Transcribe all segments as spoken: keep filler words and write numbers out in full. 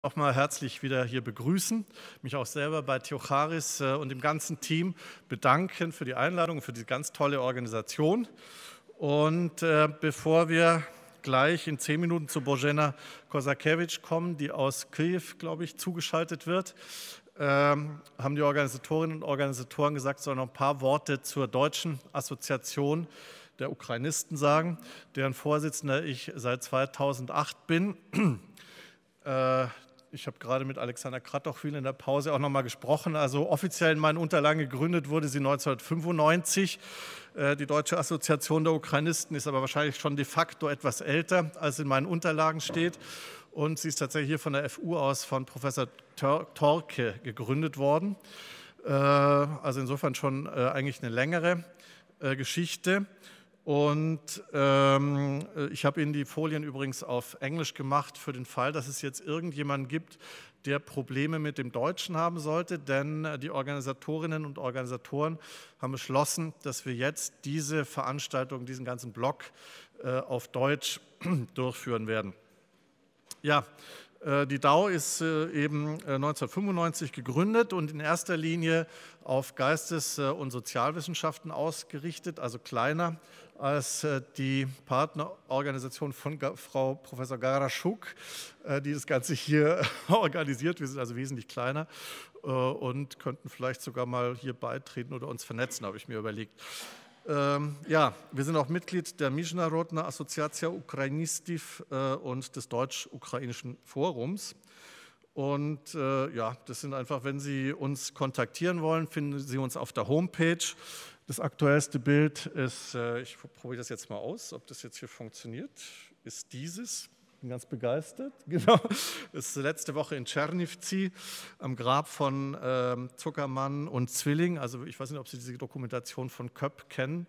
Nochmal herzlich wieder hier begrüßen, mich auch selber bei Theocharis und dem ganzen Team bedanken für die Einladung, für die ganz tolle Organisation. Und äh, bevor wir gleich in zehn Minuten zu Božena Kozakiewicz kommen, die aus Kiew, glaube ich, zugeschaltet wird, äh, haben die Organisatorinnen und Organisatoren gesagt, es sollen noch ein paar Worte zur Deutschen Assoziation der Ukrainisten sagen, deren Vorsitzender ich seit zweitausendacht bin. äh, Ich habe gerade mit Alexander Kratochwil in der Pause auch noch mal gesprochen. Also offiziell in meinen Unterlagen gegründet wurde sie neunzehnhundertfünfundneunzig. Die Deutsche Assoziation der Ukrainisten ist aber wahrscheinlich schon de facto etwas älter, als in meinen Unterlagen steht. Und sie ist tatsächlich hier von der F U aus von Professor Torke gegründet worden. Also insofern schon eigentlich eine längere Geschichte. Und ähm, ich habe Ihnen die Folien übrigens auf Englisch gemacht für den Fall, dass es jetzt irgendjemanden gibt, der Probleme mit dem Deutschen haben sollte, denn die Organisatorinnen und Organisatoren haben beschlossen, dass wir jetzt diese Veranstaltung, diesen ganzen Block äh, auf Deutsch durchführen werden. Ja, äh, die D A O ist äh, eben neunzehnhundertfünfundneunzig gegründet und in erster Linie auf Geistes- und Sozialwissenschaften ausgerichtet, also kleiner als die Partnerorganisation von Frau Professor Garaschuk, die das Ganze hier organisiert. Wir sind also wesentlich kleiner und könnten vielleicht sogar mal hier beitreten oder uns vernetzen, habe ich mir überlegt. Ähm, ja, wir sind auch Mitglied der Międzynarodna Assocyacja Ukrainistów und des Deutsch-Ukrainischen Forums. Und äh, ja, das sind einfach, wenn Sie uns kontaktieren wollen, finden Sie uns auf der Homepage. Das aktuellste Bild ist, äh, ich probiere das jetzt mal aus, ob das jetzt hier funktioniert, ist dieses. Bin ganz begeistert. Genau. Das ist letzte Woche in Czernivtsi am Grab von äh, Zuckermann und Zwilling. Also ich weiß nicht, ob Sie diese Dokumentation von Köpp kennen.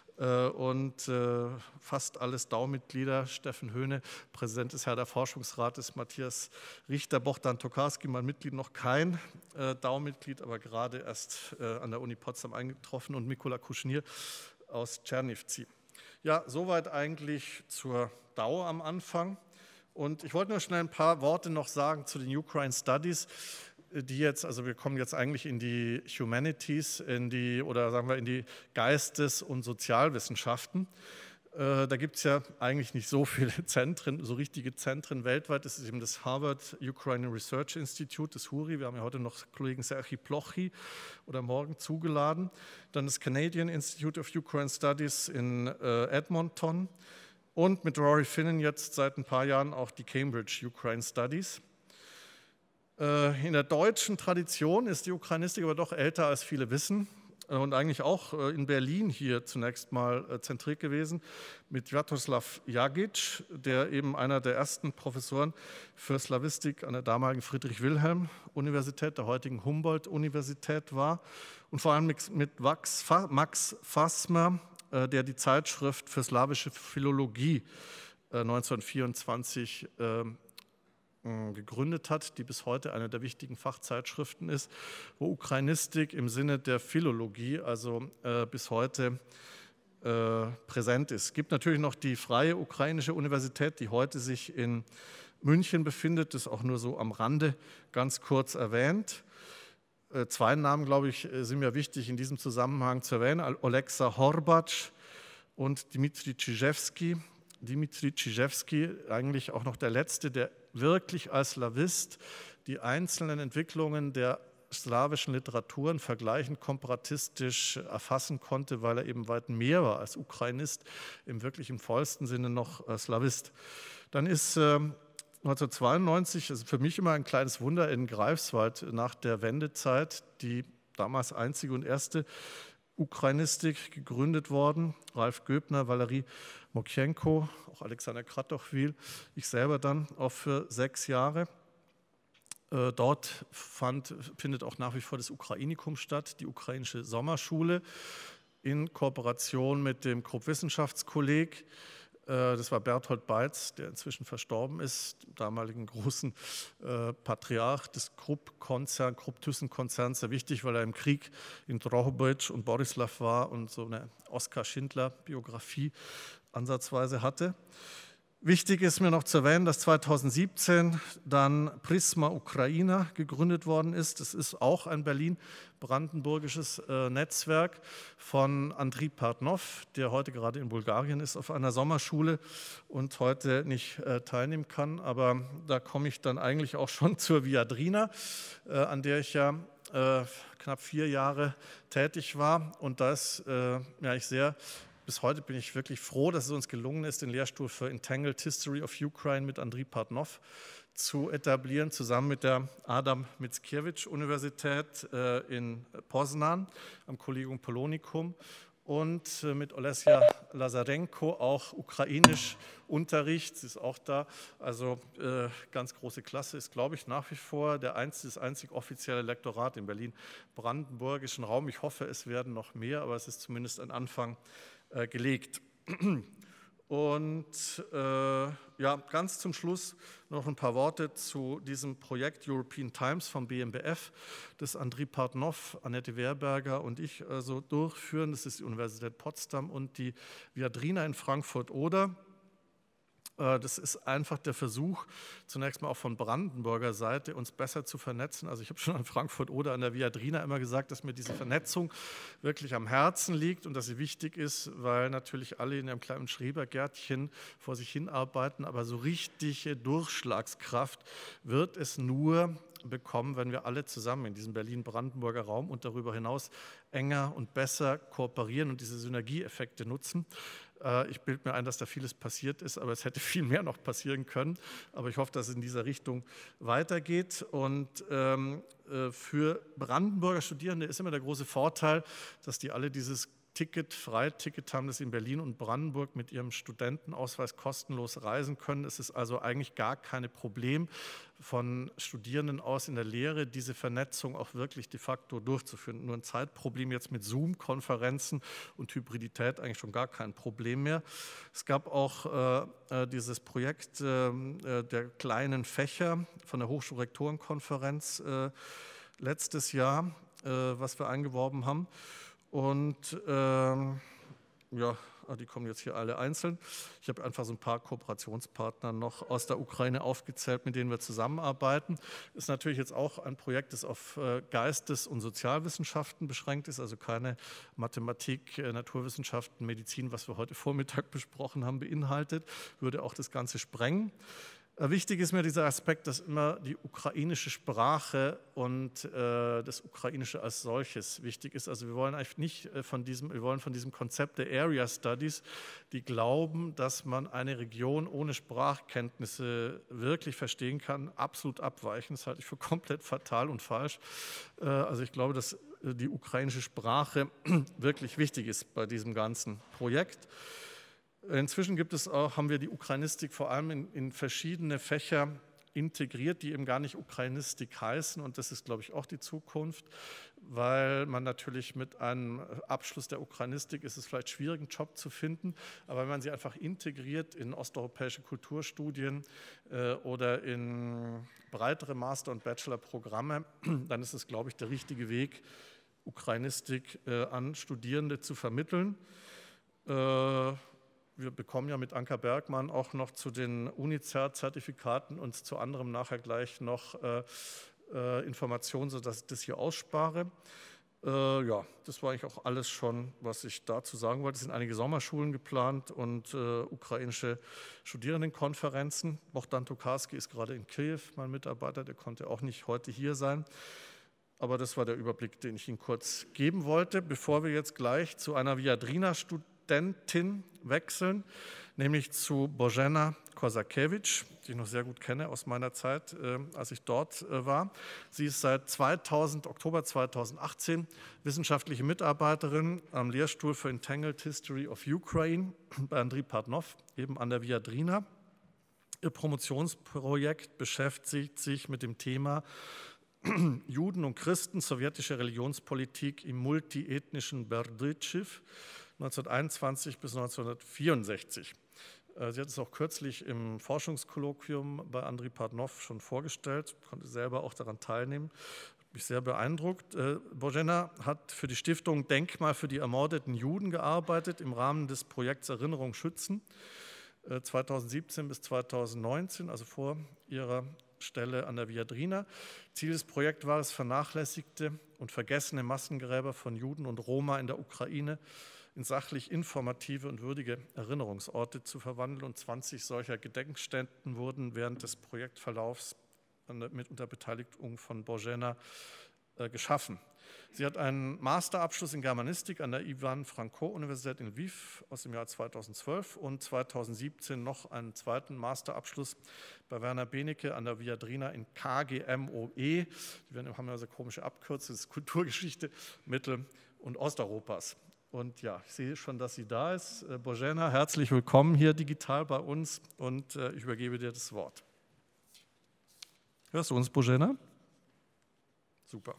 Und äh, fast alles D A O-Mitglieder, Steffen Höhne, Präsident des Herder Forschungsrates, Matthias Richter, Bohdan Tokarski, mein Mitglied, noch kein äh, D A O-Mitglied, aber gerade erst äh, an der Uni Potsdam eingetroffen, und Mikola Kuschnir aus Czernivtsi. Ja, soweit eigentlich zur D A O am Anfang. Und ich wollte nur schnell ein paar Worte noch sagen zu den Ukraine Studies, die jetzt, also wir kommen jetzt eigentlich in die Humanities, in die, oder sagen wir in die Geistes- und Sozialwissenschaften. Äh, da gibt es ja eigentlich nicht so viele Zentren, so richtige Zentren weltweit. Das ist eben das Harvard Ukrainian Research Institute, das H U R I. Wir haben ja heute noch Kollegen Serhii Plochy oder morgen zugeladen. Dann das Canadian Institute of Ukraine Studies in äh, Edmonton und mit Rory Finnan jetzt seit ein paar Jahren auch die Cambridge Ukraine Studies. In der deutschen Tradition ist die Ukrainistik aber doch älter, als viele wissen, und eigentlich auch in Berlin hier zunächst mal zentriert gewesen mit Swiatoslav Jagic, der eben einer der ersten Professoren für Slawistik an der damaligen Friedrich-Wilhelm-Universität, der heutigen Humboldt-Universität war, und vor allem mit Max Fassmer, der die Zeitschrift für slawische Philologie neunzehnhundertvierundzwanzig gegründet hat, die bis heute eine der wichtigen Fachzeitschriften ist, wo Ukrainistik im Sinne der Philologie also äh, bis heute äh, präsent ist. Es gibt natürlich noch die Freie Ukrainische Universität, die heute sich in München befindet, das auch nur so am Rande ganz kurz erwähnt. Äh, zwei Namen, glaube ich, sind mir wichtig in diesem Zusammenhang zu erwähnen: Olexa Horbatsch und Dmitri Czyżewski. Dmitri Czyżewski, eigentlich auch noch der Letzte, der wirklich als Slawist die einzelnen Entwicklungen der slawischen Literaturen vergleichend komparatistisch erfassen konnte, weil er eben weit mehr war als Ukrainist, im wirklich im vollsten Sinne noch äh, Slawist. Dann ist äh, neunzehnhundertzweiundneunzig, also für mich immer ein kleines Wunder, in Greifswald nach der Wendezeit die damals einzige und erste Ukrainistik gegründet worden. Ralf Göbner, Valerie Mokienko, auch Alexander Kratochwil, ich selber dann auch für sechs Jahre. Äh, dort fand, findet auch nach wie vor das Ukrainikum statt, die ukrainische Sommerschule in Kooperation mit dem Krupp-Wissenschaftskolleg. Das war Berthold Beitz, der inzwischen verstorben ist, damaligen großen äh, Patriarch des Krupp-Konzern, Krupp-Thyssen-Konzerns, sehr wichtig, weil er im Krieg in Drohobych und Borislav war und so eine Oskar Schindler-Biografie ansatzweise hatte. Wichtig ist mir noch zu erwähnen, dass zweitausendsiebzehn dann Prisma Ukraina gegründet worden ist. Das ist auch ein berlin-brandenburgisches äh, Netzwerk von Andriy Partnov, der heute gerade in Bulgarien ist auf einer Sommerschule und heute nicht äh, teilnehmen kann. Aber da komme ich dann eigentlich auch schon zur Viadrina, äh, an der ich ja äh, knapp vier Jahre tätig war. Und da ist äh, ja, ich sehr Bis heute bin ich wirklich froh, dass es uns gelungen ist, den Lehrstuhl für Entangled History of Ukraine mit Andriy Partnov zu etablieren, zusammen mit der Adam Mickiewicz-Universität in Poznan am Collegium Polonicum und mit Olesja Lazarenko auch ukrainisch Unterricht. Sie ist auch da, also äh, ganz große Klasse, ist, glaube ich, nach wie vor der einzige, das einzig offizielle Lektorat im Berlin-brandenburgischen Raum. Ich hoffe, es werden noch mehr, aber es ist zumindest ein Anfang äh, gelegt. Und äh, ja, ganz zum Schluss noch ein paar Worte zu diesem Projekt European Times vom B M B F, das Andriy Partnov, Annette Werberger und ich also durchführen. Das ist die Universität Potsdam und die Viadrina in Frankfurt-Oder. Das ist einfach der Versuch, zunächst mal auch von Brandenburger Seite, uns besser zu vernetzen. Also ich habe schon an Frankfurt oder an der Viadrina immer gesagt, dass mir diese Vernetzung wirklich am Herzen liegt und dass sie wichtig ist, weil natürlich alle in einem kleinen Schrebergärtchen vor sich hinarbeiten, aber so richtige Durchschlagskraft wird es nur bekommen, wenn wir alle zusammen in diesem Berlin-Brandenburger Raum und darüber hinaus enger und besser kooperieren und diese Synergieeffekte nutzen. Ich bilde mir ein, dass da vieles passiert ist, aber es hätte viel mehr noch passieren können. Aber ich hoffe, dass es in dieser Richtung weitergeht. Und ähm, für Brandenburger Studierende ist immer der große Vorteil, dass die alle dieses Ticket, Freiticket haben, dass sie in Berlin und Brandenburg mit ihrem Studentenausweis kostenlos reisen können. Es ist also eigentlich gar kein Problem von Studierenden aus in der Lehre, diese Vernetzung auch wirklich de facto durchzuführen. Nur ein Zeitproblem jetzt mit Zoom-Konferenzen und Hybridität eigentlich schon gar kein Problem mehr. Es gab auch äh, dieses Projekt äh, der kleinen Fächer von der Hochschulrektorenkonferenz äh, letztes Jahr, äh, was wir eingeworben haben. Und ähm, ja, die kommen jetzt hier alle einzeln. Ich habe einfach so ein paar Kooperationspartner noch aus der Ukraine aufgezählt, mit denen wir zusammenarbeiten. Ist natürlich jetzt auch ein Projekt, das auf Geistes- und Sozialwissenschaften beschränkt ist, also keine Mathematik, Naturwissenschaften, Medizin, was wir heute Vormittag besprochen haben, beinhaltet, würde auch das Ganze sprengen. Wichtig ist mir dieser Aspekt, dass immer die ukrainische Sprache und äh, das Ukrainische als solches wichtig ist. Also wir wollen eigentlich nicht von diesem, wir wollen von diesem Konzept der Area Studies, die glauben, dass man eine Region ohne Sprachkenntnisse wirklich verstehen kann, absolut abweichen. Das halte ich für komplett fatal und falsch. Äh, also ich glaube, dass die ukrainische Sprache wirklich wichtig ist bei diesem ganzen Projekt. Inzwischen gibt es auch, haben wir die Ukrainistik vor allem in, in verschiedene Fächer integriert, die eben gar nicht Ukrainistik heißen. Und das ist, glaube ich, auch die Zukunft, weil man natürlich mit einem Abschluss der Ukrainistik ist es vielleicht schwierig, einen Job zu finden. Aber wenn man sie einfach integriert in osteuropäische Kulturstudien äh, oder in breitere Master- und Bachelor-Programme, dann ist es, glaube ich, der richtige Weg, Ukrainistik äh, an Studierende zu vermitteln. Äh, Wir bekommen ja mit Anka Bergmann auch noch zu den UNICER-Zertifikaten und zu anderem nachher gleich noch äh, äh, Informationen, sodass ich das hier ausspare. Äh, ja, das war eigentlich auch alles schon, was ich dazu sagen wollte. Es sind einige Sommerschulen geplant und äh, ukrainische Studierendenkonferenzen. Bohdan Tokarski ist gerade in Kiew, mein Mitarbeiter, der konnte auch nicht heute hier sein. Aber das war der Überblick, den ich Ihnen kurz geben wollte, bevor wir jetzt gleich zu einer Viadrina-Studentin wechseln, nämlich zu Bożena Kozakiewicz, die ich noch sehr gut kenne aus meiner Zeit, äh, als ich dort äh, war. Sie ist seit zweitausend, Oktober zweitausendachtzehn wissenschaftliche Mitarbeiterin am Lehrstuhl für Entangled History of Ukraine bei Andriy Partnov, eben an der Viadrina. Ihr Promotionsprojekt beschäftigt sich mit dem Thema Juden und Christen, sowjetische Religionspolitik im multiethnischen Berdychiv neunzehnhunderteinundzwanzig bis neunzehnhundertvierundsechzig. Sie hat es auch kürzlich im Forschungskolloquium bei Andriy Partnov schon vorgestellt, konnte selber auch daran teilnehmen, hat mich sehr beeindruckt. Bożena hat für die Stiftung Denkmal für die ermordeten Juden gearbeitet im Rahmen des Projekts Erinnerung schützen. zweitausendsiebzehn bis zweitausendneunzehn, also vor ihrer Stelle an der Viadrina. Ziel des Projekts war es, vernachlässigte und vergessene Massengräber von Juden und Roma in der Ukraine in sachlich informative und würdige Erinnerungsorte zu verwandeln, und zwanzig solcher Gedenkstätten wurden während des Projektverlaufs mit unter Beteiligung von Bożena äh, geschaffen. Sie hat einen Masterabschluss in Germanistik an der Iwan Franko-Universität in Lviv aus dem Jahr zweitausendzwölf und zweitausendsiebzehn noch einen zweiten Masterabschluss bei Werner Benecke an der Viadrina in K G M O E. Die haben ja so komische Abkürzungen, das ist Kulturgeschichte Mittel- und Osteuropas. Und ja, ich sehe schon, dass sie da ist. Bożena, herzlich willkommen hier digital bei uns, und äh, ich übergebe dir das Wort. Hörst du uns, Bożena? Super.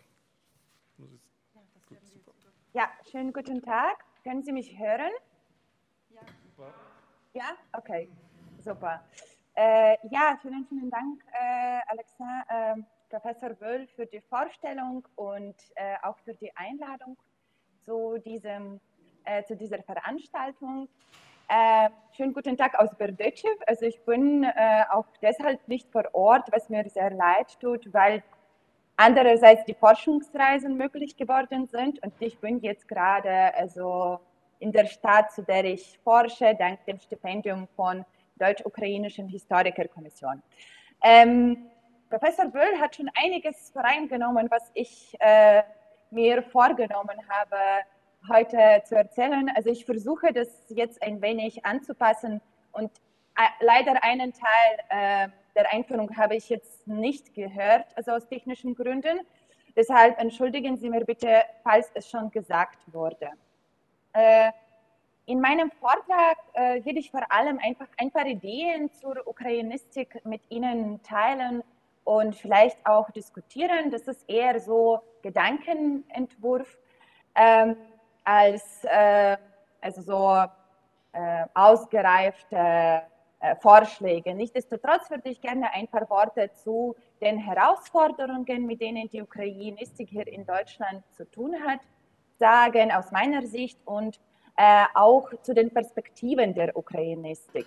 Ja, schönen guten Tag. Können Sie mich hören? Ja. Super. Ja? Okay, super. Äh, ja, vielen, vielen Dank, äh, Alexa, äh, Professor Böll, für die Vorstellung und äh, auch für die Einladung zu, diesem, äh, zu dieser Veranstaltung. Äh, schönen guten Tag aus Berditschew. Also ich bin äh, auch deshalb nicht vor Ort, was mir sehr leid tut, weil andererseits die Forschungsreisen möglich geworden sind, und ich bin jetzt gerade also in der Stadt, zu der ich forsche, dank dem Stipendium von Deutsch-Ukrainischen Historikerkommission. Ähm, Professor Böll hat schon einiges voreingenommen, was ich äh, mir vorgenommen habe, heute zu erzählen. Also ich versuche das jetzt ein wenig anzupassen, und äh, leider einen Teil äh, der Einführung habe ich jetzt nicht gehört, also aus technischen Gründen. Deshalb entschuldigen Sie mir bitte, falls es schon gesagt wurde. Äh, in meinem Vortrag äh, will ich vor allem einfach ein paar Ideen zur Ukrainistik mit Ihnen teilen und vielleicht auch diskutieren. Das ist eher so Gedankenentwurf ähm, als äh, also so äh, ausgereifte äh, Vorschläge. Nichtsdestotrotz würde ich gerne ein paar Worte zu den Herausforderungen, mit denen die Ukrainistik hier in Deutschland zu tun hat, sagen, aus meiner Sicht, und äh, auch zu den Perspektiven der Ukrainistik.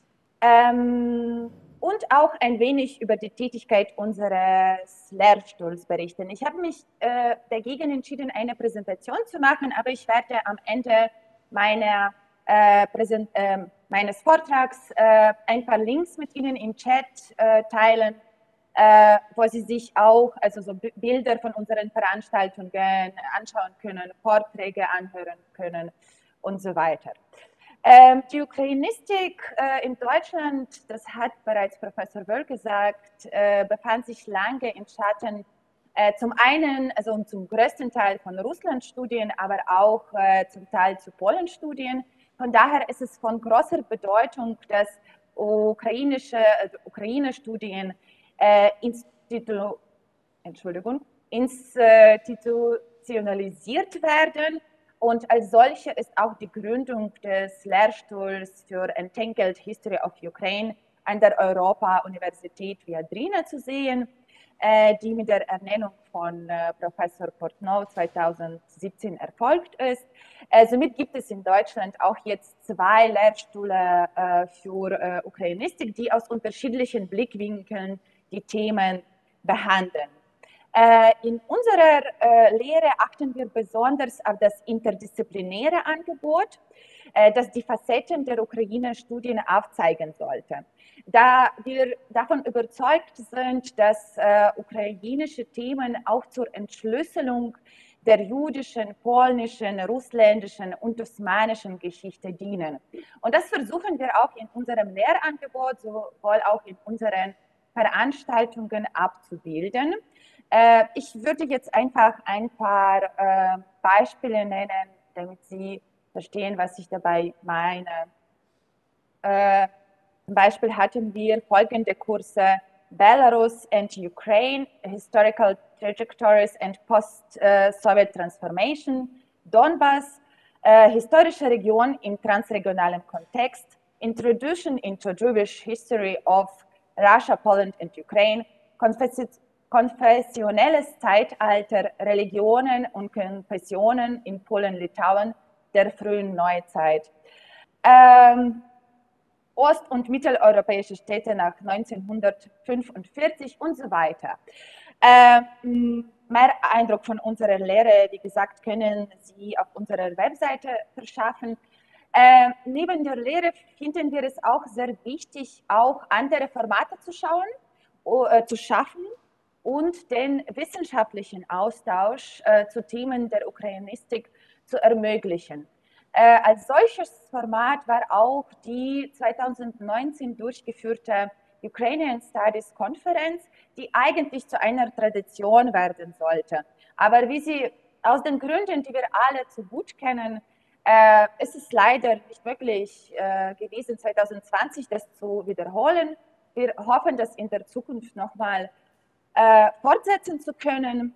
Ähm, und auch ein wenig über die Tätigkeit unseres Lehrstuhls berichten. Ich habe mich äh, dagegen entschieden, eine Präsentation zu machen, aber ich werde am Ende meiner, äh, Präsent, äh, meines Vortrags äh, ein paar Links mit Ihnen im Chat äh, teilen, äh, wo Sie sich auch also so Bilder von unseren Veranstaltungen anschauen können, Vorträge anhören können und so weiter. Ähm, die Ukrainistik äh, in Deutschland, das hat bereits Professor Böll gesagt, äh, befand sich lange im Schatten, äh, zum einen, also zum größten Teil von Russland-Studien, aber auch äh, zum Teil zu Polen-Studien. Von daher ist es von großer Bedeutung, dass ukrainische also Ukraine-Studien äh, institu Entschuldigung, institutionalisiert werden. Und als solche ist auch die Gründung des Lehrstuhls für Entangled History of Ukraine an der Europa-Universität Viadrina zu sehen, äh, die mit der Ernennung von äh, Professor Portnow zweitausendsiebzehn erfolgt ist. Äh, somit gibt es in Deutschland auch jetzt zwei Lehrstühle äh, für äh, Ukrainistik, die aus unterschiedlichen Blickwinkeln die Themen behandeln. In unserer Lehre achten wir besonders auf das interdisziplinäre Angebot, das die Facetten der Ukraine-Studien aufzeigen sollte. Da wir davon überzeugt sind, dass ukrainische Themen auch zur Entschlüsselung der jüdischen, polnischen, russländischen und osmanischen Geschichte dienen. Und das versuchen wir auch in unserem Lehrangebot, sowohl auch in unseren Veranstaltungen abzubilden. Ich würde jetzt einfach ein paar äh, Beispiele nennen, damit Sie verstehen, was ich dabei meine. Äh, zum Beispiel hatten wir folgende Kurse: Belarus and Ukraine, Historical Trajectories and Post-Soviet Transformation, Donbass, äh, historische Region im transregionalen Kontext, Introduction into Jewish History of Russia, Poland and Ukraine, Konfession konfessionelles Zeitalter, Religionen und Konfessionen in Polen-Litauen der frühen Neuzeit. Ähm, ost- und mitteleuropäische Städte nach neunzehnhundertfünfundvierzig und so weiter. Ähm, mehr Eindruck von unserer Lehre, wie gesagt, können Sie auf unserer Webseite verschaffen. Äh, neben der Lehre finden wir es auch sehr wichtig, auch andere Formate zu schauen, äh, zu schaffen und den wissenschaftlichen Austausch äh, zu Themen der Ukrainistik zu ermöglichen. Äh, als solches Format war auch die zweitausendneunzehn durchgeführte Ukrainian Studies Konferenz, die eigentlich zu einer Tradition werden sollte. Aber wie Sie aus den Gründen, die wir alle zu gut kennen, äh, ist es leider nicht möglich äh, gewesen, zweitausendzwanzig das zu wiederholen. Wir hoffen, das in der Zukunft nochmal äh, fortsetzen zu können,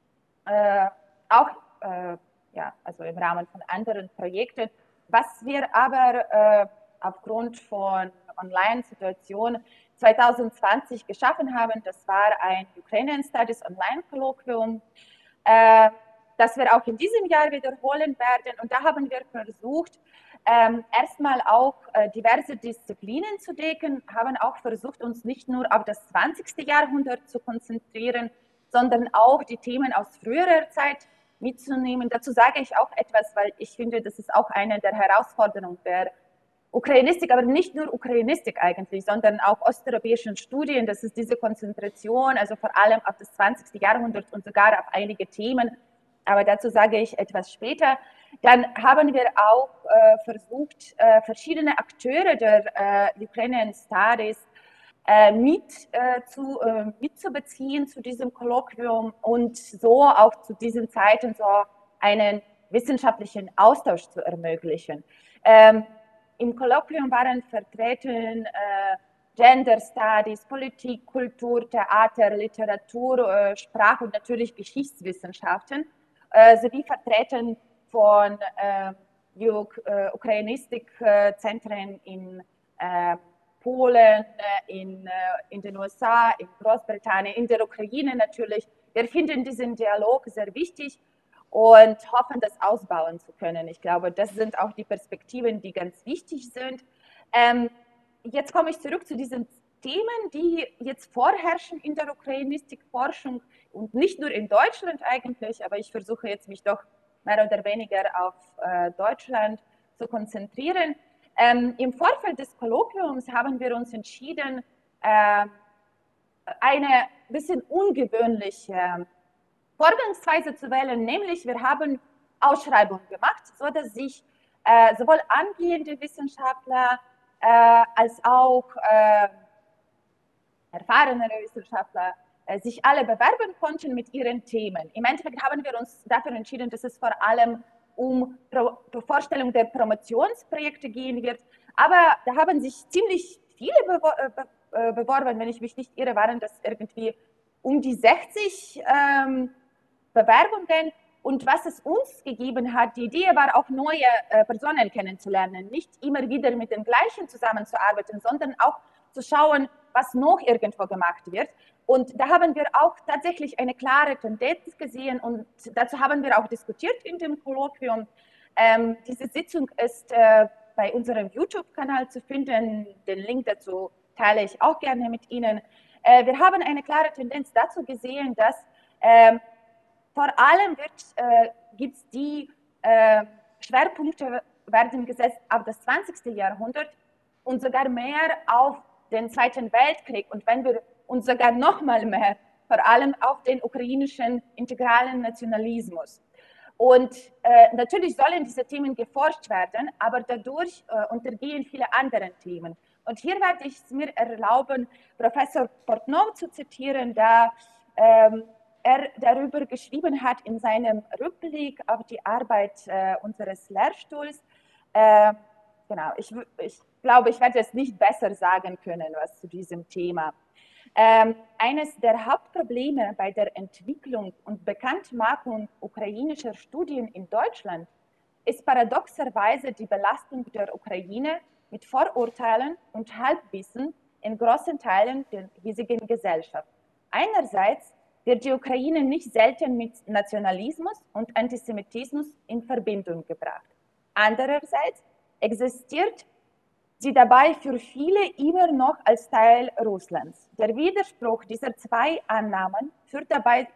äh, auch äh, ja, also im Rahmen von anderen Projekten. Was wir aber äh, aufgrund von Online-Situation zweitausendzwanzig geschaffen haben, das war ein Ukrainian Studies Online-Kolloquium, äh, das wir auch in diesem Jahr wiederholen werden. Und da haben wir versucht, ähm, erstmal auch äh, diverse Disziplinen zu decken, haben auch versucht, uns nicht nur auf das zwanzigste Jahrhundert zu konzentrieren, sondern auch die Themen aus früherer Zeit mitzunehmen. Dazu sage ich auch etwas, weil ich finde, das ist auch eine der Herausforderungen der Ukrainistik, aber nicht nur Ukrainistik eigentlich, sondern auch osteuropäischen Studien. Das ist diese Konzentration, also vor allem auf das zwanzigste Jahrhundert und sogar auf einige Themen. Aber dazu sage ich etwas später. Dann haben wir auch äh, versucht, äh, verschiedene Akteure der äh, Ukrainian Studies äh, mit, äh, zu, äh, mitzubeziehen zu diesem Kolloquium und so auch zu diesen Zeiten so einen wissenschaftlichen Austausch zu ermöglichen. Ähm, Im Kolloquium waren vertreten äh, Gender Studies, Politik, Kultur, Theater, Literatur, äh, Sprach- und natürlich Geschichtswissenschaften, äh, sowie vertreten von äh, äh, Ukrainistikzentren in äh, Polen, in, in den U S A, in Großbritannien, in der Ukraine natürlich. Wir finden diesen Dialog sehr wichtig und hoffen, das ausbauen zu können. Ich glaube, das sind auch die Perspektiven, die ganz wichtig sind. Ähm, jetzt komme ich zurück zu diesen Themen, die jetzt vorherrschen in der Ukrainistikforschung und nicht nur in Deutschland eigentlich, aber ich versuche jetzt mich doch mehr oder weniger auf äh, Deutschland zu konzentrieren. Ähm, Im Vorfeld des Kolloquiums haben wir uns entschieden, äh, eine bisschen ungewöhnliche Vorgangsweise zu wählen, nämlich wir haben Ausschreibungen gemacht, so dass sich äh, sowohl angehende Wissenschaftler äh, als auch äh, erfahrenere Wissenschaftler äh, sich alle bewerben konnten mit ihren Themen. Im Endeffekt haben wir uns dafür entschieden, dass es vor allem um Pro Vorstellung der Promotionsprojekte gehen wird. Aber da haben sich ziemlich viele bewor be beworben, wenn ich mich nicht irre, waren das irgendwie um die sechzig ähm, Bewerbungen. Und was es uns gegeben hat, die Idee war auch neue äh, Personen kennenzulernen, nicht immer wieder mit den gleichen zusammenzuarbeiten, sondern auch zu schauen, was noch irgendwo gemacht wird. Und da haben wir auch tatsächlich eine klare Tendenz gesehen und dazu haben wir auch diskutiert in dem Kolloquium. Ähm, diese Sitzung ist äh, bei unserem YouTube-Kanal zu finden. Den Link dazu teile ich auch gerne mit Ihnen. Äh, wir haben eine klare Tendenz dazu gesehen, dass äh, vor allem äh, gibt es die äh, Schwerpunkte werden gesetzt auf das zwanzigste Jahrhundert und sogar mehr auf den Zweiten Weltkrieg. Und wenn wir uns sogar noch mal mehr, vor allem auf den ukrainischen integralen Nationalismus. Und äh, natürlich sollen diese Themen geforscht werden, aber dadurch äh, untergehen viele andere Themen. Und hier werde ich es mir erlauben, Professor Portnow zu zitieren, da ähm, er darüber geschrieben hat in seinem Rückblick auf die Arbeit äh, unseres Lehrstuhls. Äh, genau, ich, ich glaube, ich werde es nicht besser sagen können, was zu diesem Thema. Ähm, eines der Hauptprobleme bei der Entwicklung und Bekanntmachung ukrainischer Studien in Deutschland ist paradoxerweise die Belastung der Ukraine mit Vorurteilen und Halbwissen in großen Teilen der hiesigen Gesellschaft. Einerseits wird die Ukraine nicht selten mit Nationalismus und Antisemitismus in Verbindung gebracht. Andererseits existiert sie dabei für viele immer noch als Teil Russlands. Der Widerspruch dieser zwei Annahmen führt dabei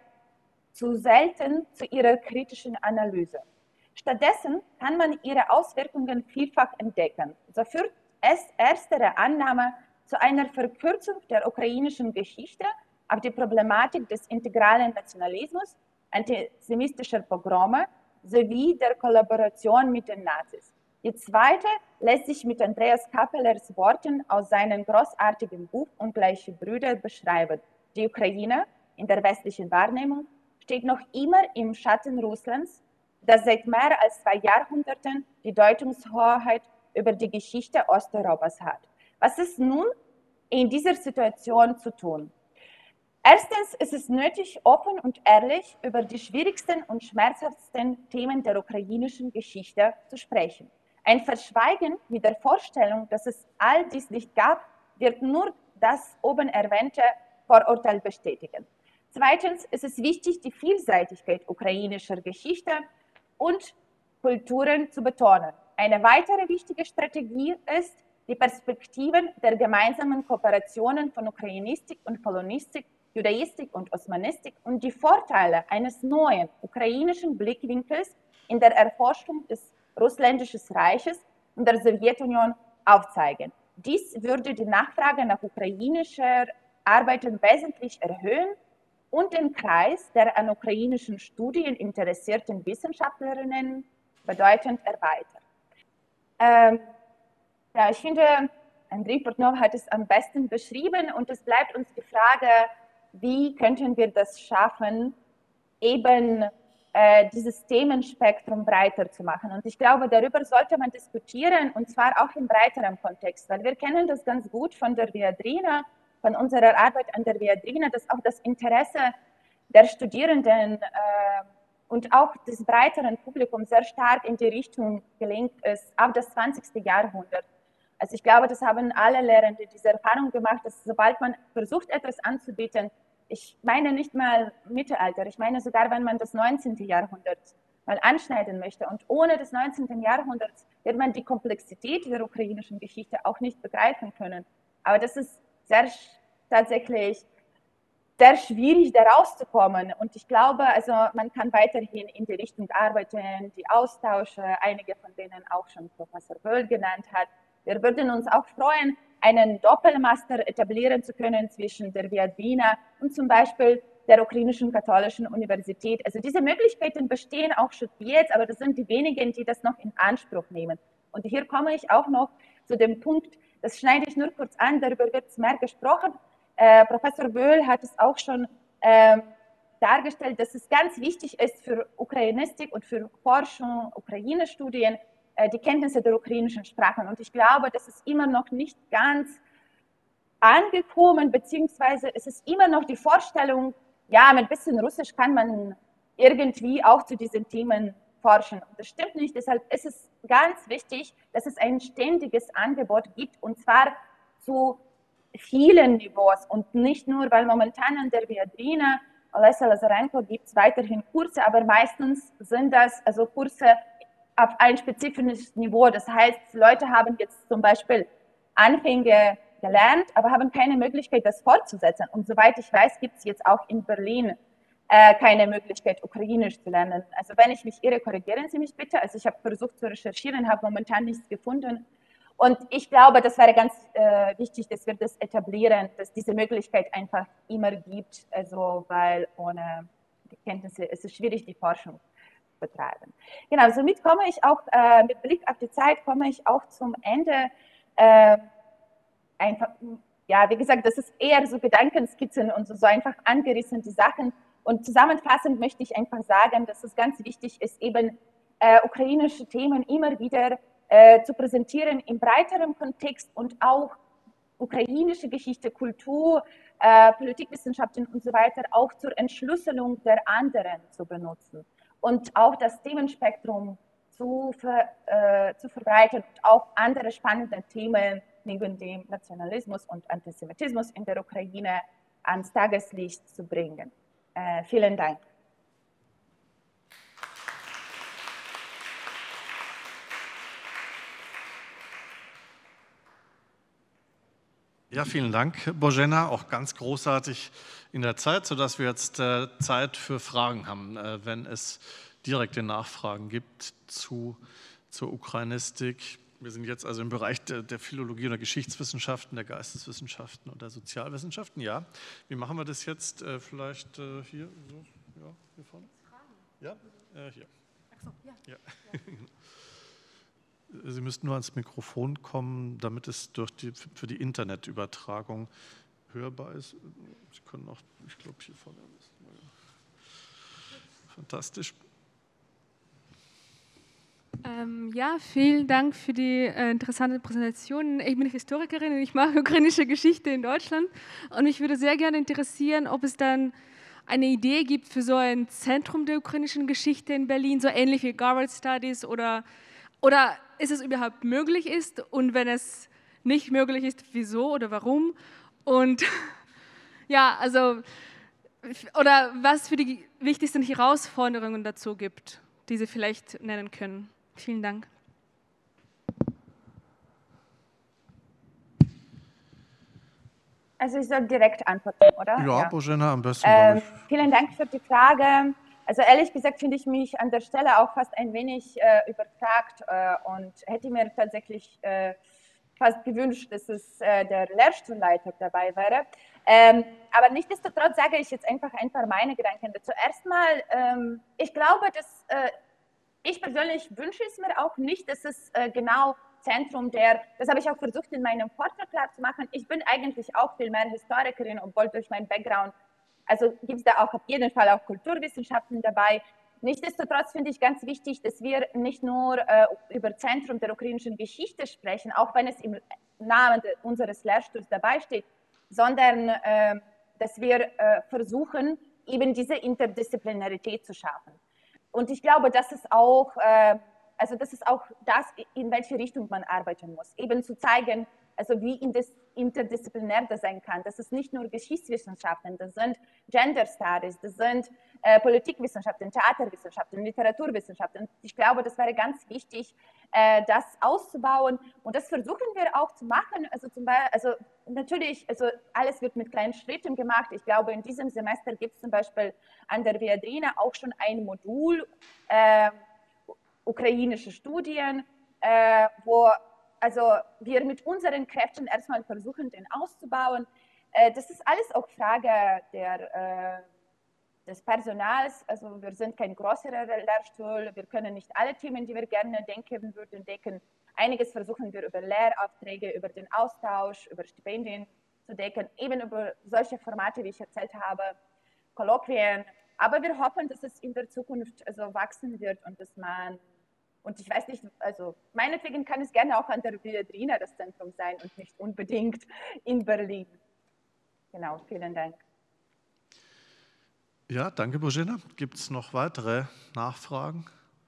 zu selten zu ihrer kritischen Analyse. Stattdessen kann man ihre Auswirkungen vielfach entdecken. So führt es erstere Annahme zu einer Verkürzung der ukrainischen Geschichte auf die Problematik des integralen Nationalismus, antisemitischer Pogrome sowie der Kollaboration mit den Nazis. Die zweite lässt sich mit Andreas Kapellers Worten aus seinem großartigen Buch Ungleiche Brüder beschreiben. Die Ukraine in der westlichen Wahrnehmung steht noch immer im Schatten Russlands, das seit mehr als zwei Jahrhunderten die Deutungshoheit über die Geschichte Osteuropas hat. Was ist nun in dieser Situation zu tun? Erstens ist es nötig, offen und ehrlich über die schwierigsten und schmerzhaftesten Themen der ukrainischen Geschichte zu sprechen. Ein Verschweigen mit der Vorstellung, dass es all dies nicht gab, wird nur das oben erwähnte Vorurteil bestätigen. Zweitens ist es wichtig, die Vielseitigkeit ukrainischer Geschichte und Kulturen zu betonen. Eine weitere wichtige Strategie ist, die Perspektiven der gemeinsamen Kooperationen von Ukrainistik und Polonistik, Judaistik und Osmanistik und die Vorteile eines neuen ukrainischen Blickwinkels in der Erforschung des Russländischen Reiches und der Sowjetunion aufzeigen. Dies würde die Nachfrage nach ukrainischer Arbeiten wesentlich erhöhen und den Kreis der an ukrainischen Studien interessierten Wissenschaftlerinnen bedeutend erweitern. Ähm, ja, ich finde, Andrei Portnov hat es am besten beschrieben und es bleibt uns die Frage, wie könnten wir das schaffen, eben äh, dieses Themenspektrum breiter zu machen. Und ich glaube, darüber sollte man diskutieren und zwar auch im breiteren Kontext, weil wir kennen das ganz gut von der Viadrina, von unserer Arbeit an der Viadrina, dass auch das Interesse der Studierenden äh, und auch des breiteren Publikums sehr stark in die Richtung gelenkt ist, auf das zwanzigste Jahrhundert. Also ich glaube, das haben alle Lehrende diese Erfahrung gemacht, dass sobald man versucht, etwas anzubieten, ich meine nicht mal Mittelalter, ich meine sogar, wenn man das neunzehnte Jahrhundert mal anschneiden möchte. Und ohne das neunzehnten Jahrhunderts wird man die Komplexität der ukrainischen Geschichte auch nicht begreifen können. Aber das ist sehr tatsächlich sehr schwierig, da rauszukommen. Und ich glaube, also man kann weiterhin in die Richtung arbeiten, die Austausche, einige von denen auch schon Professor Böll genannt hat. Wir würden uns auch freuen, einen Doppelmaster etablieren zu können zwischen der Viadrina und zum Beispiel der Ukrainischen Katholischen Universität. Also diese Möglichkeiten bestehen auch schon jetzt, aber das sind die wenigen, die das noch in Anspruch nehmen. Und hier komme ich auch noch zu dem Punkt, das schneide ich nur kurz an, darüber wird mehr gesprochen. Äh, Professor Böll hat es auch schon äh, dargestellt, dass es ganz wichtig ist für Ukrainistik und für Forschung, Ukraine-Studien, äh, die Kenntnisse der ukrainischen Sprachen. Und ich glaube, das ist immer noch nicht ganz angekommen, beziehungsweise es ist immer noch die Vorstellung, ja, mit ein bisschen Russisch kann man irgendwie auch zu diesen Themen forschen. Und das stimmt nicht, deshalb ist es ganz wichtig, dass es ein ständiges Angebot gibt, und zwar zu vielen Niveaus und nicht nur, weil momentan an der Viadrina, Olesa Lazarenko, gibt es weiterhin Kurse, aber meistens sind das also Kurse auf ein spezifisches Niveau. Das heißt, Leute haben jetzt zum Beispiel Anfänge gelernt, aber haben keine Möglichkeit, das fortzusetzen. Und soweit ich weiß, gibt es jetzt auch in Berlin äh, keine Möglichkeit, Ukrainisch zu lernen. Also wenn ich mich irre, korrigieren Sie mich bitte. Also ich habe versucht zu recherchieren, habe momentan nichts gefunden. Und ich glaube, das wäre ganz äh, wichtig, dass wir das etablieren, dass diese Möglichkeit einfach immer gibt, also weil ohne die Kenntnisse ist es schwierig, die Forschung zu betreiben. Genau, somit komme ich auch, äh, mit Blick auf die Zeit, komme ich auch zum Ende. Äh, einfach, ja, wie gesagt, das ist eher so Gedankenskizzen und so, so einfach angerissen die Sachen. Und zusammenfassend möchte ich einfach sagen, dass es ganz wichtig ist, eben äh, ukrainische Themen immer wieder Äh, zu präsentieren im breiteren Kontext und auch ukrainische Geschichte, Kultur, äh, Politikwissenschaften und so weiter auch zur Entschlüsselung der anderen zu benutzen und auch das Themenspektrum zu, ver, äh, zu verbreiten und auch andere spannende Themen neben dem Nationalismus und Antisemitismus in der Ukraine ans Tageslicht zu bringen. Äh, vielen Dank. Ja, vielen Dank, Božena, auch ganz großartig in der Zeit, sodass wir jetzt äh, Zeit für Fragen haben, äh, wenn es direkte Nachfragen gibt zu, zur Ukrainistik. Wir sind jetzt also im Bereich der, der Philologie oder Geschichtswissenschaften, der Geisteswissenschaften und der Sozialwissenschaften. Ja, wie machen wir das jetzt? Äh, vielleicht äh, hier, so, ja, hier vorne? Ja, äh, hier. Ach so, ja. ja. Sie müssten nur ans Mikrofon kommen, damit es durch die, für die Internetübertragung hörbar ist. Sie können auch, ich glaube, hier vorne. Fantastisch. Ähm, ja, vielen Dank für die äh, interessante Präsentation. Ich bin Historikerin und ich mache ukrainische Geschichte in Deutschland. Und mich würde sehr gerne interessieren, ob es dann eine Idee gibt für so ein Zentrum der ukrainischen Geschichte in Berlin, so ähnlich wie Garvard Studies, oder, oder ist es überhaupt möglich ist, und wenn es nicht möglich ist, wieso oder warum? Und ja, also, oder was für die wichtigsten Herausforderungen dazu gibt, die Sie vielleicht nennen können. Vielen Dank. Also ich soll direkt antworten, oder? Ja, ja. Božena, am besten. Ähm, vielen Dank für die Frage. Also ehrlich gesagt finde ich mich an der Stelle auch fast ein wenig äh, überfragt äh, und hätte mir tatsächlich äh, fast gewünscht, dass es äh, der Lehrstuhlleiter dabei wäre. Ähm, aber nichtsdestotrotz sage ich jetzt einfach ein paar meine Gedanken dazu. Erstmal, ähm, ich glaube, dass äh, ich persönlich wünsche es mir auch nicht, dass es äh, genau Zentrum der, das habe ich auch versucht in meinem Vortrag klar zu machen, ich bin eigentlich auch viel mehr Historikerin, obwohl durch meinen Background, also gibt es da auch auf jeden Fall auch Kulturwissenschaften dabei. Nichtsdestotrotz finde ich ganz wichtig, dass wir nicht nur äh, über Zentrum der ukrainischen Geschichte sprechen, auch wenn es im Namen unseres Lehrstuhls dabei steht, sondern äh, dass wir äh, versuchen, eben diese Interdisziplinarität zu schaffen. Und ich glaube, das ist auch, äh, also das ist auch das, in welche Richtung man arbeiten muss. Eben zu zeigen, also wie interdisziplinär das sein kann. Das ist nicht nur Geschichtswissenschaften, das sind Gender Studies, das sind äh, Politikwissenschaften, Theaterwissenschaften, Literaturwissenschaften. Ich glaube, das wäre ganz wichtig, äh, das auszubauen. Und das versuchen wir auch zu machen. Also, zum Beispiel, also natürlich, also alles wird mit kleinen Schritten gemacht. Ich glaube, in diesem Semester gibt es zum Beispiel an der Viadrina auch schon ein Modul, äh, ukrainische Studien, äh, wo also wir mit unseren Kräften erstmal versuchen, den auszubauen. Äh, das ist alles auch Frage der, äh, des Personals. Also wir sind kein größerer Lehrstuhl, wir können nicht alle Themen, die wir gerne denken würden, decken. Einiges versuchen wir über Lehraufträge, über den Austausch, über Stipendien zu decken, eben über solche Formate, wie ich erzählt habe, Kolloquien. Aber wir hoffen, dass es in der Zukunft also wachsen wird und dass man, und ich weiß nicht, also meinetwegen kann es gerne auch an der Viadrina das Zentrum sein und nicht unbedingt in Berlin. Genau, vielen Dank. Ja, danke, Božena. Gibt es noch weitere Nachfragen?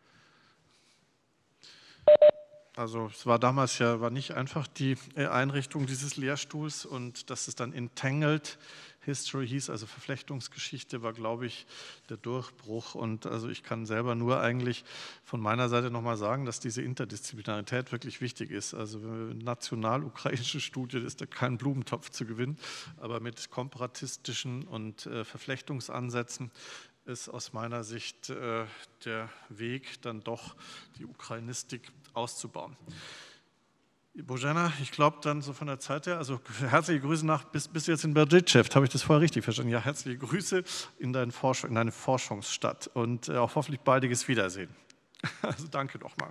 Also es war damals ja war nicht einfach die Einrichtung dieses Lehrstuhls, und dass es dann Entangled History hieß, also Verflechtungsgeschichte, war, glaube ich, der Durchbruch. Und also ich kann selber nur eigentlich von meiner Seite nochmal sagen, dass diese Interdisziplinarität wirklich wichtig ist. Also national-ukrainische Studie ist da kein Blumentopf zu gewinnen, aber mit komparatistischen und äh, Verflechtungsansätzen ist aus meiner Sicht äh, der Weg, dann doch die Ukrainistik auszubauen. Božena, ich glaube dann so von der Zeit her, also herzliche Grüße nach, bis, bis jetzt in Berdichev, habe ich das vorher richtig verstanden? Ja, herzliche Grüße in, dein Forsch, in deine Forschungsstadt und äh, auch hoffentlich baldiges Wiedersehen. Also danke nochmal.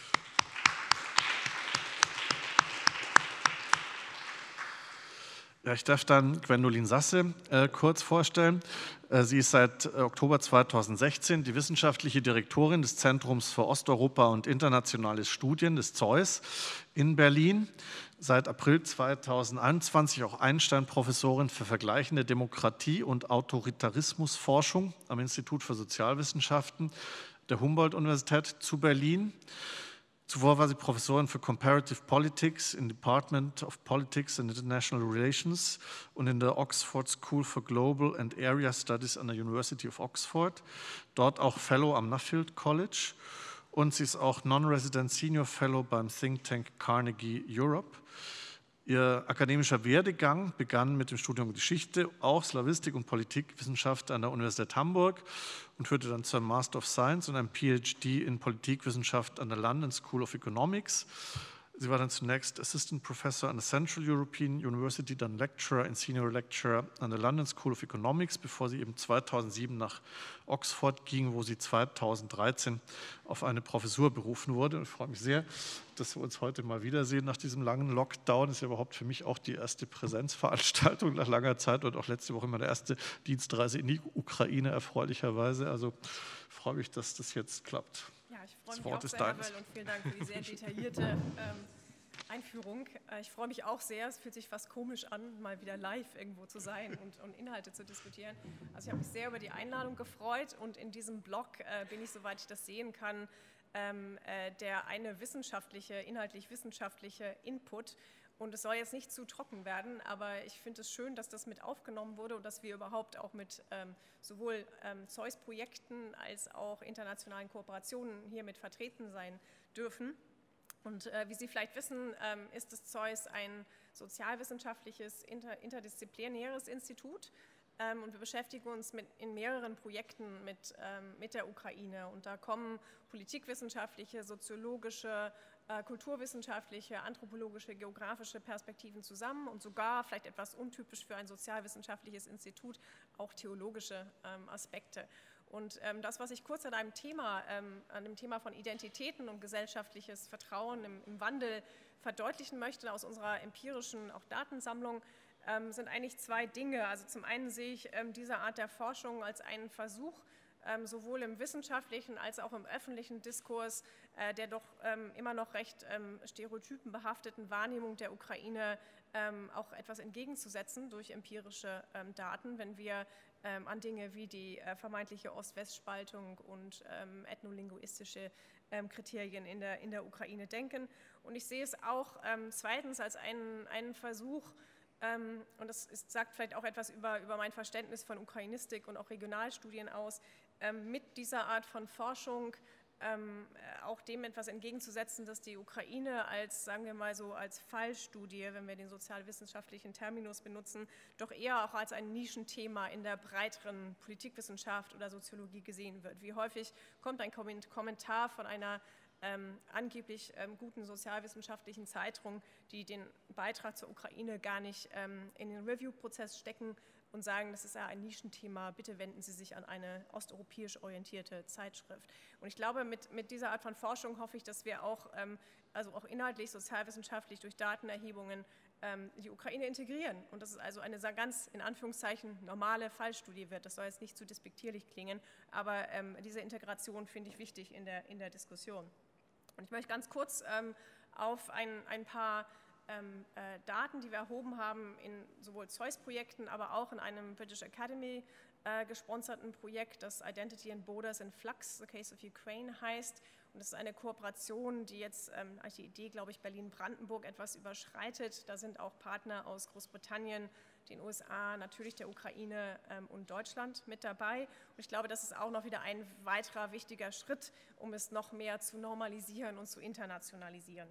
Ja, ich darf dann Gwendolin Sasse äh, kurz vorstellen. Äh, sie ist seit äh, Oktober zweitausendsechzehn die wissenschaftliche Direktorin des Zentrums für Osteuropa und internationale Studien des Z E U S in Berlin. Seit April zweitausendeinundzwanzig auch Einstein-Professorin für vergleichende Demokratie und Autoritarismusforschung am Institut für Sozialwissenschaften der Humboldt-Universität zu Berlin. Zuvor war sie Professorin für Comparative Politics im Department of Politics and International Relations und in der Oxford School for Global and Area Studies an der University of Oxford, dort auch Fellow am Nuffield College, und sie ist auch Non-Resident Senior Fellow beim Think Tank Carnegie Europe. Ihr akademischer Werdegang begann mit dem Studium Geschichte, auch Slawistik und Politikwissenschaft an der Universität Hamburg und führte dann zu einem Master of Science und einem P H D in Politikwissenschaft an der London School of Economics. Sie war dann zunächst Assistant Professor an der Central European University, dann Lecturer und Senior Lecturer an der London School of Economics, bevor sie eben zweitausendsieben nach Oxford ging, wo sie zweitausenddreizehn auf eine Professur berufen wurde. Und ich freue mich sehr, dass wir uns heute mal wiedersehen nach diesem langen Lockdown. Das ist ja überhaupt für mich auch die erste Präsenzveranstaltung nach langer Zeit und auch letzte Woche meine erste Dienstreise in die Ukraine, erfreulicherweise. Also ich freue mich, dass das jetzt klappt. Ja, ich freue mich auch sehr, Herr Böll, und vielen Dank für die sehr detaillierte ähm, Einführung. Äh, ich freue mich auch sehr, es fühlt sich fast komisch an, mal wieder live irgendwo zu sein und, und Inhalte zu diskutieren. Also ich habe mich sehr über die Einladung gefreut und in diesem Blog äh, bin ich, soweit ich das sehen kann, ähm, äh, der eine wissenschaftliche, inhaltlich wissenschaftliche Input. Und es soll jetzt nicht zu trocken werden, aber ich finde es schön, dass das mit aufgenommen wurde und dass wir überhaupt auch mit ähm, sowohl ähm, Z E U S-Projekten als auch internationalen Kooperationen hier mit vertreten sein dürfen. Und äh, wie Sie vielleicht wissen, ähm, ist das Z E U S ein sozialwissenschaftliches, inter, interdisziplinäres Institut. Ähm, und wir beschäftigen uns mit, in mehreren Projekten mit, ähm, mit der Ukraine. Und da kommen politikwissenschaftliche, soziologische, äh, kulturwissenschaftliche, anthropologische, geografische Perspektiven zusammen und sogar, vielleicht etwas untypisch für ein sozialwissenschaftliches Institut, auch theologische ähm, Aspekte. Und ähm, das, was ich kurz an einem Thema, ähm, an dem Thema von Identitäten und gesellschaftliches Vertrauen im, im Wandel verdeutlichen möchte, aus unserer empirischen auch Datensammlung, ähm, sind eigentlich zwei Dinge. Also zum einen sehe ich ähm, diese Art der Forschung als einen Versuch, ähm, sowohl im wissenschaftlichen als auch im öffentlichen Diskurs äh, der doch ähm, immer noch recht ähm, stereotypenbehafteten Wahrnehmung der Ukraine ähm, auch etwas entgegenzusetzen durch empirische ähm, Daten, wenn wir ähm, an Dinge wie die äh, vermeintliche Ost-West-Spaltung und ähm, ethnolinguistische ähm, Kriterien in der, in der Ukraine denken. Und ich sehe es auch ähm, zweitens als einen, einen Versuch, Ähm, und das ist, sagt vielleicht auch etwas über, über mein Verständnis von Ukrainistik und auch Regionalstudien aus, ähm, mit dieser Art von Forschung ähm, auch dem etwas entgegenzusetzen, dass die Ukraine als, sagen wir mal so, als Fallstudie, wenn wir den sozialwissenschaftlichen Terminus benutzen, doch eher auch als ein Nischenthema in der breiteren Politikwissenschaft oder Soziologie gesehen wird. Wie häufig kommt ein Kommentar von einer Ähm, angeblich ähm, guten sozialwissenschaftlichen Zeitung, die den Beitrag zur Ukraine gar nicht ähm, in den Review-Prozess stecken und sagen, das ist ja ein Nischenthema, bitte wenden Sie sich an eine osteuropäisch orientierte Zeitschrift. Und ich glaube, mit, mit dieser Art von Forschung hoffe ich, dass wir auch, ähm, also auch inhaltlich, sozialwissenschaftlich durch Datenerhebungen ähm, die Ukraine integrieren und dass es also eine ganz, in Anführungszeichen, normale Fallstudie wird. Das soll jetzt nicht zu despektierlich klingen, aber ähm, diese Integration finde ich wichtig in der, in der Diskussion. Und ich möchte ganz kurz ähm, auf ein, ein paar ähm, äh, Daten, die wir erhoben haben, in sowohl Z E U S-Projekten, aber auch in einem British Academy äh, gesponserten Projekt, das Identity and Borders in Flux, The Case of Ukraine heißt. Und das ist eine Kooperation, die jetzt ähm, die Idee, glaube ich, Berlin-Brandenburg etwas überschreitet. Da sind auch Partner aus Großbritannien, den U S A, natürlich der Ukraine ähm, und Deutschland mit dabei. Und ich glaube, das ist auch noch wieder ein weiterer wichtiger Schritt, um es noch mehr zu normalisieren und zu internationalisieren.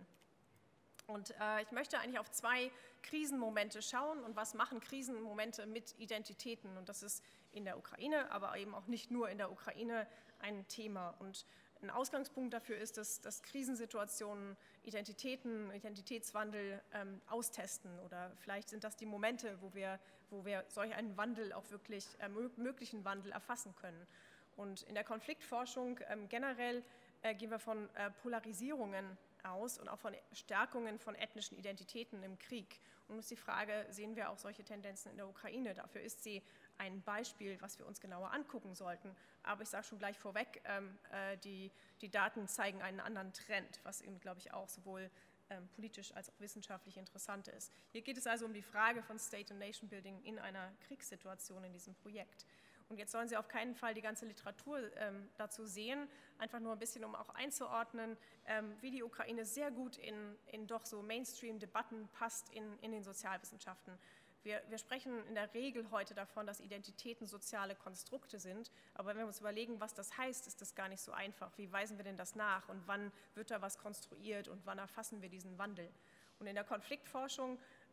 Und äh, ich möchte eigentlich auf zwei Krisenmomente schauen und was machen Krisenmomente mit Identitäten. Und das ist in der Ukraine, aber eben auch nicht nur in der Ukraine ein Thema. Und ein Ausgangspunkt dafür ist, dass, dass Krisensituationen Identitäten, Identitätswandel ähm, austesten, oder vielleicht sind das die Momente, wo wir, wo wir solch einen Wandel, auch wirklich äh, möglichen Wandel erfassen können. Und in der Konfliktforschung ähm, generell äh, gehen wir von äh, Polarisierungen aus und auch von Stärkungen von ethnischen Identitäten im Krieg. Und nun ist die Frage, sehen wir auch solche Tendenzen in der Ukraine? Dafür ist sie ein Beispiel, was wir uns genauer angucken sollten. Aber ich sage schon gleich vorweg, ähm, äh, die, die Daten zeigen einen anderen Trend, was eben, glaube ich, auch sowohl ähm, politisch als auch wissenschaftlich interessant ist. Hier geht es also um die Frage von State and Nation Building in einer Kriegssituation in diesem Projekt. Und jetzt sollen Sie auf keinen Fall die ganze Literatur ähm, dazu sehen, einfach nur ein bisschen, um auch einzuordnen, ähm, wie die Ukraine sehr gut in, in doch so Mainstream-Debatten passt in, in den Sozialwissenschaften. Wir, wir sprechen in der Regel heute davon, dass Identitäten soziale Konstrukte sind, aber wenn wir uns überlegen, was das heißt, ist das gar nicht so einfach. Wie weisen wir denn das nach und wann wird da was konstruiert und wann erfassen wir diesen Wandel? Und in der Konfliktforschung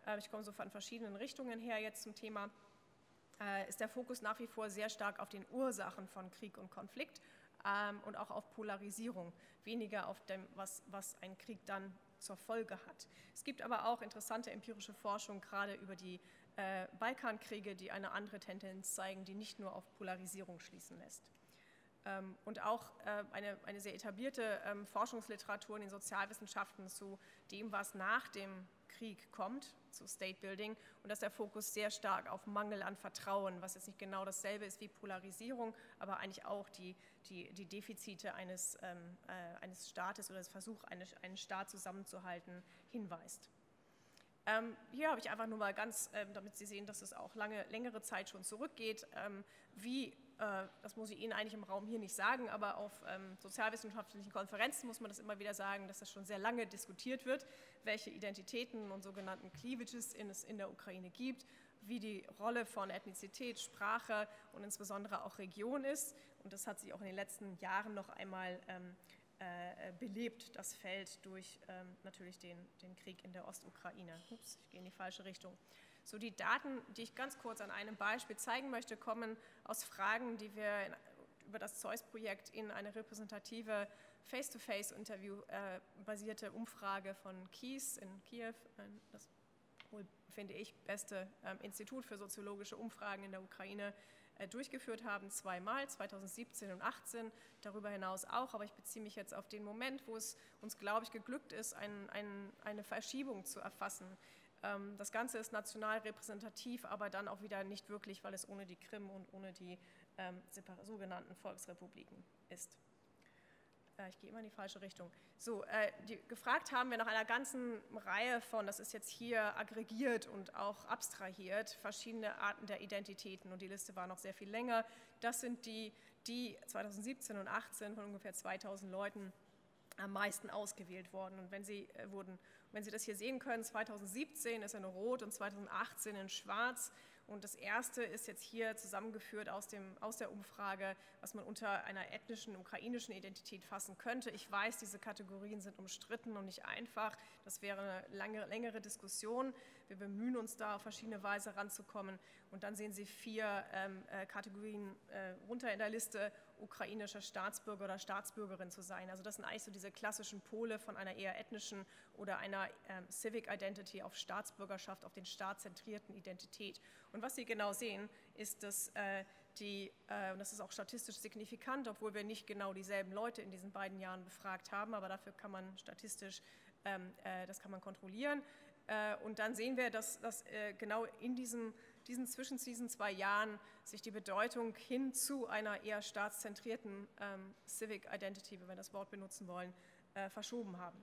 äh, ich komme so von verschiedenen Richtungen her jetzt zum Thema, äh, ist der Fokus nach wie vor sehr stark auf den Ursachen von Krieg und Konflikt ähm, und auch auf Polarisierung, weniger auf dem, was, was ein Krieg dann zur Folge hat. Es gibt aber auch interessante empirische Forschung, gerade über die äh, Balkankriege, die eine andere Tendenz zeigen, die nicht nur auf Polarisierung schließen lässt. Ähm, und auch äh, eine, eine sehr etablierte ähm, Forschungsliteratur in den Sozialwissenschaften zu dem, was nach dem Krieg kommt, zu State Building, und dass der Fokus sehr stark auf Mangel an Vertrauen, was jetzt nicht genau dasselbe ist wie Polarisierung, aber eigentlich auch die, die, die Defizite eines, ähm, äh, eines Staates oder das Versuch, eine, einen Staat zusammenzuhalten, hinweist. Ähm, hier habe ich einfach nur mal ganz, ähm, damit Sie sehen, dass es auch lange, längere Zeit schon zurückgeht, ähm, wie, äh, das muss ich Ihnen eigentlich im Raum hier nicht sagen, aber auf ähm, sozialwissenschaftlichen Konferenzen muss man das immer wieder sagen, dass das schon sehr lange diskutiert wird, welche Identitäten und sogenannten Cleavages in es in der Ukraine gibt, wie die Rolle von Ethnizität, Sprache und insbesondere auch Region ist. Und das hat sich auch in den letzten Jahren noch einmal ähm, belebt, das Feld, durch ähm, natürlich den, den Krieg in der Ostukraine. Ups, ich gehe in die falsche Richtung. So, die Daten, die ich ganz kurz an einem Beispiel zeigen möchte, kommen aus Fragen, die wir in, über das Zeus-Projekt in eine repräsentative Face-to-Face-Interview-basierte äh, Umfrage von KIES in Kiew, äh, das wohl, finde ich, beste äh, Institut für soziologische Umfragen in der Ukraine, durchgeführt haben, zweimal, zweitausendsiebzehn und achtzehn, darüber hinaus auch, aber ich beziehe mich jetzt auf den Moment, wo es uns, glaube ich, geglückt ist, ein, ein, eine Verschiebung zu erfassen. Ähm, das Ganze ist national repräsentativ, aber dann auch wieder nicht wirklich, weil es ohne die Krim und ohne die ähm, sogenannten Volksrepubliken ist. Äh, ich gehe immer in die falsche Richtung. So, äh, die, gefragt haben wir nach einer ganzen Reihe von, das ist jetzt hier aggregiert und auch abstrahiert, verschiedene Arten der Identitäten, und die Liste war noch sehr viel länger. Das sind die, die zweitausendsiebzehn und achtzehn von ungefähr zweitausend Leuten am meisten ausgewählt worden. Und wenn Sie, äh, wurden, wenn Sie das hier sehen können, zweitausendsiebzehn ist in Rot und zweitausendachtzehn in Schwarz. Und das erste ist jetzt hier zusammengeführt aus, dem, aus der Umfrage, was man unter einer ethnischen, ukrainischen Identität fassen könnte. Ich weiß, diese Kategorien sind umstritten und nicht einfach. Das wäre eine lange, längere Diskussion. Wir bemühen uns da auf verschiedene Weise ranzukommen. Und dann sehen Sie vier ähm, äh, Kategorien äh, runter in der Liste: ukrainischer Staatsbürger oder Staatsbürgerin zu sein. Also das sind eigentlich so diese klassischen Pole von einer eher ethnischen oder einer ähm, Civic Identity auf Staatsbürgerschaft, auf den staatzentrierten Identität. Und was Sie genau sehen, ist, dass äh, die, äh, und das ist auch statistisch signifikant, obwohl wir nicht genau dieselben Leute in diesen beiden Jahren befragt haben, aber dafür kann man statistisch, ähm, äh, das kann man kontrollieren. Äh, und dann sehen wir, dass, dass äh, genau in diesem, diesen, zwischen diesen zwei Jahren sich die Bedeutung hin zu einer eher staatszentrierten ähm, Civic Identity, wenn wir das Wort benutzen wollen, äh, verschoben haben.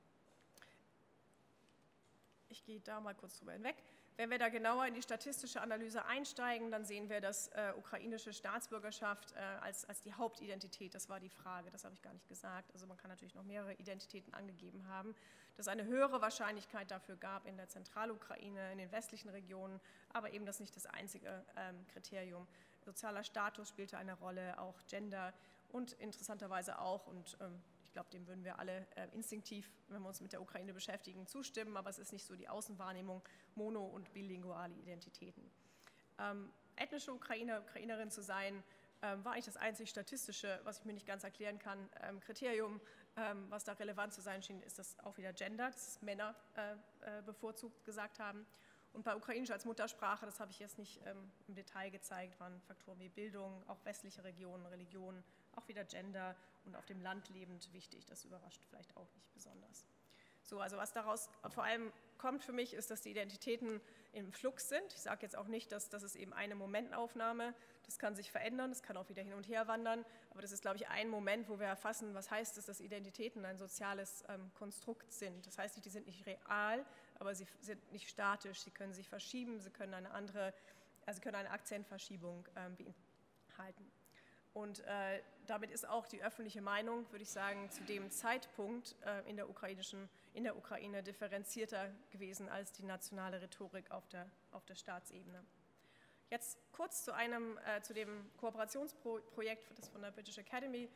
Ich gehe da mal kurz drüber hinweg. Wenn wir da genauer in die statistische Analyse einsteigen, dann sehen wir, dass äh, ukrainische Staatsbürgerschaft äh, als, als die Hauptidentität, das war die Frage, das habe ich gar nicht gesagt, also man kann natürlich noch mehrere Identitäten angegeben haben, dass es eine höhere Wahrscheinlichkeit dafür gab in der Zentralukraine, in den westlichen Regionen, aber eben das nicht das einzige ähm, Kriterium. Sozialer Status spielte eine Rolle, auch Gender und interessanterweise auch, und ähm, ich glaube, dem würden wir alle äh, instinktiv, wenn wir uns mit der Ukraine beschäftigen, zustimmen, aber es ist nicht so die Außenwahrnehmung, mono- und bilinguale Identitäten. Ähm, ethnische Ukrainer, Ukrainerin zu sein, ähm, war eigentlich das einzig statistische, was ich mir nicht ganz erklären kann, ähm, Kriterium, ähm, was da relevant zu sein schien, ist das auch wieder Gender, das ist Männer äh, äh, bevorzugt gesagt haben. Und bei Ukrainisch als Muttersprache, das habe ich jetzt nicht ähm, im Detail gezeigt, waren Faktoren wie Bildung, auch westliche Regionen, Religion, auch wieder Gender und auf dem Land lebend wichtig. Das überrascht vielleicht auch nicht besonders. So, also was daraus vor allem kommt für mich, ist, dass die Identitäten im Flux sind. Ich sage jetzt auch nicht, dass das ist eben eine Momentaufnahme. Das kann sich verändern, das kann auch wieder hin und her wandern. Aber das ist, glaube ich, ein Moment, wo wir erfassen, was heißt es, dass Identitäten ein soziales ähm, Konstrukt sind. Das heißt nicht, die sind nicht real, aber sie sind nicht statisch. Sie können sich verschieben, sie können eine andere, also können eine Akzentverschiebung ähm, beinhalten. Und äh, damit ist auch die öffentliche Meinung, würde ich sagen, zu dem Zeitpunkt äh, in der ukrainischen, in der Ukraine differenzierter gewesen als die nationale Rhetorik auf der, auf der Staatsebene. Jetzt kurz zu einem, äh, zu dem Kooperationsprojekt, das von der British Academy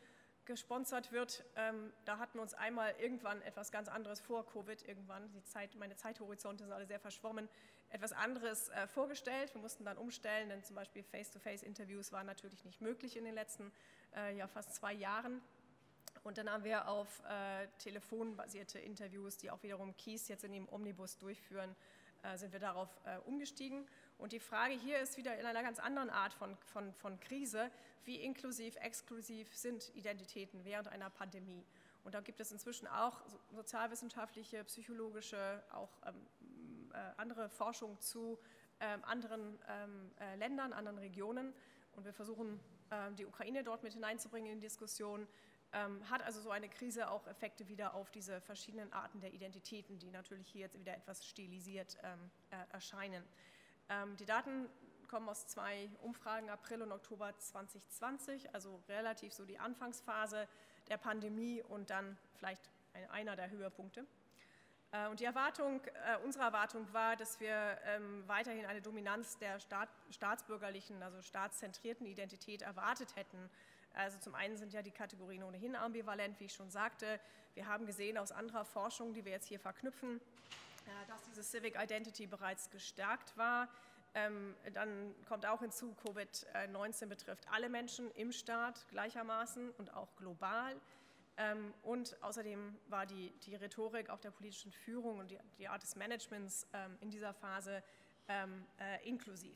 gesponsert wird. Ähm, da hatten wir uns einmal irgendwann etwas ganz anderes vor Covid, irgendwann, die Zeit, meine Zeithorizonte sind alle sehr verschwommen, etwas anderes äh, vorgestellt. Wir mussten dann umstellen, denn zum Beispiel Face-to-Face-Interviews waren natürlich nicht möglich in den letzten äh, ja, fast zwei Jahren. Und dann haben wir auf äh, telefonbasierte Interviews, die auch wiederum Kies jetzt in dem Omnibus durchführen, äh, sind wir darauf äh, umgestiegen. Und die Frage hier ist wieder in einer ganz anderen Art von, von, von Krise, wie inklusiv, exklusiv sind Identitäten während einer Pandemie. Und da gibt es inzwischen auch sozialwissenschaftliche, psychologische, auch ähm, äh, andere Forschung zu ähm, anderen ähm, äh, Ländern, anderen Regionen. Und wir versuchen, äh, die Ukraine dort mit hineinzubringen in die Diskussion. Ähm, hat also so eine Krise auch Effekte wieder auf diese verschiedenen Arten der Identitäten, die natürlich hier jetzt wieder etwas stilisiert ähm, äh, erscheinen. Ähm, die Daten kommen aus zwei Umfragen, April und Oktober zwanzig zwanzig, also relativ so die Anfangsphase der Pandemie und dann vielleicht ein, einer der Höhepunkte. Äh, und die Erwartung, äh, unsere Erwartung war, dass wir ähm, weiterhin eine Dominanz der Staat, staatsbürgerlichen, also staatszentrierten Identität erwartet hätten. Also zum einen sind ja die Kategorien ohnehin ambivalent, wie ich schon sagte. Wir haben gesehen aus anderer Forschung, die wir jetzt hier verknüpfen, dass diese Civic Identity bereits gestärkt war. Ähm, dann kommt auch hinzu, Covid neunzehn betrifft alle Menschen im Staat gleichermaßen und auch global. Ähm, und außerdem war die, die Rhetorik auch der politischen Führung und die, die Art des Managements ähm, in dieser Phase ähm, äh, inklusiv.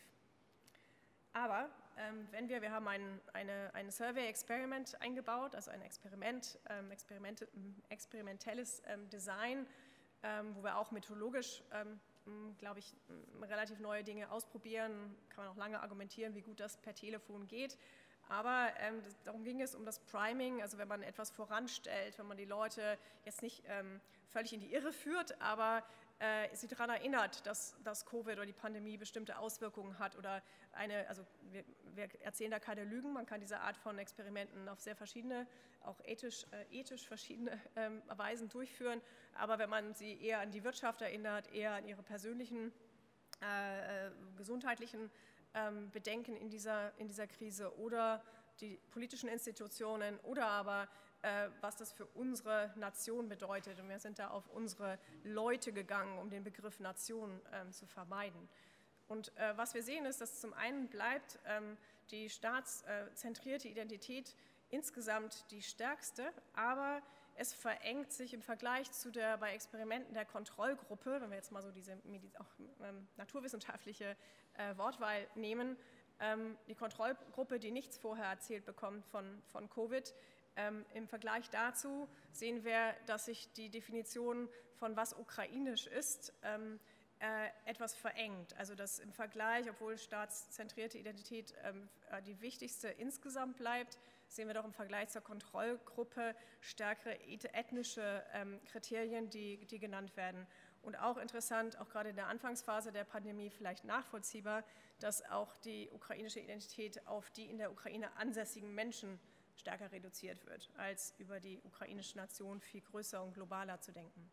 Aber ähm, wenn wir, wir haben ein, eine, ein Survey-Experiment eingebaut, also ein Experiment, ähm, Experimente, experimentelles ähm, Design, ähm, wo wir auch methodologisch, ähm, glaube ich, relativ neue Dinge ausprobieren. Kann man auch lange argumentieren, wie gut das per Telefon geht. Aber ähm, das, darum ging es um das Priming, also wenn man etwas voranstellt, wenn man die Leute jetzt nicht ähm, völlig in die Irre führt, aber äh, sie daran erinnert, dass, dass Covid oder die Pandemie bestimmte Auswirkungen hat oder eine, also wir, wir erzählen da keine Lügen, man kann diese Art von Experimenten auf sehr verschiedene, auch ethisch, äh, ethisch verschiedene ähm, Weisen durchführen, aber wenn man sie eher an die Wirtschaft erinnert, eher an ihre persönlichen, äh, äh, gesundheitlichen ähm, Bedenken in dieser, in dieser Krise oder die politischen Institutionen oder aber äh, was das für unsere Nation bedeutet. Und wir sind da auf unsere Leute gegangen, um den Begriff Nation ähm, zu vermeiden. Und äh, was wir sehen ist, dass zum einen bleibt ähm, die staatszentrierte Identität insgesamt die stärkste, aber es verengt sich im Vergleich zu der bei Experimenten der Kontrollgruppe, wenn wir jetzt mal so diese auch, ähm, naturwissenschaftliche äh, Wortwahl nehmen, ähm, die Kontrollgruppe, die nichts vorher erzählt bekommt von, von Covid, ähm, im Vergleich dazu sehen wir, dass sich die Definition von was ukrainisch ist, ähm, äh, etwas verengt. Also dass im Vergleich, obwohl staatszentrierte Identität ähm, die wichtigste insgesamt bleibt, sehen wir doch im Vergleich zur Kontrollgruppe stärkere ethnische ähm, Kriterien, die, die genannt werden. Und auch interessant, auch gerade in der Anfangsphase der Pandemie vielleicht nachvollziehbar, dass auch die ukrainische Identität auf die in der Ukraine ansässigen Menschen stärker reduziert wird, als über die ukrainische Nation viel größer und globaler zu denken.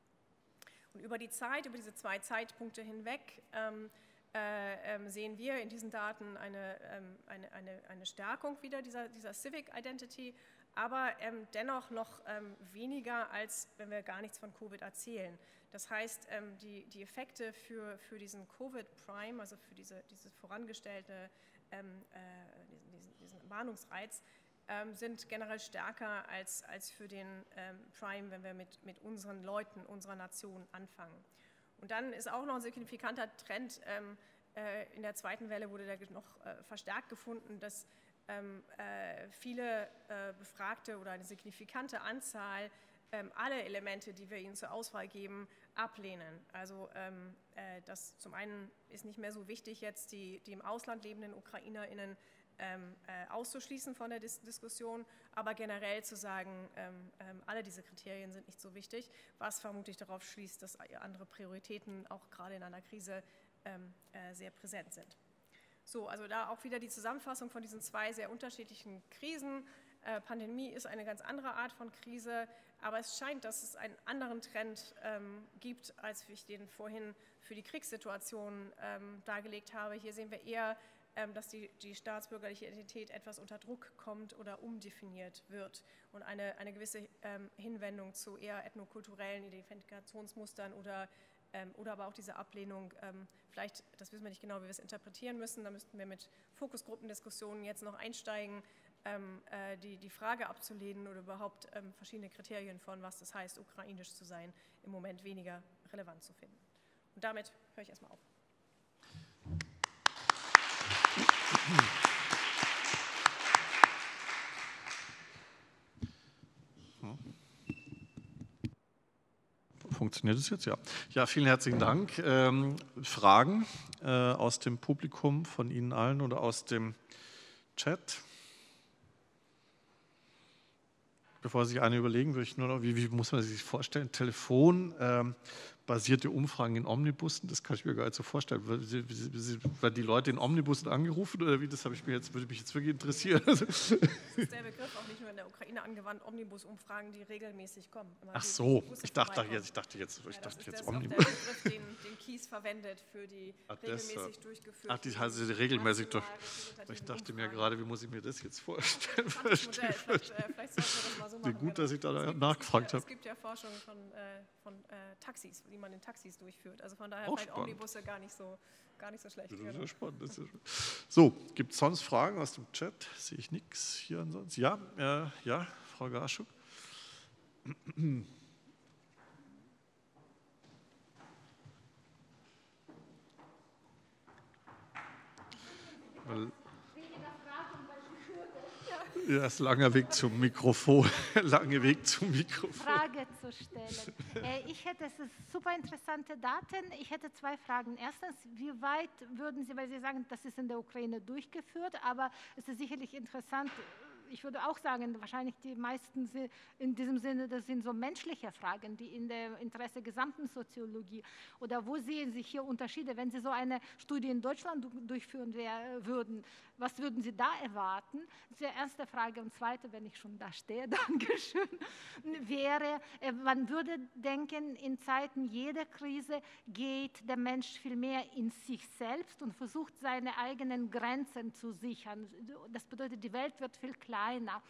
Und über die Zeit, über diese zwei Zeitpunkte hinweg, ähm, Äh, ähm, sehen wir in diesen Daten eine, ähm, eine, eine, eine Stärkung wieder dieser, dieser Civic Identity, aber ähm, dennoch noch ähm, weniger, als wenn wir gar nichts von Covid erzählen. Das heißt, ähm, die, die Effekte für, für diesen Covid Prime, also für diese, dieses vorangestellte, ähm, äh, diesen, diesen Warnungsreiz, ähm, sind generell stärker als, als für den ähm, Prime, wenn wir mit, mit unseren Leuten, unserer Nation anfangen. Und dann ist auch noch ein signifikanter Trend, ähm, äh, in der zweiten Welle wurde der noch äh, verstärkt gefunden, dass ähm, äh, viele äh, Befragte oder eine signifikante Anzahl ähm, alle Elemente, die wir ihnen zur Auswahl geben, ablehnen. Also ähm, äh, das zum einen ist nicht mehr so wichtig, jetzt die, die im Ausland lebenden UkrainerInnen Ähm, äh, auszuschließen von der Dis Diskussion, aber generell zu sagen, ähm, ähm, alle diese Kriterien sind nicht so wichtig, was vermutlich darauf schließt, dass andere Prioritäten auch gerade in einer Krise ähm, äh, sehr präsent sind. So, also da auch wieder die Zusammenfassung von diesen zwei sehr unterschiedlichen Krisen. Äh, Pandemie ist eine ganz andere Art von Krise, aber es scheint, dass es einen anderen Trend ähm, gibt, als ich den vorhin für die Kriegssituation ähm, dargelegt habe. Hier sehen wir eher ähm, dass die, die staatsbürgerliche Identität etwas unter Druck kommt oder umdefiniert wird und eine, eine gewisse ähm, Hinwendung zu eher ethnokulturellen Identifikationsmustern oder, ähm, oder aber auch diese Ablehnung, ähm, vielleicht, das wissen wir nicht genau, wie wir es interpretieren müssen, da müssten wir mit Fokusgruppendiskussionen jetzt noch einsteigen, ähm, äh, die, die Frage abzulehnen oder überhaupt ähm, verschiedene Kriterien von, was das heißt, ukrainisch zu sein, im Moment weniger relevant zu finden. Und damit höre ich erstmal auf. Funktioniert es jetzt? Ja. Ja, vielen herzlichen Dank. Ähm, Fragen äh, aus dem Publikum von Ihnen allen oder aus dem Chat? Bevor Sie sich eine überlegen, würde ich nur noch, wie, wie muss man sich vorstellen, Telefon, ähm, basierte Umfragen in Omnibussen, das kann ich mir gar nicht so vorstellen. Werden die Leute in Omnibussen angerufen oder wie? Das habe ich mir jetzt, würde mich jetzt wirklich interessieren. Das ist der Begriff auch nicht nur in der Ukraine angewandt, Omnibus-Umfragen, die regelmäßig kommen. Immer Ach so, ich dachte jetzt, ich dachte jetzt, ich ja, dachte das jetzt ist Omnibus. Das ist der Begriff, den, den Kies verwendet für die Ach, regelmäßig deshalb. durchgeführten. Ach, die heißt regelmäßig durch. Ich dachte mir gerade, wie muss ich mir das jetzt vorstellen? Vielleicht, Modell. Vielleicht, äh, vielleicht sollten wir das mal so machen. Wie gut, genau. dass ich da es gibt, nachgefragt es habe. Es gibt ja Forschung von, äh, von äh, Taxis, die man in Taxis durchführt. Also von daher Auch vielleicht spannend. Omnibusse gar nicht so, gar nicht so schlecht. Das ist Genau. ja spannend. Das ist ja spannend. So, gibt es sonst Fragen aus dem Chat? Sehe ich nichts hier ansonsten. Ja, äh, ja, Frau Gaschuk. Weil Ja, ist langer Weg zum Mikrofon. Langer Weg zum Mikrofon. Frage zu stellen. Äh, ich hätte, es ist super interessante Daten. Ich hätte zwei Fragen. Erstens, wie weit würden Sie, weil Sie sagen, das ist in der Ukraine durchgeführt, aber es ist sicherlich interessant. Ich würde auch sagen, wahrscheinlich die meisten in diesem Sinne, das sind so menschliche Fragen, die in der Interesse gesamten Soziologie. Oder wo sehen Sie hier Unterschiede, wenn Sie so eine Studie in Deutschland durchführen würden? Was würden Sie da erwarten? Das ist die erste Frage. Und zweite, wenn ich schon da stehe, Dankeschön, wäre, man würde denken, in Zeiten jeder Krise geht der Mensch viel mehr in sich selbst und versucht, seine eigenen Grenzen zu sichern. Das bedeutet, die Welt wird viel kleiner.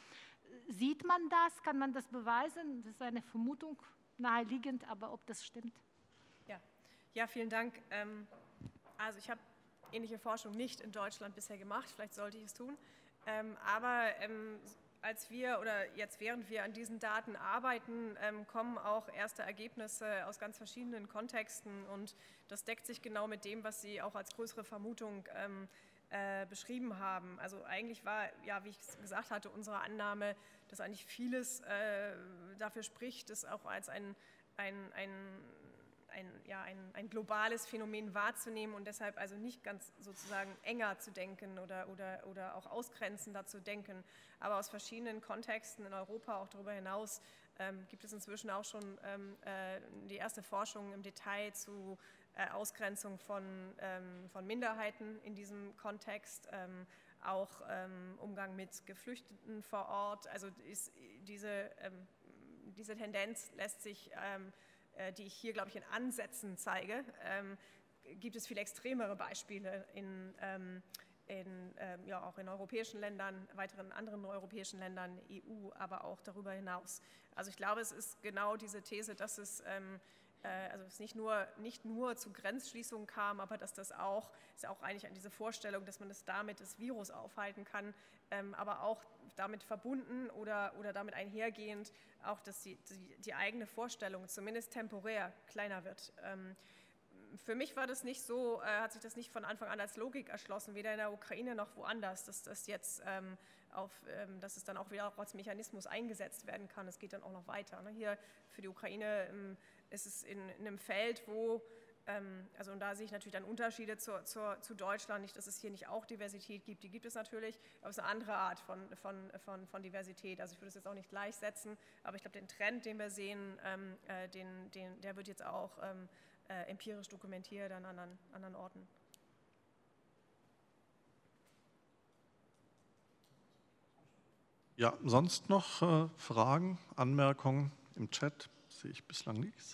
Sieht man das? Kann man das beweisen? Das ist eine Vermutung, naheliegend, aber ob das stimmt? Ja, ja vielen Dank. Ähm, also ich habe ähnliche Forschung nicht in Deutschland bisher gemacht, vielleicht sollte ich es tun. Ähm, aber ähm, als wir oder jetzt während wir an diesen Daten arbeiten, ähm, kommen auch erste Ergebnisse aus ganz verschiedenen Kontexten und das deckt sich genau mit dem, was Sie auch als größere Vermutung ähm, Äh, beschrieben haben. Also eigentlich war, ja, wie ich gesagt hatte, unsere Annahme, dass eigentlich vieles äh, dafür spricht, das auch als ein, ein, ein, ein, ja, ein, ein globales Phänomen wahrzunehmen und deshalb also nicht ganz sozusagen enger zu denken oder, oder, oder auch ausgrenzender zu denken. Aber aus verschiedenen Kontexten in Europa, auch darüber hinaus, ähm, gibt es inzwischen auch schon ähm, äh, die erste Forschung im Detail zu Ausgrenzung von, ähm, von Minderheiten in diesem Kontext, ähm, auch ähm, Umgang mit Geflüchteten vor Ort. Also ist diese, ähm, diese Tendenz lässt sich, ähm, äh, die ich hier, glaube ich, in Ansätzen zeige, ähm, gibt es viel extremere Beispiele in, ähm, in, ähm, ja, auch in europäischen Ländern, weiteren anderen europäischen Ländern, E U, aber auch darüber hinaus. Also ich glaube, es ist genau diese These, dass es ähm, also es nicht nur, nicht nur zu Grenzschließungen kam, aber dass das auch, ist auch eigentlich an diese Vorstellung, dass man das damit das Virus aufhalten kann, ähm, aber auch damit verbunden oder, oder damit einhergehend auch, dass die, die, die eigene Vorstellung zumindest temporär kleiner wird. Ähm, für mich war das nicht so, äh, hat sich das nicht von Anfang an als Logik erschlossen, weder in der Ukraine noch woanders, dass das jetzt ähm, auf, ähm, dass es dann auch wieder auch als Mechanismus eingesetzt werden kann. Es geht dann auch noch weiter. Ne? Hier für die Ukraine ähm, ist es in, in einem Feld, wo, ähm, also und da sehe ich natürlich dann Unterschiede zur, zur, zu Deutschland, nicht, dass es hier nicht auch Diversität gibt, die gibt es natürlich, aber es ist eine andere Art von, von, von, von Diversität. Also ich würde es jetzt auch nicht gleichsetzen, aber ich glaube, den Trend, den wir sehen, ähm, äh, den, den, der wird jetzt auch ähm, äh, empirisch dokumentiert an anderen, anderen Orten. Ja, sonst noch äh, Fragen, Anmerkungen im Chat? Sehe ich bislang nichts.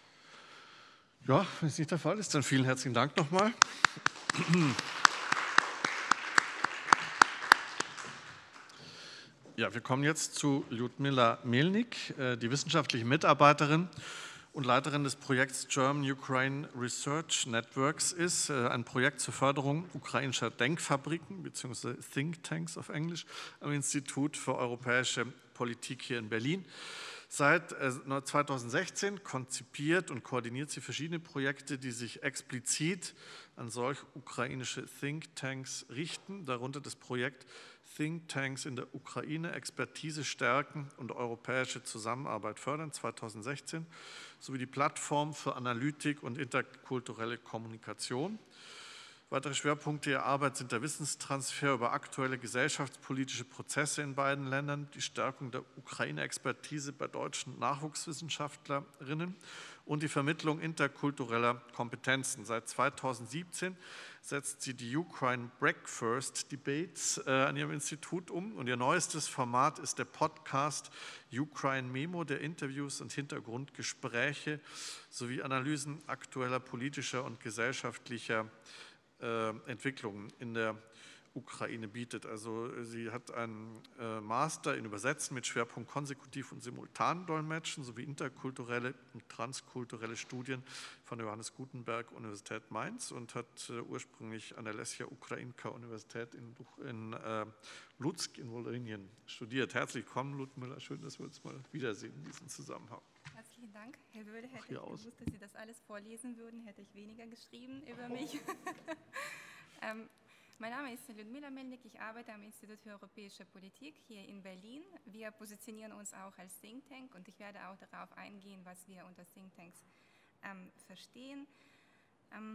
Ja, wenn es nicht der Fall ist, dann vielen herzlichen Dank nochmal. Ja, wir kommen jetzt zu Ljudmila Melnik, die wissenschaftliche Mitarbeiterin und Leiterin des Projekts German-Ukraine Research Networks ist, ein Projekt zur Förderung ukrainischer Denkfabriken bzw. Think Tanks auf Englisch am Institut für europäische Politik hier in Berlin. Seit zweitausendsechzehn konzipiert und koordiniert sie verschiedene Projekte, die sich explizit an solch ukrainische Think Tanks richten, darunter das Projekt Think Tanks in der Ukraine, Expertise stärken und europäische Zusammenarbeit fördern, zweitausendsechzehn, sowie die Plattform für Analytik und interkulturelle Kommunikation. Weitere Schwerpunkte ihrer Arbeit sind der Wissenstransfer über aktuelle gesellschaftspolitische Prozesse in beiden Ländern, die Stärkung der Ukraine-Expertise bei deutschen Nachwuchswissenschaftlerinnen und die Vermittlung interkultureller Kompetenzen. Seit zweitausendsiebzehn setzt sie die Ukraine Breakfast Debates äh, an ihrem Institut um und ihr neuestes Format ist der Podcast Ukraine Memo, der Interviews und Hintergrundgespräche sowie Analysen aktueller politischer und gesellschaftlicher Entwicklungen in der Ukraine bietet. Also sie hat einen Master in Übersetzen mit Schwerpunkt Konsekutiv- und Simultandolmetschen sowie interkulturelle und transkulturelle Studien von der Johannes Gutenberg Universität Mainz und hat ursprünglich an der Lesja Ukrainka Universität in, in äh, Lutsk in Wolynien studiert. Herzlich willkommen, Ljudmila. Schön, dass wir uns mal wiedersehen in diesem Zusammenhang. Herzlichen Dank. Herr Wöhle, hätte ich gewusst, dass Sie das alles vorlesen würden, hätte ich weniger geschrieben über mich. ähm, mein Name ist Ljudmila Melnik, ich arbeite am Institut für Europäische Politik hier in Berlin. Wir positionieren uns auch als Think Tank und ich werde auch darauf eingehen, was wir unter Think Tanks ähm, verstehen. Ähm,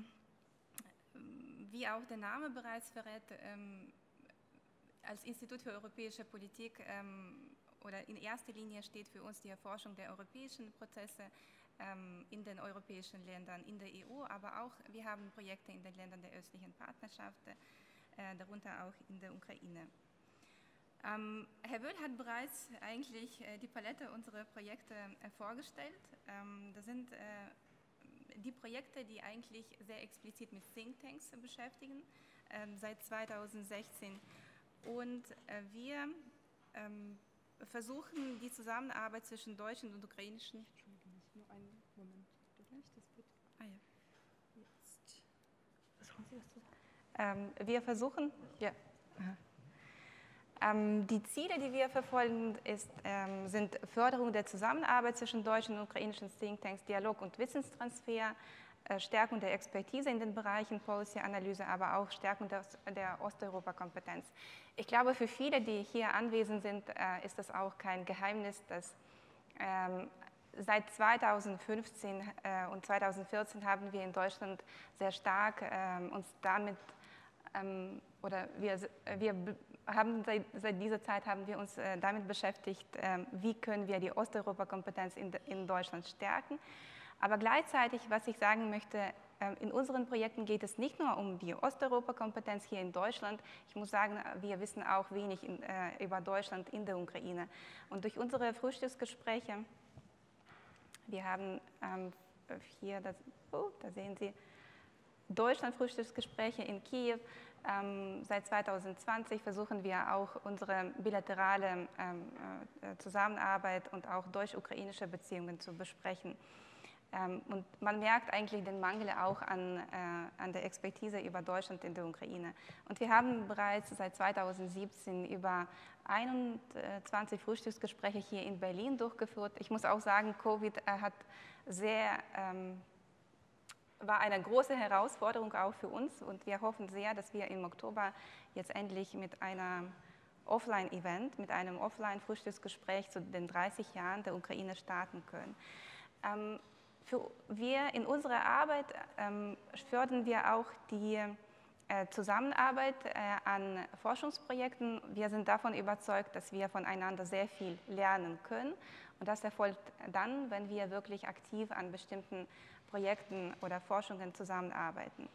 wie auch der Name bereits verrät, ähm, als Institut für Europäische Politik ähm, oder in erster Linie steht für uns die Erforschung der europäischen Prozesse ähm, in den europäischen Ländern, in der E U, aber auch wir haben Projekte in den Ländern der östlichen Partnerschaft, äh, darunter auch in der Ukraine. Ähm, Herr Wöhl hat bereits eigentlich äh, die Palette unserer Projekte äh, vorgestellt. Ähm, das sind äh, die Projekte, die eigentlich sehr explizit mit Think Tanks beschäftigen, äh, seit zweitausendsechzehn. Und äh, wir ähm, versuchen die Zusammenarbeit zwischen deutschen und ukrainischen. Entschuldigung, nur einen Moment. Das wird, ah ja. Jetzt. Was haben Sie dazu? Ähm, wir versuchen, ja. Ähm, die Ziele, die wir verfolgen, ist, ähm, sind Förderung der Zusammenarbeit zwischen deutschen und ukrainischen Thinktanks, Dialog und Wissenstransfer, äh, Stärkung der Expertise in den Bereichen Policy-Analyse, aber auch Stärkung der, der Osteuropa-Kompetenz. Ich glaube, für viele, die hier anwesend sind, äh, ist das auch kein Geheimnis, dass ähm, seit zweitausendfünfzehn äh, und zweitausendvierzehn haben wir in Deutschland sehr stark ähm, uns damit, ähm, oder wir, wir haben seit, seit dieser Zeit haben wir uns äh, damit beschäftigt, äh, wie können wir die Osteuropa-Kompetenz in, in Deutschland stärken. Aber gleichzeitig, was ich sagen möchte, in unseren Projekten geht es nicht nur um die Osteuropa-Kompetenz hier in Deutschland. Ich muss sagen, wir wissen auch wenig in, äh, über Deutschland in der Ukraine. Und durch unsere Frühstücksgespräche, wir haben ähm, hier, das, oh, da sehen Sie, Deutschland-Frühstücksgespräche in Kiew. Ähm, seit zweitausendzwanzig versuchen wir auch unsere bilaterale ähm, äh, Zusammenarbeit und auch deutsch-ukrainische Beziehungen zu besprechen. Ähm, und man merkt eigentlich den Mangel auch an, äh, an der Expertise über Deutschland in der Ukraine. Und wir haben bereits seit zweitausendsiebzehn über einundzwanzig Frühstücksgespräche hier in Berlin durchgeführt. Ich muss auch sagen, Covid äh, hat sehr, ähm, war eine große Herausforderung auch für uns und wir hoffen sehr, dass wir im Oktober jetzt endlich mit einer Offline-Event, mit einem Offline-Frühstücksgespräch zu den dreißig Jahren der Ukraine starten können. Ähm, Für wir in unserer Arbeit ähm, fördern wir auch die äh, Zusammenarbeit äh, an Forschungsprojekten. Wir sind davon überzeugt, dass wir voneinander sehr viel lernen können. Und das erfolgt dann, wenn wir wirklich aktiv an bestimmten Projekten oder Forschungen zusammenarbeiten.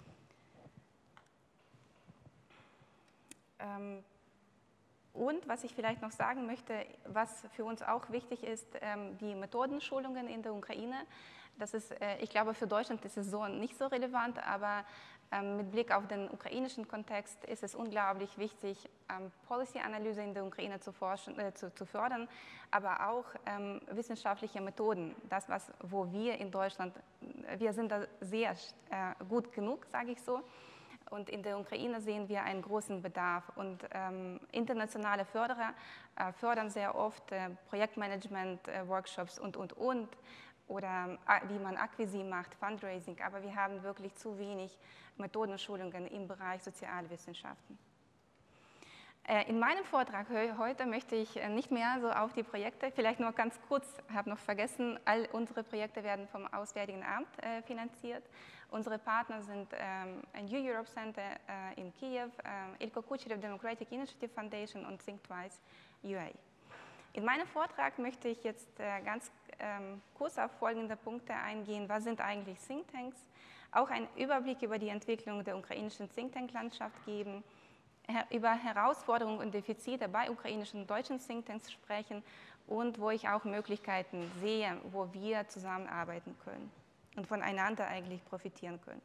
Ähm, Und was ich vielleicht noch sagen möchte, was für uns auch wichtig ist, die Methodenschulungen in der Ukraine. Das ist, ich glaube, für Deutschland ist es so nicht so relevant, aber Mit Blick auf den ukrainischen Kontext ist es unglaublich wichtig, Policy-Analyse in der Ukraine zu, forschen, äh, zu, zu fördern, aber auch ähm, wissenschaftliche Methoden. Das, was, wo wir in Deutschland, wir sind da sehr äh, gut genug, sage ich so. Und in der Ukraine sehen wir einen großen Bedarf. Und ähm, internationale Förderer äh, fördern sehr oft äh, Projektmanagement-Workshops äh, und, und, und. Oder äh, wie man Akquise macht, Fundraising. Aber wir haben wirklich zu wenig Methodenschulungen im Bereich Sozialwissenschaften. Äh, in meinem Vortrag heute möchte ich äh, nicht mehr so auf die Projekte, vielleicht nur ganz kurz, habe noch vergessen, all unsere Projekte werden vom Auswärtigen Amt äh, finanziert. Unsere Partner sind ähm, ein New Europe Center äh, in Kiew, äh, Ilko Kucherev Democratic Initiative Foundation und Think Twice U A. In meinem Vortrag möchte ich jetzt äh, ganz ähm, kurz auf folgende Punkte eingehen. Was sind eigentlich Thinktanks? Auch einen Überblick über die Entwicklung der ukrainischen Thinktank-Landschaft geben, her über Herausforderungen und Defizite bei ukrainischen und deutschen Thinktanks sprechen und wo ich auch Möglichkeiten sehe, wo wir zusammenarbeiten können und voneinander eigentlich profitieren können.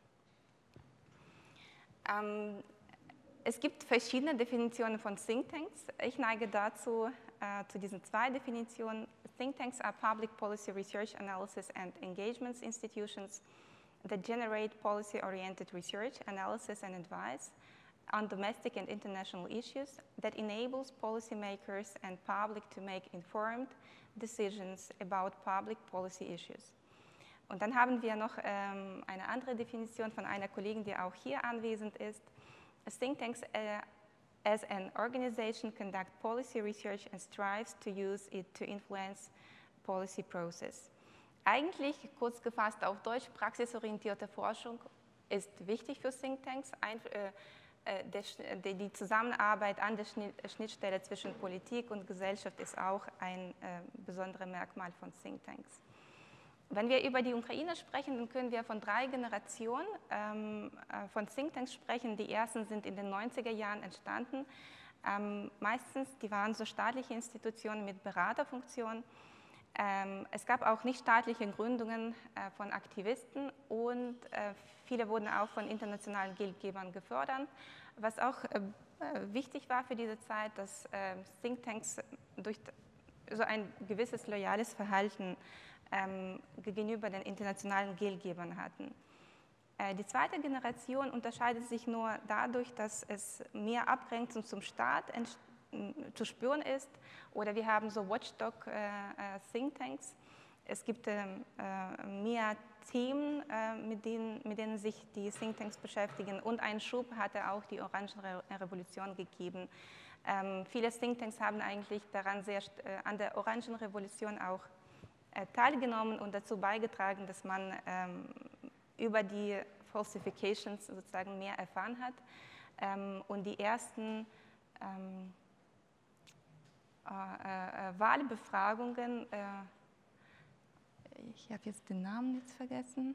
Ähm, es gibt verschiedene Definitionen von Thinktanks. Ich neige dazu, äh, zu diesen zwei Definitionen. Thinktanks are public policy research analysis and engagements institutions that generate policy-oriented research, analysis and advice on domestic and international issues that enables policymakers and public to make informed decisions about public policy issues. Und dann haben wir noch ähm, eine andere Definition von einer Kollegin, die auch hier anwesend ist. Think tanks uh, as an organization conduct policy research and strives to use it to influence policy process. Eigentlich, kurz gefasst auf Deutsch, praxisorientierte Forschung ist wichtig für Thinktanks. Ein, äh, der, die Zusammenarbeit an der Schnittstelle zwischen Politik und Gesellschaft ist auch ein äh, besonderes Merkmal von Thinktanks. Wenn wir über die Ukraine sprechen, dann können wir von drei Generationen ähm, äh, von Thinktanks sprechen. Die ersten sind in den neunziger Jahren entstanden. Ähm, meistens, die waren so staatliche Institutionen mit Beraterfunktion. Ähm, es gab auch nicht staatliche Gründungen äh, von Aktivisten und äh, viele wurden auch von internationalen Geldgebern gefördert. Was auch äh, wichtig war für diese Zeit, dass äh, Thinktanks durch so ein gewisses loyales Verhalten ähm, gegenüber den internationalen Geldgebern hatten. Äh, die zweite Generation unterscheidet sich nur dadurch, dass es mehr Abgrenzung zum Staat zu spüren ist, oder wir haben so Watchdog-Thinktanks. Äh, es gibt äh, mehr Themen, äh, mit, denen, mit denen sich die Thinktanks beschäftigen, und einen Schub hatte auch die Orangenrevolution gegeben. Ähm, viele Thinktanks haben eigentlich daran sehr, äh, an der Orangenrevolution auch äh, teilgenommen und dazu beigetragen, dass man ähm, über die Falsifications sozusagen mehr erfahren hat. Ähm, und die ersten ähm, Äh, äh, Wahlbefragungen, äh, ich habe jetzt den Namen jetzt vergessen,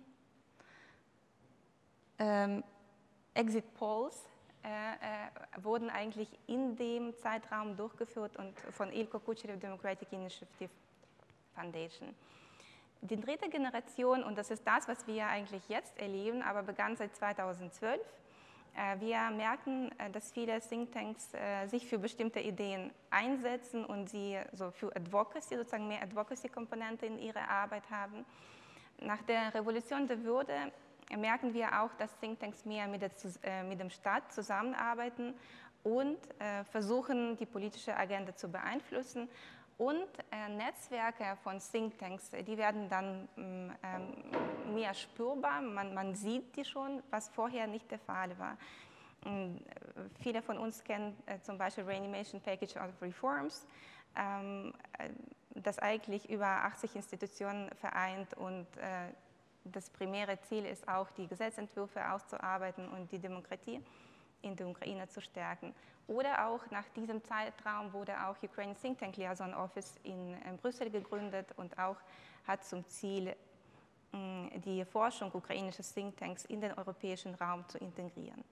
ähm, Exit Polls äh, äh, wurden eigentlich in dem Zeitraum durchgeführt und von Ilko Kucherev Democratic Initiative Foundation. Die dritte Generation, und das ist das, was wir eigentlich jetzt erleben, aber begann seit zweitausendzwölf, wir merken, dass viele Thinktanks sich für bestimmte Ideen einsetzen und sie so für Advocacy, sozusagen mehr Advocacy-Komponente in ihrer Arbeit haben. Nach der Revolution der Würde merken wir auch, dass Thinktanks mehr mit, der, mit dem Staat zusammenarbeiten und versuchen, die politische Agenda zu beeinflussen. Und äh, Netzwerke von Thinktanks, die werden dann ähm, mehr spürbar, man, man sieht die schon, was vorher nicht der Fall war. Und viele von uns kennen äh, zum Beispiel Reanimation Package of Reforms, ähm, das eigentlich über achtzig Institutionen vereint, und äh, das primäre Ziel ist auch, die Gesetzentwürfe auszuarbeiten und die Demokratie in der Ukraine zu stärken. Oder auch nach diesem Zeitraum wurde auch Ukraine Think Tank Liaison Office in, in Brüssel gegründet und auch hat zum Ziel, die Forschung ukrainischer Thinktanks in den europäischen Raum zu integrieren.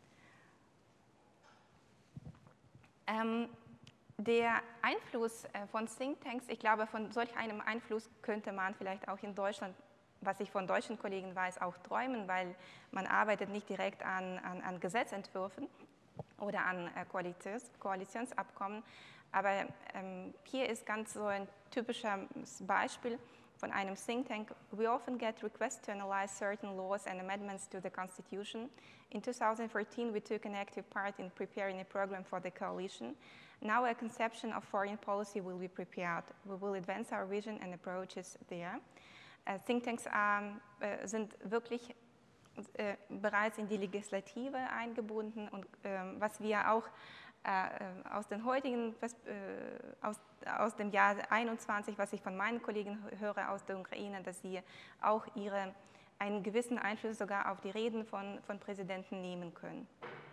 Ähm, der Einfluss von Thinktanks, ich glaube, von solch einem Einfluss könnte man vielleicht auch in Deutschland was ich von deutschen Kollegen weiß, auch träumen, weil man arbeitet nicht direkt an, an, an Gesetzentwürfen oder an äh, Koalitions, Koalitionsabkommen. Aber ähm, hier ist ganz so ein typisches Beispiel von einem Think Tank. We often get requests to analyze certain laws and amendments to the Constitution. In two thousand fourteen, we took an active part in preparing a program for the coalition. Now a conception of foreign policy will be prepared. We will advance our vision and approaches there. Uh, Think Tanks ähm, äh, sind wirklich äh, bereits in die Legislative eingebunden und äh, was wir auch äh, aus den heutigen, äh, aus, aus dem Jahr einundzwanzig, was ich von meinen Kollegen höre aus der Ukraine, dass sie auch ihre, einen gewissen Einfluss sogar auf die Reden von, von Präsidenten nehmen können.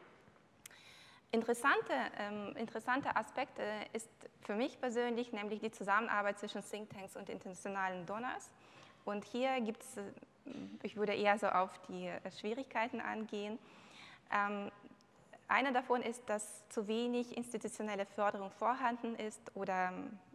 Interessante, ähm, interessanter Aspekt äh, ist für mich persönlich nämlich die Zusammenarbeit zwischen Think Tanks und internationalen Donors. Und hier gibt es, ich würde eher so auf die Schwierigkeiten angehen. Ähm, eine davon ist, dass zu wenig institutionelle Förderung vorhanden ist oder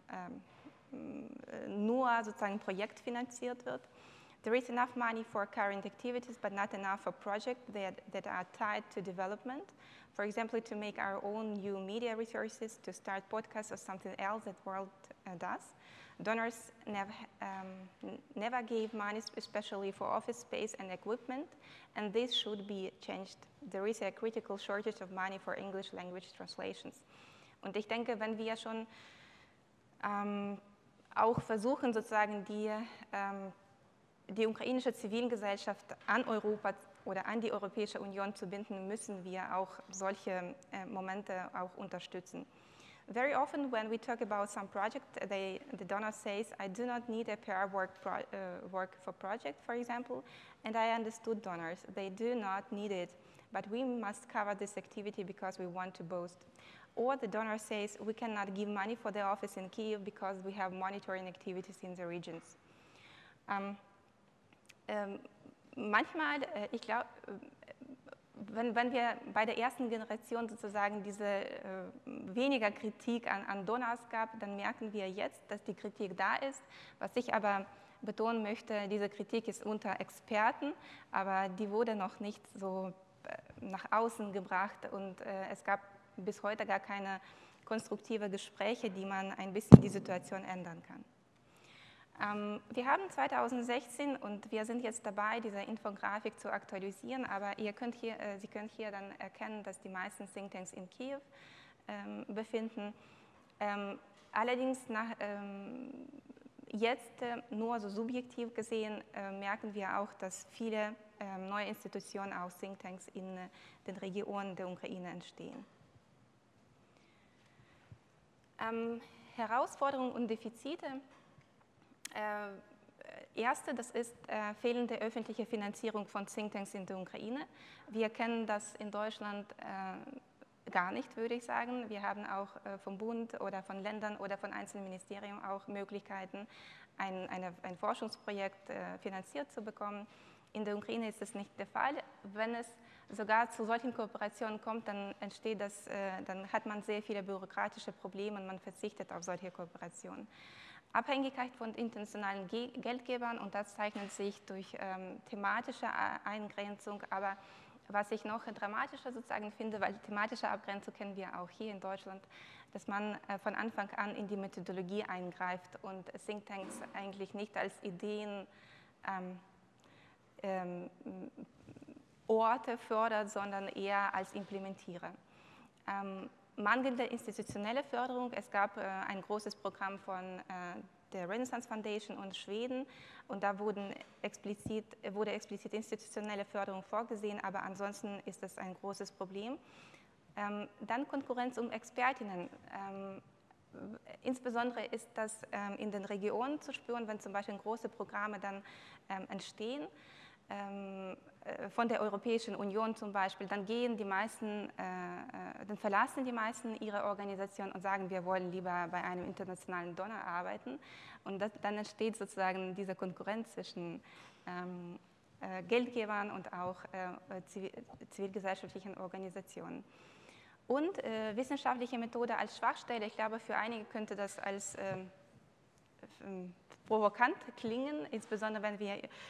ähm, nur sozusagen projektfinanziert wird. There is enough money for current activities, but not enough for projects that, that are tied to development. For example, to make our own new media resources, to start podcasts or something else that the world uh, does. Donors never, um, never gave money especially for office space and equipment, and this should be changed. There is a critical shortage of money for English language translations. Und ich denke, wenn wir schon ähm, auch versuchen, sozusagen die, ähm, die ukrainische Zivilgesellschaft an Europa oder an die Europäische Union zu binden, müssen wir auch solche äh, Momente auch unterstützen. Very often when we talk about some project, they, the donor says, I do not need a pair work, pro, uh, work for project, for example, and I understood donors. They do not need it, but we must cover this activity because we want to boast. Or the donor says, we cannot give money for the office in Kyiv because we have monitoring activities in the regions. Um, um, manchmal, äh, ich glaube, Wenn, wenn wir bei der ersten Generation sozusagen diese äh, weniger Kritik an, an Donors gab, dann merken wir jetzt, dass die Kritik da ist. Was ich aber betonen möchte, diese Kritik ist unter Experten, aber die wurde noch nicht so äh, nach außen gebracht und äh, es gab bis heute gar keine konstruktive Gespräche, die man ein bisschen die Situation ändern kann. Ähm, wir haben zweitausendsechzehn und wir sind jetzt dabei, diese Infografik zu aktualisieren, aber ihr könnt hier, äh, Sie können hier dann erkennen, dass die meisten Thinktanks in Kiew ähm, befinden. Ähm, allerdings nach, ähm, jetzt äh, nur so subjektiv gesehen äh, merken wir auch, dass viele äh, neue Institutionen aus Thinktanks in äh, den Regionen der Ukraine entstehen. Ähm, Herausforderungen und Defizite. Äh, erste, das ist äh, fehlende öffentliche Finanzierung von Thinktanks in der Ukraine. Wir kennen das in Deutschland äh, gar nicht, würde ich sagen. Wir haben auch äh, vom Bund oder von Ländern oder von einzelnen Ministerien auch Möglichkeiten, ein, eine, ein Forschungsprojekt äh, finanziert zu bekommen. In der Ukraine ist das nicht der Fall. Wenn es sogar zu solchen Kooperationen kommt, dann entsteht das, äh, dann hat man sehr viele bürokratische Probleme und man verzichtet auf solche Kooperationen. Abhängigkeit von internationalen Ge Geldgebern, und das zeichnet sich durch ähm, thematische Eingrenzung, aber was ich noch dramatischer sozusagen finde, weil thematische Abgrenzung kennen wir auch hier in Deutschland, dass man äh, von Anfang an in die Methodologie eingreift und Thinktanks eigentlich nicht als Ideen ähm, ähm, Orte fördert, sondern eher als Implementierer. Ähm, Mangelnde institutionelle Förderung. Es gab äh, ein großes Programm von äh, der Renaissance Foundation und Schweden und da wurden explizit, wurde explizit institutionelle Förderung vorgesehen, aber ansonsten ist das ein großes Problem. Ähm, dann Konkurrenz um Expertinnen. Ähm, insbesondere ist das ähm, in den Regionen zu spüren, wenn zum Beispiel große Programme dann ähm, entstehen. Ähm, von der Europäischen Union zum Beispiel, dann gehen die meisten, äh, dann verlassen die meisten ihre Organisation und sagen, wir wollen lieber bei einem internationalen Donor arbeiten. Und das, dann entsteht sozusagen diese Konkurrenz zwischen ähm, äh, Geldgebern und auch äh, zivil, zivilgesellschaftlichen Organisationen. Und äh, wissenschaftliche Methode als Schwachstelle, ich glaube, für einige könnte das als äh, provokant klingen, insbesondere wenn wir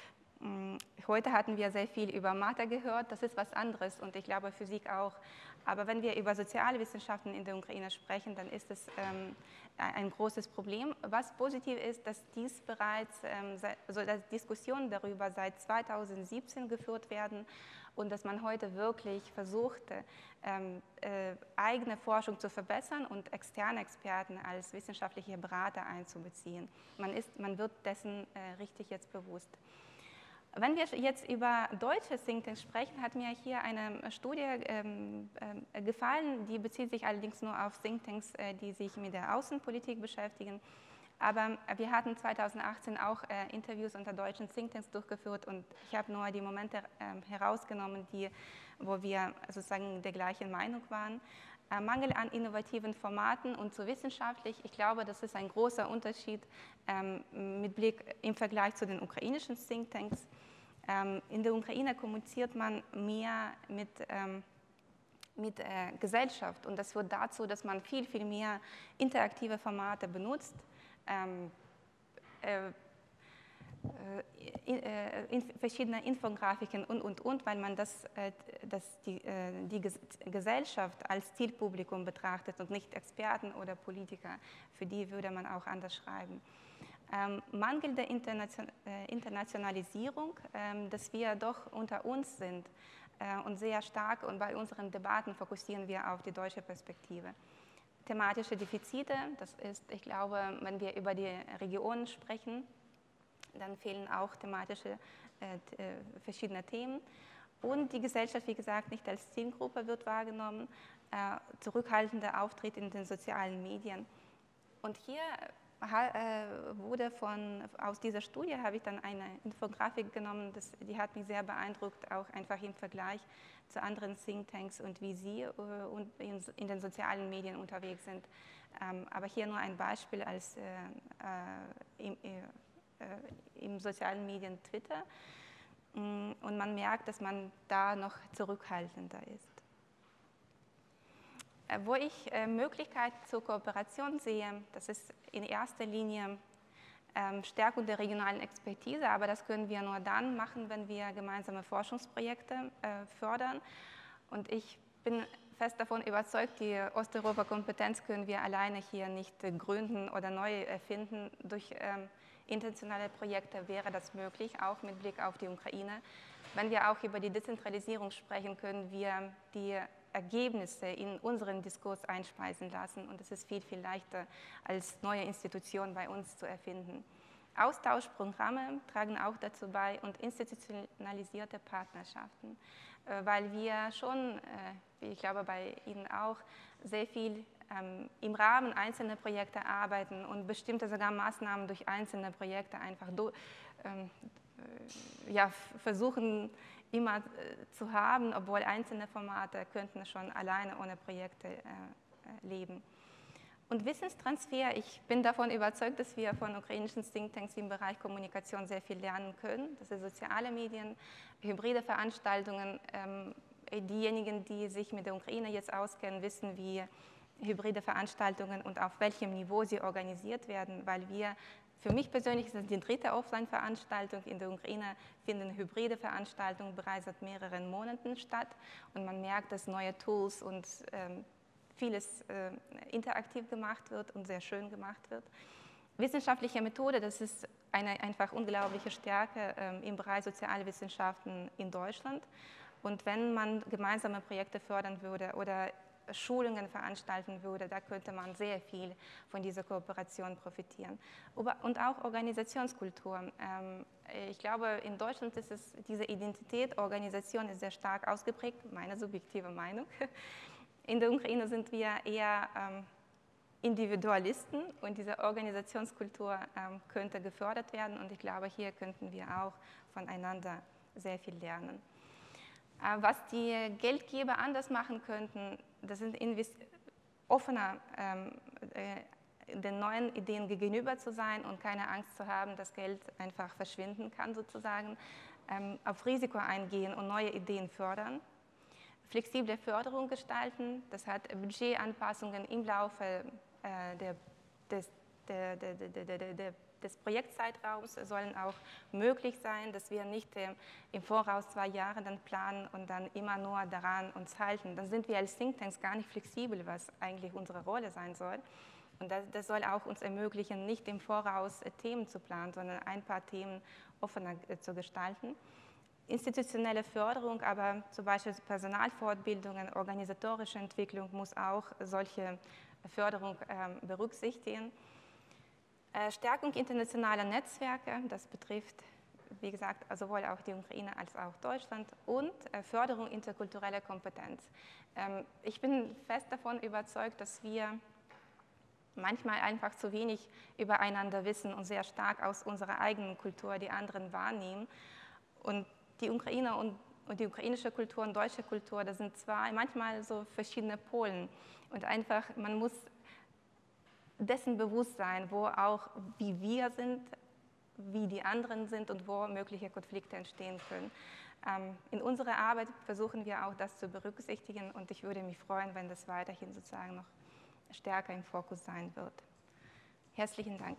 heute hatten wir sehr viel über Mathe gehört, das ist was anderes und ich glaube Physik auch. Aber wenn wir über Sozialwissenschaften in der Ukraine sprechen, dann ist es ähm, ein großes Problem. Was positiv ist, dass dies bereits, ähm, also dass Diskussionen darüber seit zweitausendsiebzehn geführt werden und dass man heute wirklich versucht, ähm, äh, eigene Forschung zu verbessern und externe Experten als wissenschaftliche Berater einzubeziehen. Man, ist, man wird dessen äh, richtig jetzt bewusst. Wenn wir jetzt über deutsche Thinktanks sprechen, hat mir hier eine Studie ähm, äh, gefallen, die bezieht sich allerdings nur auf Thinktanks, äh, die sich mit der Außenpolitik beschäftigen. Aber wir hatten zweitausendachtzehn auch äh, Interviews unter deutschen Thinktanks durchgeführt und ich habe nur die Momente äh, herausgenommen, die, wo wir sozusagen der gleichen Meinung waren. Äh, Mangel an innovativen Formaten und zu wissenschaftlich, ich glaube, das ist ein großer Unterschied ähm, mit Blick im Vergleich zu den ukrainischen Thinktanks. Ähm, in der Ukraine kommuniziert man mehr mit, ähm, mit äh, Gesellschaft und das führt dazu, dass man viel, viel mehr interaktive Formate benutzt. Ähm, äh, in, äh, in verschiedene Infografiken und, und, und, weil man das, äh, das die, äh, die Gesellschaft als Zielpublikum betrachtet und nicht Experten oder Politiker. Für die würde man auch anders schreiben. Ähm, Mangel der Internation äh, Internationalisierung, ähm, dass wir doch unter uns sind äh, und sehr stark und bei unseren Debatten fokussieren wir auf die deutsche Perspektive. Thematische Defizite, das ist, ich glaube, wenn wir über die Regionen sprechen, dann fehlen auch thematische äh, äh, verschiedene Themen. Und die Gesellschaft, wie gesagt, nicht als Zielgruppe wird wahrgenommen, äh, zurückhaltender Auftritt in den sozialen Medien. Und hier äh, wurde von, aus dieser Studie habe ich dann eine Infografik genommen, das, die hat mich sehr beeindruckt, auch einfach im Vergleich zu anderen Thinktanks und wie sie äh, und in, in den sozialen Medien unterwegs sind. Ähm, aber hier nur ein Beispiel als äh, äh, im, äh, im sozialen Medien Twitter und man merkt, dass man da noch zurückhaltender ist. Wo ich Möglichkeiten zur Kooperation sehe, das ist in erster Linie Stärkung der regionalen Expertise, aber das können wir nur dann machen, wenn wir gemeinsame Forschungsprojekte fördern. Und ich bin fest davon überzeugt, die Osteuropa-Kompetenz können wir alleine hier nicht gründen oder neu erfinden. Durch internationale Projekte wäre das möglich, auch mit Blick auf die Ukraine. Wenn wir auch über die Dezentralisierung sprechen, können wir die Ergebnisse in unseren Diskurs einspeisen lassen und es ist viel, viel leichter, als neue Institutionen bei uns zu erfinden. Austauschprogramme tragen auch dazu bei und institutionalisierte Partnerschaften, weil wir schon, wie ich glaube bei Ihnen auch, sehr viel im Rahmen einzelner Projekte arbeiten und bestimmte sogar Maßnahmen durch einzelne Projekte einfach do, ähm, ja, versuchen immer äh, zu haben, obwohl einzelne Formate könnten schon alleine ohne Projekte äh, leben. Und Wissenstransfer, ich bin davon überzeugt, dass wir von ukrainischen Thinktanks im Bereich Kommunikation sehr viel lernen können. Das sind soziale Medien, hybride Veranstaltungen. Ähm, diejenigen, die sich mit der Ukraine jetzt auskennen, wissen, wie hybride Veranstaltungen und auf welchem Niveau sie organisiert werden, weil wir, für mich persönlich ist es die dritte Offline-Veranstaltung, in der Ukraine finden hybride Veranstaltungen bereits seit mehreren Monaten statt und man merkt, dass neue Tools und ähm, vieles äh, interaktiv gemacht wird und sehr schön gemacht wird. Wissenschaftliche Methode, das ist eine einfach unglaubliche Stärke ähm, im Bereich Sozialwissenschaften in Deutschland und wenn man gemeinsame Projekte fördern würde oder Schulungen veranstalten würde, da könnte man sehr viel von dieser Kooperation profitieren. Und auch Organisationskultur. Ich glaube, in Deutschland ist es, diese Identität, Organisation ist sehr stark ausgeprägt, meine subjektive Meinung. In der Ukraine sind wir eher Individualisten und diese Organisationskultur könnte gefördert werden und ich glaube, hier könnten wir auch voneinander sehr viel lernen. Was die Geldgeber anders machen könnten, das sind offener ähm, äh, den neuen Ideen gegenüber zu sein und keine Angst zu haben, dass Geld einfach verschwinden kann sozusagen, ähm, auf Risiko eingehen und neue Ideen fördern. Flexible Förderung gestalten, das hat Budgetanpassungen im Laufe äh, der, des, der, der, der, der, der, des Projektzeitraums sollen auch möglich sein, dass wir nicht äh, im Voraus zwei Jahre dann planen und dann immer nur daran uns halten. Dann sind wir als Thinktanks gar nicht flexibel, was eigentlich unsere Rolle sein soll. Und das, das soll auch uns ermöglichen, nicht im Voraus äh, Themen zu planen, sondern ein paar Themen offener äh, zu gestalten. Institutionelle Förderung, aber zum Beispiel Personalfortbildungen, organisatorische Entwicklung muss auch solche Förderung äh, berücksichtigen. Äh, Stärkung internationaler Netzwerke, das betrifft, wie gesagt, sowohl auch die Ukraine als auch Deutschland, und äh, Förderung interkultureller Kompetenz. Ähm, ich bin fest davon überzeugt, dass wir manchmal einfach zu wenig übereinander wissen und sehr stark aus unserer eigenen Kultur die anderen wahrnehmen. Und die Ukraine und, und die ukrainische Kultur und deutsche Kultur, das sind zwei, manchmal so verschiedene Polen. Und einfach, man muss dessen bewusst sein, wo auch, wie wir sind, wie die anderen sind und wo mögliche Konflikte entstehen können. Ähm, in unserer Arbeit versuchen wir auch, das zu berücksichtigen, und ich würde mich freuen, wenn das weiterhin sozusagen noch stärker im Fokus sein wird. Herzlichen Dank.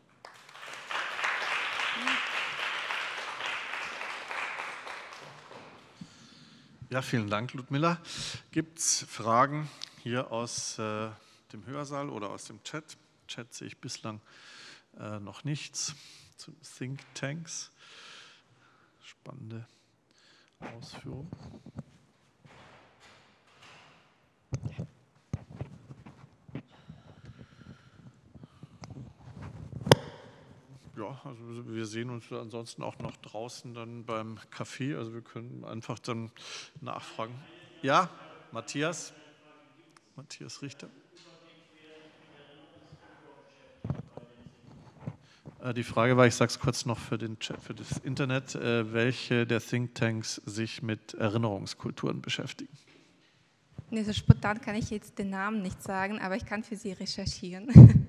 Ja, vielen Dank, Ludmila. Gibt es Fragen hier aus äh, dem Hörsaal oder aus dem Chat? Chat sehe ich bislang äh, noch nichts zu Think Tanks. Spannende Ausführung. Ja, also wir sehen uns ansonsten auch noch draußen dann beim Café, also wir können einfach dann nachfragen. Ja, Matthias, Matthias Richter. Die Frage war, ich sage es kurz noch für den Chat, für das Internet, welche der Thinktanks sich mit Erinnerungskulturen beschäftigen. Nee, so spontan kann ich jetzt den Namen nicht sagen, aber ich kann für Sie recherchieren.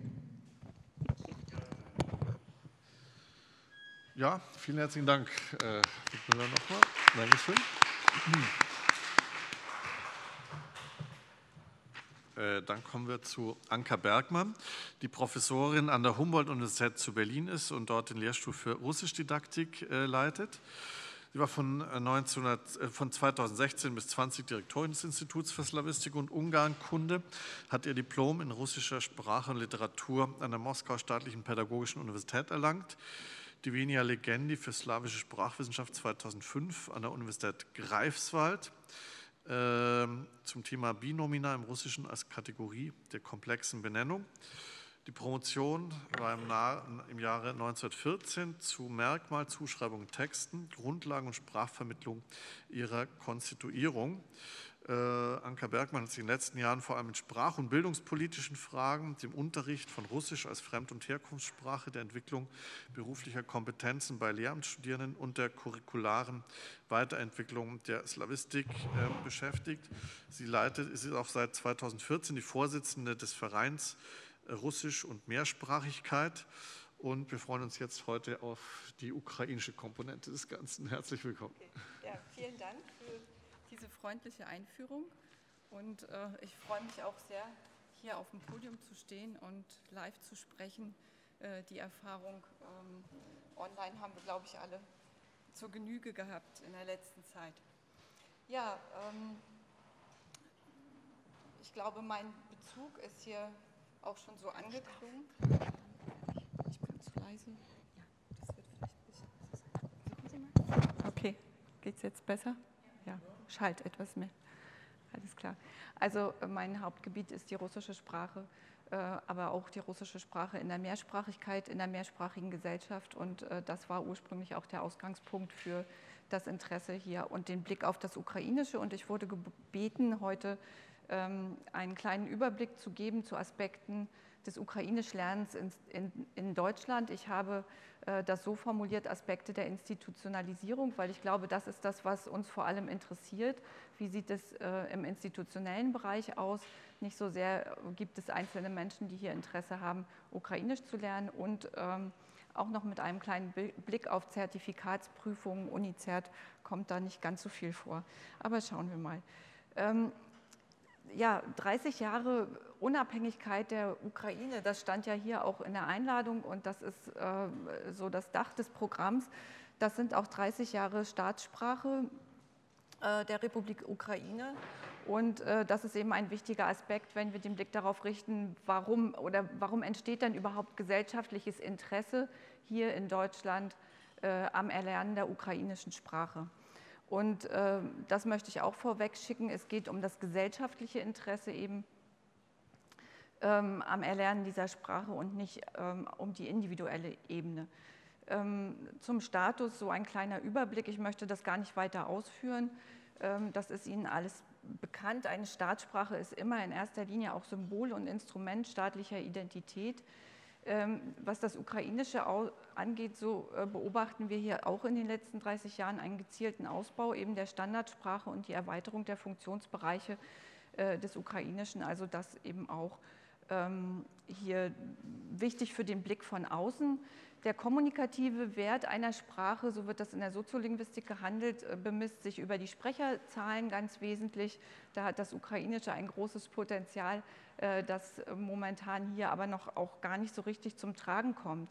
Ja, vielen herzlichen Dank. Äh, nochmal. Dankeschön. Äh, dann kommen wir zu Anka Bergmann, die Professorin an der Humboldt-Universität zu Berlin ist und dort den Lehrstuhl für Russischdidaktik äh, leitet. Sie war von, neunzehnhundert, äh, von zweitausendsechzehn bis zwanzig Direktorin des Instituts für Slawistik und Ungarnkunde, hat ihr Diplom in russischer Sprache und Literatur an der Moskauer Staatlichen Pädagogischen Universität erlangt. Divina Legendi für slawische Sprachwissenschaft zweitausendfünf an der Universität Greifswald äh, zum Thema Binomina im Russischen als Kategorie der komplexen Benennung. Die Promotion war im, Nah im Jahre neunzehnhundertvierzehn zu Merkmal, Zuschreibung, Texten, Grundlagen und Sprachvermittlung ihrer Konstituierung. Äh, Anka Bergmann hat sich in den letzten Jahren vor allem mit sprach- und bildungspolitischen Fragen, dem Unterricht von Russisch als Fremd- und Herkunftssprache, der Entwicklung beruflicher Kompetenzen bei Lehramtsstudierenden und der curricularen Weiterentwicklung der Slawistik äh, beschäftigt. Sie leitet, sie ist auch seit zweitausendvierzehn die Vorsitzende des Vereins äh, Russisch und Mehrsprachigkeit. Und wir freuen uns jetzt heute auf die ukrainische Komponente des Ganzen. Herzlich willkommen. Okay. Ja, vielen Dank für diese freundliche Einführung, und äh, ich freue mich auch sehr, hier auf dem Podium zu stehen und live zu sprechen. Äh, die Erfahrung ähm, online haben wir, glaube ich, alle zur Genüge gehabt in der letzten Zeit. Ja, ähm, ich glaube, mein Bezug ist hier auch schon so angeklungen. Ich bin zu leise. Ja, das wird vielleicht ein bisschen. Suchen Sie mal. Okay, geht es jetzt besser? Ja, schallt etwas mehr. Alles klar. Also mein Hauptgebiet ist die russische Sprache, äh, aber auch die russische Sprache in der Mehrsprachigkeit, in der mehrsprachigen Gesellschaft. Und äh, das war ursprünglich auch der Ausgangspunkt für das Interesse hier und den Blick auf das Ukrainische. Und ich wurde gebeten, heute ähm, einen kleinen Überblick zu geben zu Aspekten des Ukrainischlernens in, in, in Deutschland. Ich habe äh, das so formuliert, Aspekte der Institutionalisierung, weil ich glaube, das ist das, was uns vor allem interessiert. Wie sieht es äh, im institutionellen Bereich aus? Nicht so sehr gibt es einzelne Menschen, die hier Interesse haben, Ukrainisch zu lernen, und ähm, auch noch mit einem kleinen Blick auf Zertifikatsprüfungen, Unizert, kommt da nicht ganz so viel vor. Aber schauen wir mal. Ähm, ja, dreißig Jahre Unabhängigkeit der Ukraine, das stand ja hier auch in der Einladung und das ist äh, so das Dach des Programms. Das sind auch dreißig Jahre Staatssprache äh, der Republik Ukraine. Und äh, das ist eben ein wichtiger Aspekt, wenn wir den Blick darauf richten, warum oder warum entsteht denn überhaupt gesellschaftliches Interesse hier in Deutschland äh, am Erlernen der ukrainischen Sprache. Und äh, das möchte ich auch vorweg schicken. Es geht um das gesellschaftliche Interesse eben ähm, am Erlernen dieser Sprache und nicht ähm, um die individuelle Ebene. Ähm, zum Status so ein kleiner Überblick. Ich möchte das gar nicht weiter ausführen. Ähm, das ist Ihnen alles bekannt. Eine Staatssprache ist immer in erster Linie auch Symbol und Instrument staatlicher Identität. Was das Ukrainische angeht, so beobachten wir hier auch in den letzten dreißig Jahren einen gezielten Ausbau eben der Standardsprache und die Erweiterung der Funktionsbereiche des Ukrainischen, also das eben auch hier wichtig für den Blick von außen. Der kommunikative Wert einer Sprache, so wird das in der Soziolinguistik gehandelt, bemisst sich über die Sprecherzahlen ganz wesentlich. Da hat das Ukrainische ein großes Potenzial, das momentan hier aber noch auch gar nicht so richtig zum Tragen kommt.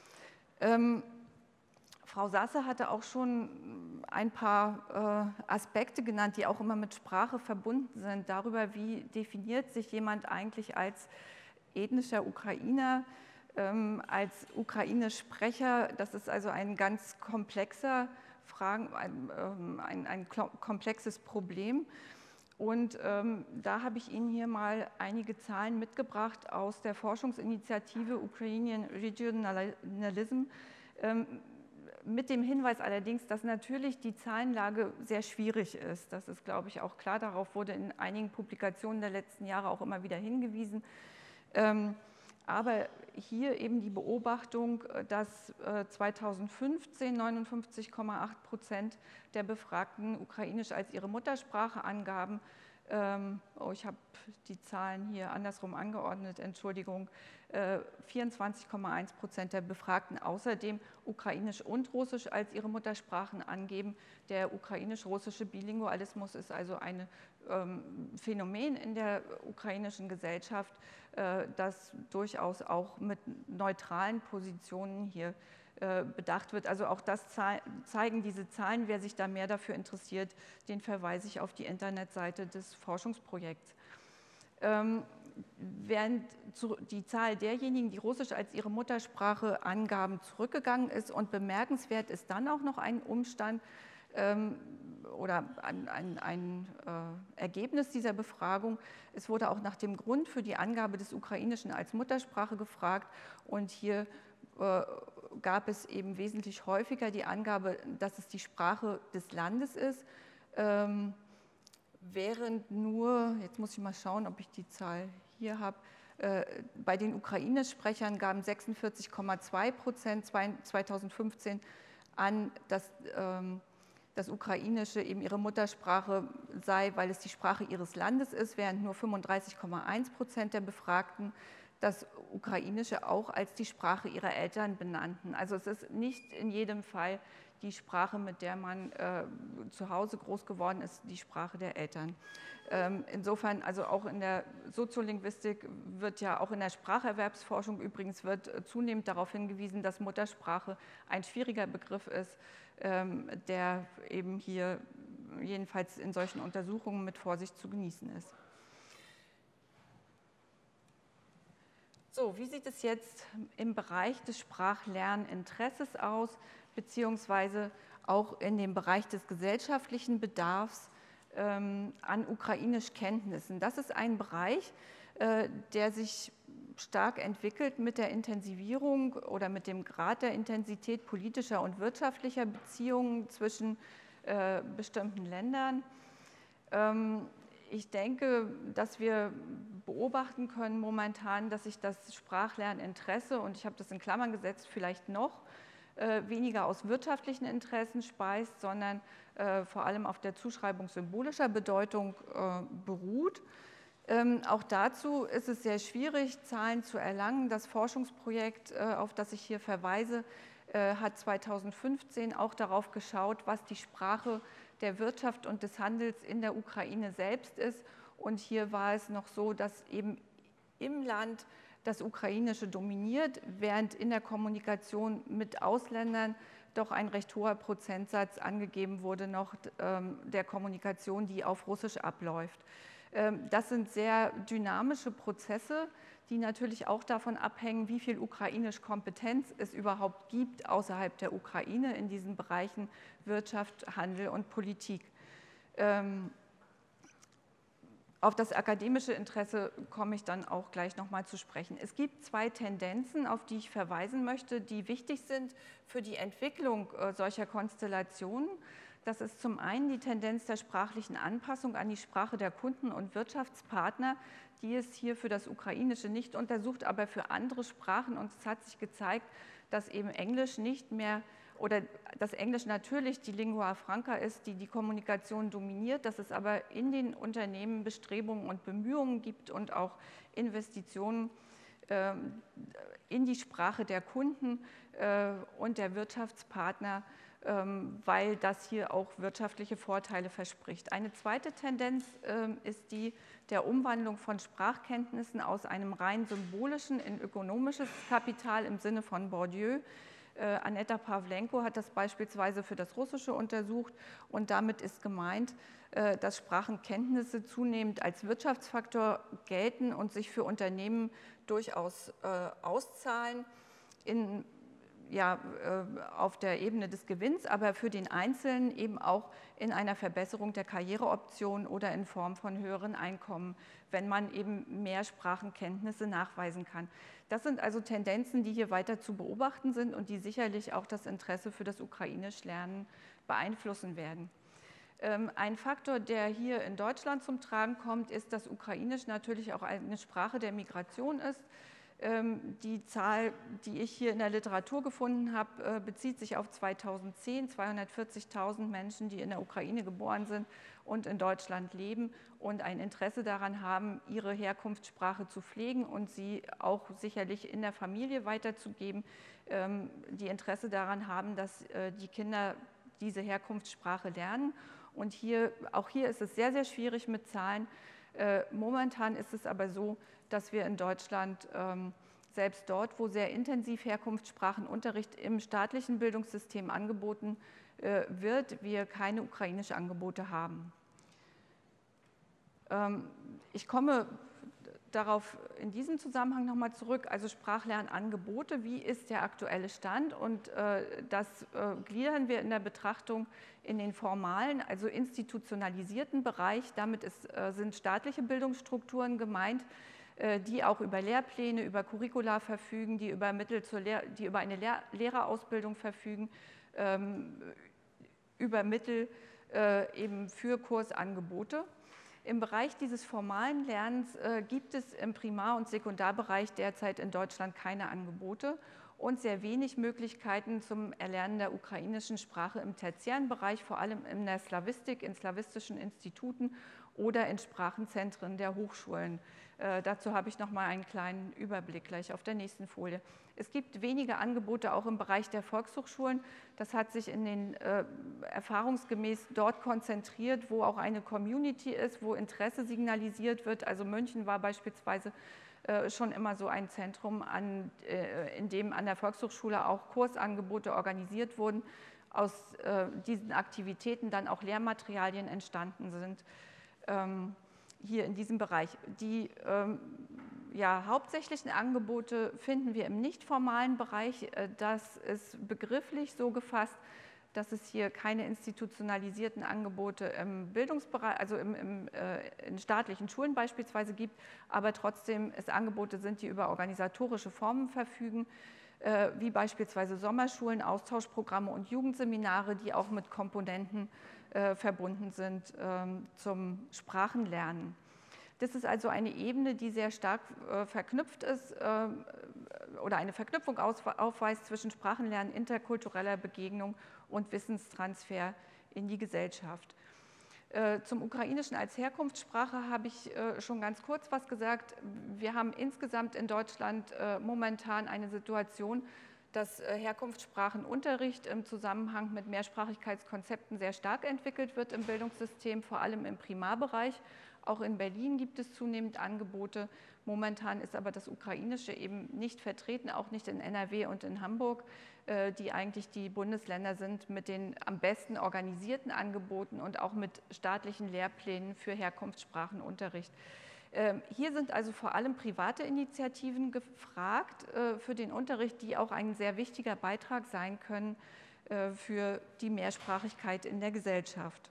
Ähm, Frau Sasse hatte auch schon ein paar äh, Aspekte genannt, die auch immer mit Sprache verbunden sind, darüber, wie definiert sich jemand eigentlich als ethnischer Ukrainer, ähm, als Ukrainisch-Sprecher. Das ist also ein ganz komplexer Fragen, ein, ähm, ein, ein komplexes Problem. Und ähm, da habe ich Ihnen hier mal einige Zahlen mitgebracht aus der Forschungsinitiative Ukrainian Regionalism, ähm, mit dem Hinweis allerdings, dass natürlich die Zahlenlage sehr schwierig ist. Das ist, glaube ich, auch klar. Darauf wurde in einigen Publikationen der letzten Jahre auch immer wieder hingewiesen. Ähm, aber hier eben die Beobachtung, dass zweitausendfünfzehn neunundfünfzig Komma acht Prozent der Befragten Ukrainisch als ihre Muttersprache angaben. Ähm, oh, ich habe die Zahlen hier andersrum angeordnet, Entschuldigung. Äh, vierundzwanzig Komma eins Prozent der Befragten außerdem Ukrainisch und Russisch als ihre Muttersprachen angeben. Der ukrainisch-russische Bilingualismus ist also ein ähm, Phänomen in der ukrainischen Gesellschaft, äh, das durchaus auch mit neutralen Positionen hier äh, bedacht wird. Also auch das zeigen diese Zahlen. Wer sich da mehr dafür interessiert, den verweise ich auf die Internetseite des Forschungsprojekts. Ähm, während die Zahl derjenigen, die Russisch als ihre Muttersprache angaben, zurückgegangen ist. Und bemerkenswert ist dann auch noch ein Umstand ähm, oder ein, ein, ein äh, Ergebnis dieser Befragung. Es wurde auch nach dem Grund für die Angabe des Ukrainischen als Muttersprache gefragt. Und hier äh, gab es eben wesentlich häufiger die Angabe, dass es die Sprache des Landes ist. Ähm, während nur, jetzt muss ich mal schauen, ob ich die Zahl hier habe, äh, bei den Ukrainisch-Sprechern gaben sechsundvierzig Komma zwei Prozent zweitausendfünfzehn an, dass ähm, das Ukrainische eben ihre Muttersprache sei, weil es die Sprache ihres Landes ist, während nur fünfunddreißig Komma eins Prozent der Befragten das Ukrainische auch als die Sprache ihrer Eltern benannten. Also es ist nicht in jedem Fall die Sprache, mit der man äh, zu Hause groß geworden ist, die Sprache der Eltern. Ähm, insofern, also auch in der Soziolinguistik wird ja, auch in der Spracherwerbsforschung übrigens, wird äh, zunehmend darauf hingewiesen, dass Muttersprache ein schwieriger Begriff ist, ähm, der eben hier jedenfalls in solchen Untersuchungen mit Vorsicht zu genießen ist. So, wie sieht es jetzt im Bereich des Sprachlerninteresses aus, beziehungsweise auch in dem Bereich des gesellschaftlichen Bedarfs ähm, an Ukrainischkenntnissen? Das ist ein Bereich, äh, der sich stark entwickelt mit der Intensivierung oder mit dem Grad der Intensität politischer und wirtschaftlicher Beziehungen zwischen äh, bestimmten Ländern. Ähm, Ich denke, dass wir beobachten können momentan, dass sich das Sprachlerninteresse, und ich habe das in Klammern gesetzt, vielleicht noch äh, weniger aus wirtschaftlichen Interessen speist, sondern äh, vor allem auf der Zuschreibung symbolischer Bedeutung äh, beruht. Ähm, auch dazu ist es sehr schwierig, Zahlen zu erlangen. Das Forschungsprojekt, äh, auf das ich hier verweise, äh, hat zweitausendfünfzehn auch darauf geschaut, was die Sprache der Wirtschaft und des Handels in der Ukraine selbst ist Und hier war es noch so, dass eben im Land das Ukrainische dominiert, während in der Kommunikation mit Ausländern doch ein recht hoher Prozentsatz angegeben wurde noch ähm, der Kommunikation, die auf Russisch abläuft. Ähm, das sind sehr dynamische Prozesse, die natürlich auch davon abhängen, wie viel ukrainische Kompetenz es überhaupt gibt außerhalb der Ukraine in diesen Bereichen Wirtschaft, Handel und Politik. Ähm, Auf das akademische Interesse komme ich dann auch gleich nochmal zu sprechen. Es gibt zwei Tendenzen, auf die ich verweisen möchte, die wichtig sind für die Entwicklung äh, solcher Konstellationen. Das ist zum einen die Tendenz der sprachlichen Anpassung an die Sprache der Kunden und Wirtschaftspartner, die es hier für das Ukrainische nicht untersucht, aber für andere Sprachen. Und es hat sich gezeigt, dass eben Englisch nicht mehr oder dass Englisch natürlich die Lingua Franca ist, die die Kommunikation dominiert, dass es aber in den Unternehmen Bestrebungen und Bemühungen gibt und auch Investitionen äh, in die Sprache der Kunden äh, und der Wirtschaftspartner, äh, weil das hier auch wirtschaftliche Vorteile verspricht. Eine zweite Tendenz äh, ist die der Umwandlung von Sprachkenntnissen aus einem rein symbolischen in ökonomisches Kapital im Sinne von Bourdieu. Äh, Aneta Pawlenko hat das beispielsweise für das Russische untersucht und damit ist gemeint, äh, dass Sprachenkenntnisse zunehmend als Wirtschaftsfaktor gelten und sich für Unternehmen durchaus äh, auszahlen, in, ja, äh, auf der Ebene des Gewinns, aber für den Einzelnen eben auch in einer Verbesserung der Karriereoptionen oder in Form von höheren Einkommen, wenn man eben mehr Sprachenkenntnisse nachweisen kann. Das sind also Tendenzen, die hier weiter zu beobachten sind und die sicherlich auch das Interesse für das Ukrainisch-Lernen beeinflussen werden. Ein Faktor, der hier in Deutschland zum Tragen kommt, ist, dass Ukrainisch natürlich auch eine Sprache der Migration ist. Die Zahl, die ich hier in der Literatur gefunden habe, bezieht sich auf zweitausendzehn, zweihundertvierzigtausend Menschen, die in der Ukraine geboren sind und in Deutschland leben und ein Interesse daran haben, ihre Herkunftssprache zu pflegen und sie auch sicherlich in der Familie weiterzugeben, die Interesse daran haben, dass die Kinder diese Herkunftssprache lernen. Und hier, auch hier ist es sehr, sehr schwierig mit Zahlen. Momentan ist es aber so, dass wir in Deutschland ähm, selbst dort, wo sehr intensiv Herkunftssprachenunterricht im staatlichen Bildungssystem angeboten äh, wird, wir keine ukrainischen Angebote haben. Ähm, ich komme darauf in diesem Zusammenhang nochmal zurück, also Sprachlernangebote, wie ist der aktuelle Stand? Und äh, das äh, gliedern wir in der Betrachtung in den formalen, also institutionalisierten Bereich. Damit ist, äh, sind staatliche Bildungsstrukturen gemeint, die auch über Lehrpläne, über Curricula verfügen, die über, Mittel zur Lehr die über eine Lehr Lehrerausbildung verfügen, ähm, über Mittel äh, eben für Kursangebote. Im Bereich dieses formalen Lernens äh, gibt es im Primar- und Sekundarbereich derzeit in Deutschland keine Angebote und sehr wenig Möglichkeiten zum Erlernen der ukrainischen Sprache im tertiären Bereich, vor allem in der Slawistik, in slawistischen Instituten oder in Sprachenzentren der Hochschulen. Äh, dazu habe ich noch mal einen kleinen Überblick gleich auf der nächsten Folie. Es gibt wenige Angebote auch im Bereich der Volkshochschulen. Das hat sich in den äh, erfahrungsgemäß dort konzentriert, wo auch eine Community ist, wo Interesse signalisiert wird. Also München war beispielsweise äh, schon immer so ein Zentrum, an, äh, in dem an der Volkshochschule auch Kursangebote organisiert wurden, aus äh, diesen Aktivitäten dann auch Lehrmaterialien entstanden sind. Ähm, hier in diesem Bereich. Die ähm, ja, hauptsächlichen Angebote finden wir im nicht formalen Bereich. Das ist begrifflich so gefasst, dass es hier keine institutionalisierten Angebote im Bildungsbereich, also im, im, äh, in staatlichen Schulen beispielsweise gibt, aber trotzdem es Angebote sind, die über organisatorische Formen verfügen, äh, wie beispielsweise Sommerschulen, Austauschprogramme und Jugendseminare, die auch mit Komponenten Äh, verbunden sind ähm, zum Sprachenlernen. Das ist also eine Ebene, die sehr stark äh, verknüpft ist äh, oder eine Verknüpfung aufweist zwischen Sprachenlernen, interkultureller Begegnung und Wissenstransfer in die Gesellschaft. Äh, zum Ukrainischen als Herkunftssprache habe ich äh, schon ganz kurz was gesagt. Wir haben insgesamt in Deutschland äh, momentan eine Situation, dass Herkunftssprachenunterricht im Zusammenhang mit Mehrsprachigkeitskonzepten sehr stark entwickelt wird im Bildungssystem, vor allem im Primarbereich, Auch in Berlin gibt es zunehmend Angebote. Momentan ist aber das Ukrainische eben nicht vertreten, auch nicht in N R W und in Hamburg, die eigentlich die Bundesländer sind mit den am besten organisierten Angeboten und auch mit staatlichen Lehrplänen für Herkunftssprachenunterricht. Hier sind also vor allem private Initiativen gefragt für den Unterricht, die auch ein sehr wichtiger Beitrag sein können für die Mehrsprachigkeit in der Gesellschaft.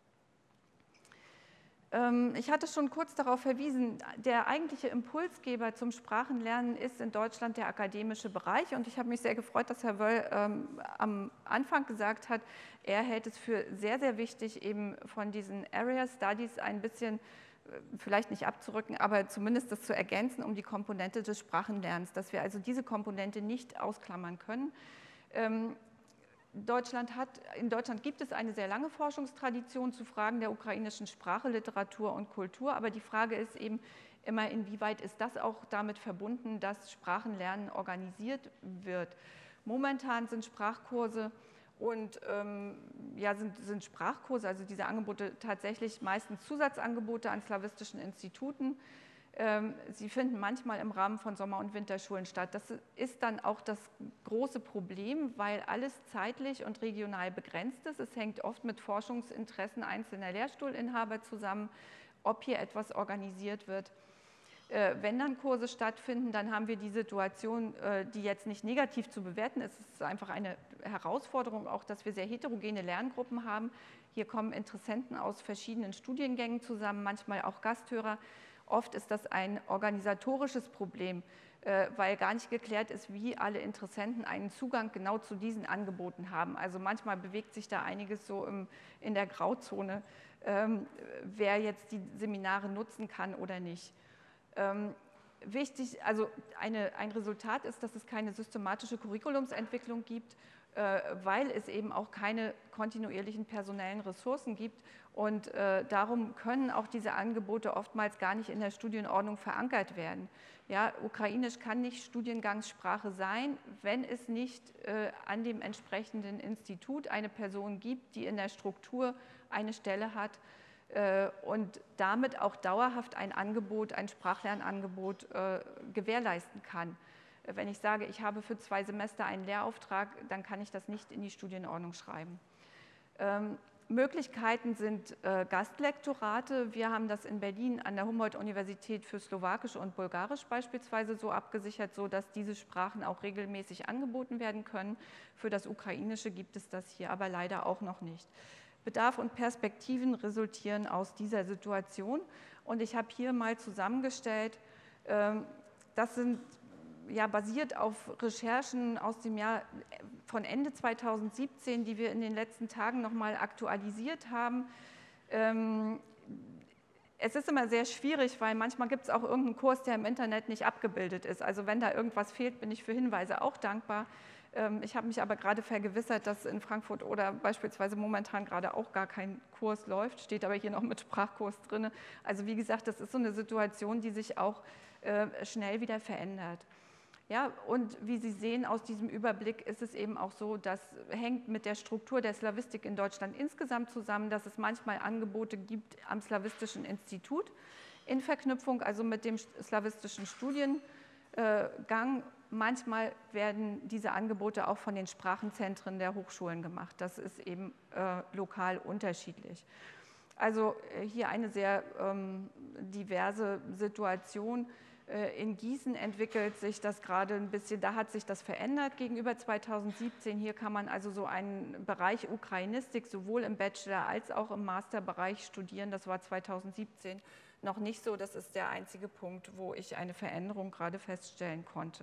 Ich hatte schon kurz darauf verwiesen, der eigentliche Impulsgeber zum Sprachenlernen ist in Deutschland der akademische Bereich und ich habe mich sehr gefreut, dass Herr Wöll ähm, am Anfang gesagt hat, er hält es für sehr, sehr wichtig, eben von diesen Area Studies ein bisschen, vielleicht nicht abzurücken, aber zumindest das zu ergänzen um die Komponente des Sprachenlernens, dass wir also diese Komponente nicht ausklammern können. Ähm, Deutschland hat, in Deutschland gibt es eine sehr lange Forschungstradition zu Fragen der ukrainischen Sprache, Literatur und Kultur, aber die Frage ist eben immer, inwieweit ist das auch damit verbunden, dass Sprachenlernen organisiert wird. Momentan sind Sprachkurse und ähm, ja, sind, sind Sprachkurse, also diese Angebote tatsächlich meistens Zusatzangebote an slawistischen Instituten. Sie finden manchmal im Rahmen von Sommer- und Winterschulen statt. Das ist dann auch das große Problem, weil alles zeitlich und regional begrenzt ist. Es hängt oft mit Forschungsinteressen einzelner Lehrstuhlinhaber zusammen, ob hier etwas organisiert wird. Wenn dann Kurse stattfinden, dann haben wir die Situation, die jetzt nicht negativ zu bewerten ist. Es ist einfach eine Herausforderung, auch dass wir sehr heterogene Lerngruppen haben. Hier kommen Interessenten aus verschiedenen Studiengängen zusammen, manchmal auch Gasthörer. Oft ist das ein organisatorisches Problem, weil gar nicht geklärt ist, wie alle Interessenten einen Zugang genau zu diesen Angeboten haben. Also manchmal bewegt sich da einiges so im, in der Grauzone, ähm, wer jetzt die Seminare nutzen kann oder nicht. Ähm, wichtig, also eine, ein Resultat ist, dass es keine systematische Curriculumsentwicklung gibt, äh, weil es eben auch keine kontinuierlichen personellen Ressourcen gibt. Und äh, darum können auch diese Angebote oftmals gar nicht in der Studienordnung verankert werden. Ja, Ukrainisch kann nicht Studiengangssprache sein, wenn es nicht äh, an dem entsprechenden Institut eine Person gibt, die in der Struktur eine Stelle hat äh, und damit auch dauerhaft ein Angebot, ein Sprachlernangebot äh, gewährleisten kann. Wenn ich sage, ich habe für zwei Semester einen Lehrauftrag, dann kann ich das nicht in die Studienordnung schreiben. Ähm, Möglichkeiten sind äh, Gastlektorate. Wir haben das in Berlin an der Humboldt-Universität für Slowakisch und Bulgarisch beispielsweise so abgesichert, sodass diese Sprachen auch regelmäßig angeboten werden können. Für das Ukrainische gibt es das hier aber leider auch noch nicht. Bedarf und Perspektiven resultieren aus dieser Situation. Und ich habe hier mal zusammengestellt, äh, das sind ja, basiert auf Recherchen aus dem Jahr von Ende zweitausendsiebzehn, die wir in den letzten Tagen nochmal aktualisiert haben. Ähm, es ist immer sehr schwierig, weil manchmal gibt es auch irgendeinen Kurs, der im Internet nicht abgebildet ist. Also wenn da irgendwas fehlt, bin ich für Hinweise auch dankbar. Ähm, ich habe mich aber gerade vergewissert, dass in Frankfurt oder beispielsweise momentan gerade auch gar kein Kurs läuft, steht aber hier noch mit Sprachkurs drin. Also wie gesagt, das ist so eine Situation, die sich auch äh, schnell wieder verändert. Ja, und wie Sie sehen aus diesem Überblick ist es eben auch so, das hängt mit der Struktur der Slawistik in Deutschland insgesamt zusammen, dass es manchmal Angebote gibt am Slawistischen Institut in Verknüpfung, also mit dem slawistischen Studiengang. Manchmal werden diese Angebote auch von den Sprachenzentren der Hochschulen gemacht. Das ist eben äh, lokal unterschiedlich. Also hier eine sehr ähm, diverse Situation. In Gießen entwickelt sich das gerade ein bisschen, da hat sich das verändert gegenüber zweitausendsiebzehn. Hier kann man also so einen Bereich Ukrainistik sowohl im Bachelor- als auch im Masterbereich studieren. Das war zweitausendsiebzehn noch nicht so. Das ist der einzige Punkt, wo ich eine Veränderung gerade feststellen konnte.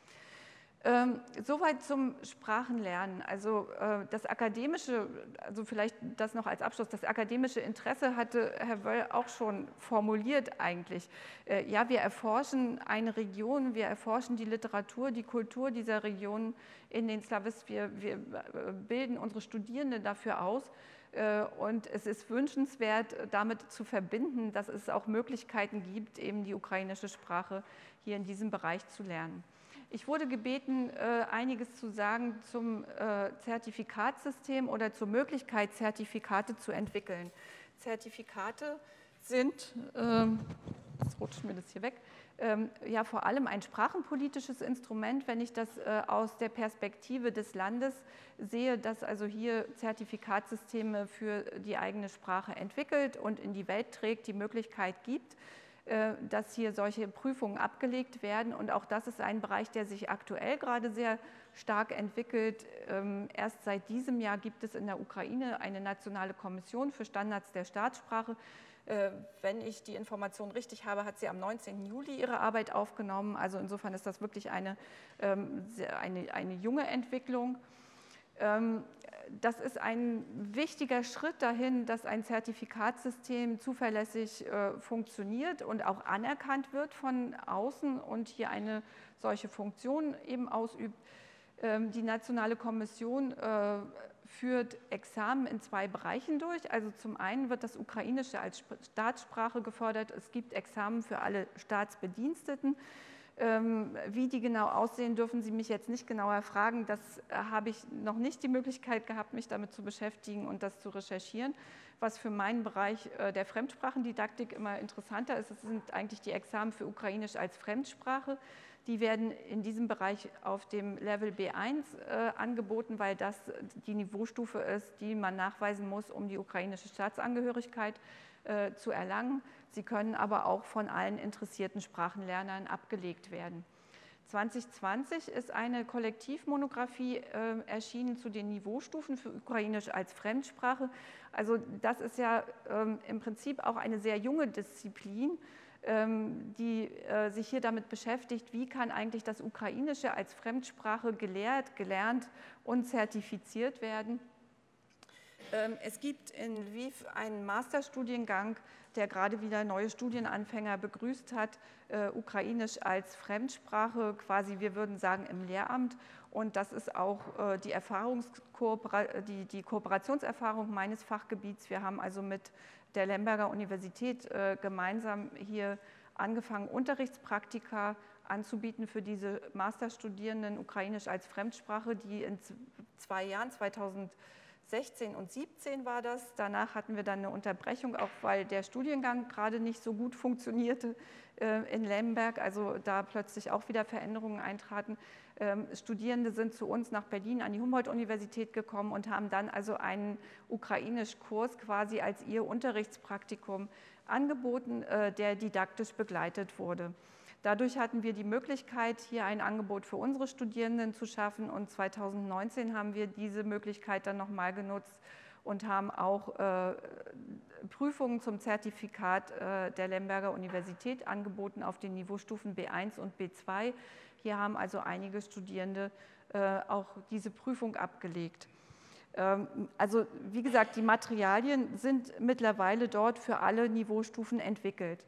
Ähm, soweit zum Sprachenlernen. Also äh, das akademische, also vielleicht das noch als Abschluss, das akademische Interesse hatte Herr Wöll auch schon formuliert eigentlich. Äh, ja, wir erforschen eine Region, wir erforschen die Literatur, die Kultur dieser Region in den Slawist, wir, wir bilden unsere Studierenden dafür aus. Äh, und es ist wünschenswert, damit zu verbinden, dass es auch Möglichkeiten gibt, eben die ukrainische Sprache hier in diesem Bereich zu lernen. Ich wurde gebeten, einiges zu sagen zum Zertifikatssystem oder zur Möglichkeit, Zertifikate zu entwickeln. Zertifikate sind, ähm, jetzt rutscht mir das hier weg, ähm, ja vor allem ein sprachenpolitisches Instrument, wenn ich das äh, aus der Perspektive des Landes sehe, das also hier Zertifikatssysteme für die eigene Sprache entwickelt und in die Welt trägt, die Möglichkeit gibt, äh, dass hier solche Prüfungen abgelegt werden. Und auch das ist ein Bereich, der sich aktuell gerade sehr stark entwickelt. Ähm, erst seit diesem Jahr gibt es in der Ukraine eine nationale Kommission für Standards der Staatssprache. Wenn ich die Information richtig habe, hat sie am neunzehnten Juli ihre Arbeit aufgenommen. Also insofern ist das wirklich eine, eine, eine junge Entwicklung. Das ist ein wichtiger Schritt dahin, dass ein Zertifikatssystem zuverlässig funktioniert und auch anerkannt wird von außen und hier eine solche Funktion eben ausübt. Die Nationale Kommission führt Examen in zwei Bereichen durch. Also zum einen wird das Ukrainische als Staatssprache gefordert. Es gibt Examen für alle Staatsbediensteten. Ähm, wie die genau aussehen, dürfen Sie mich jetzt nicht genauer fragen. Das äh, habe ich noch nicht die Möglichkeit gehabt, mich damit zu beschäftigen und das zu recherchieren. Was für meinen Bereich äh, der Fremdsprachendidaktik immer interessanter ist, das sind eigentlich die Examen für Ukrainisch als Fremdsprache. Die werden in diesem Bereich auf dem Level B eins äh, angeboten, weil das die Niveaustufe ist, die man nachweisen muss, um die ukrainische Staatsangehörigkeit äh, zu erlangen. Sie können aber auch von allen interessierten Sprachenlernern abgelegt werden. zwanzig zwanzig ist eine Kollektivmonographie äh, erschienen zu den Niveaustufen für Ukrainisch als Fremdsprache. Also das ist ja ähm, im Prinzip auch eine sehr junge Disziplin, die äh, sich hier damit beschäftigt, wie kann eigentlich das Ukrainische als Fremdsprache gelehrt, gelernt und zertifiziert werden. Ähm, es gibt in Lviv einen Masterstudiengang, der gerade wieder neue Studienanfänger begrüßt hat, äh, Ukrainisch als Fremdsprache, quasi wir würden sagen im Lehramt. Und das ist auch äh, die, Erfahrungskoopera- die, die Kooperationserfahrung meines Fachgebiets. Wir haben also mit der Lemberger Universität äh, gemeinsam hier angefangen, Unterrichtspraktika anzubieten für diese Masterstudierenden Ukrainisch als Fremdsprache, die in zwei Jahren, zweitausendsechzehn und siebzehn war das. Danach hatten wir dann eine Unterbrechung, auch weil der Studiengang gerade nicht so gut funktionierte äh, in Lemberg, also da plötzlich auch wieder Veränderungen eintraten. Ähm, Studierende sind zu uns nach Berlin an die Humboldt-Universität gekommen und haben dann also einen Ukrainisch-Kurs quasi als ihr Unterrichtspraktikum angeboten, äh, der didaktisch begleitet wurde. Dadurch hatten wir die Möglichkeit, hier ein Angebot für unsere Studierenden zu schaffen und zweitausendneunzehn haben wir diese Möglichkeit dann nochmal genutzt und haben auch äh, Prüfungen zum Zertifikat äh, der Lemberger Universität angeboten auf den Niveaustufen B eins und B zwei. Hier haben also einige Studierende äh, auch diese Prüfung abgelegt. Ähm, also wie gesagt, die Materialien sind mittlerweile dort für alle Niveaustufen entwickelt.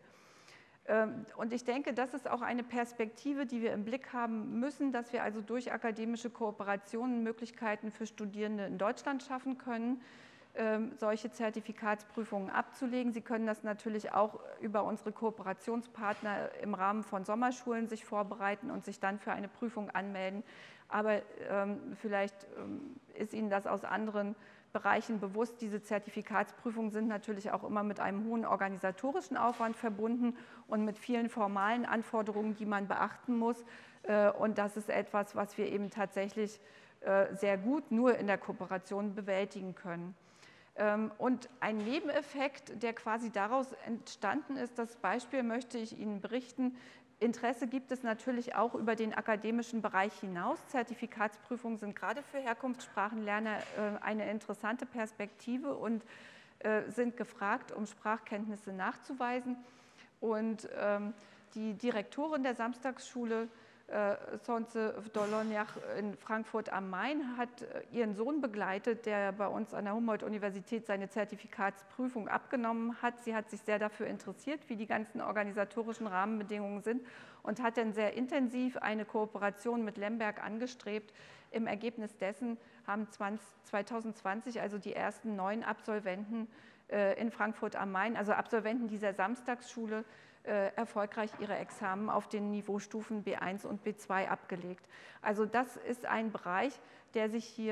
Und ich denke, das ist auch eine Perspektive, die wir im Blick haben müssen, dass wir also durch akademische Kooperationen Möglichkeiten für Studierende in Deutschland schaffen können, solche Zertifikatsprüfungen abzulegen. Sie können das natürlich auch über unsere Kooperationspartner im Rahmen von Sommerschulen sich vorbereiten und sich dann für eine Prüfung anmelden. Aber vielleicht ist Ihnen das aus anderen Bereichen bewusst. Diese Zertifikatsprüfungen sind natürlich auch immer mit einem hohen organisatorischen Aufwand verbunden und mit vielen formalen Anforderungen, die man beachten muss. Und das ist etwas, was wir eben tatsächlich sehr gut nur in der Kooperation bewältigen können. Und ein Nebeneffekt, der quasi daraus entstanden ist, das Beispiel möchte ich Ihnen berichten. Interesse gibt es natürlich auch über den akademischen Bereich hinaus. Zertifikatsprüfungen sind gerade für Herkunftssprachenlerner eine interessante Perspektive und sind gefragt, um Sprachkenntnisse nachzuweisen. Und die Direktorin der Samstagsschule, Sonce Doloniach in Frankfurt am Main, hat ihren Sohn begleitet, der bei uns an der Humboldt-Universität seine Zertifikatsprüfung abgenommen hat. Sie hat sich sehr dafür interessiert, wie die ganzen organisatorischen Rahmenbedingungen sind und hat dann sehr intensiv eine Kooperation mit Lemberg angestrebt. Im Ergebnis dessen haben zweitausendzwanzig also die ersten neun Absolventen in Frankfurt am Main, also Absolventen dieser Samstagsschule, Äh, erfolgreich ihre Examen auf den Niveaustufen B eins und B zwei abgelegt. Also das ist ein Bereich, der sich hier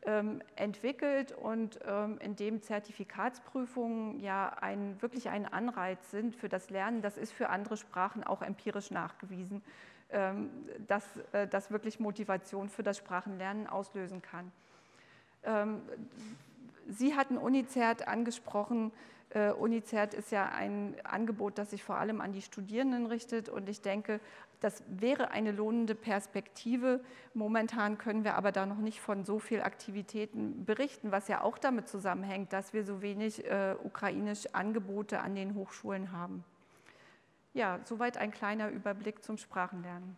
ähm, entwickelt und ähm, in dem Zertifikatsprüfungen ja ein, wirklich ein Anreiz sind für das Lernen. Das ist für andere Sprachen auch empirisch nachgewiesen, ähm, dass äh, das wirklich Motivation für das Sprachenlernen auslösen kann. Ähm, Sie hatten UniCert angesprochen. Uh, UniCert ist ja ein Angebot, das sich vor allem an die Studierenden richtet und ich denke, das wäre eine lohnende Perspektive. Momentan können wir aber da noch nicht von so vielen Aktivitäten berichten, was ja auch damit zusammenhängt, dass wir so wenig uh, ukrainische Angebote an den Hochschulen haben. Ja, soweit ein kleiner Überblick zum Sprachenlernen.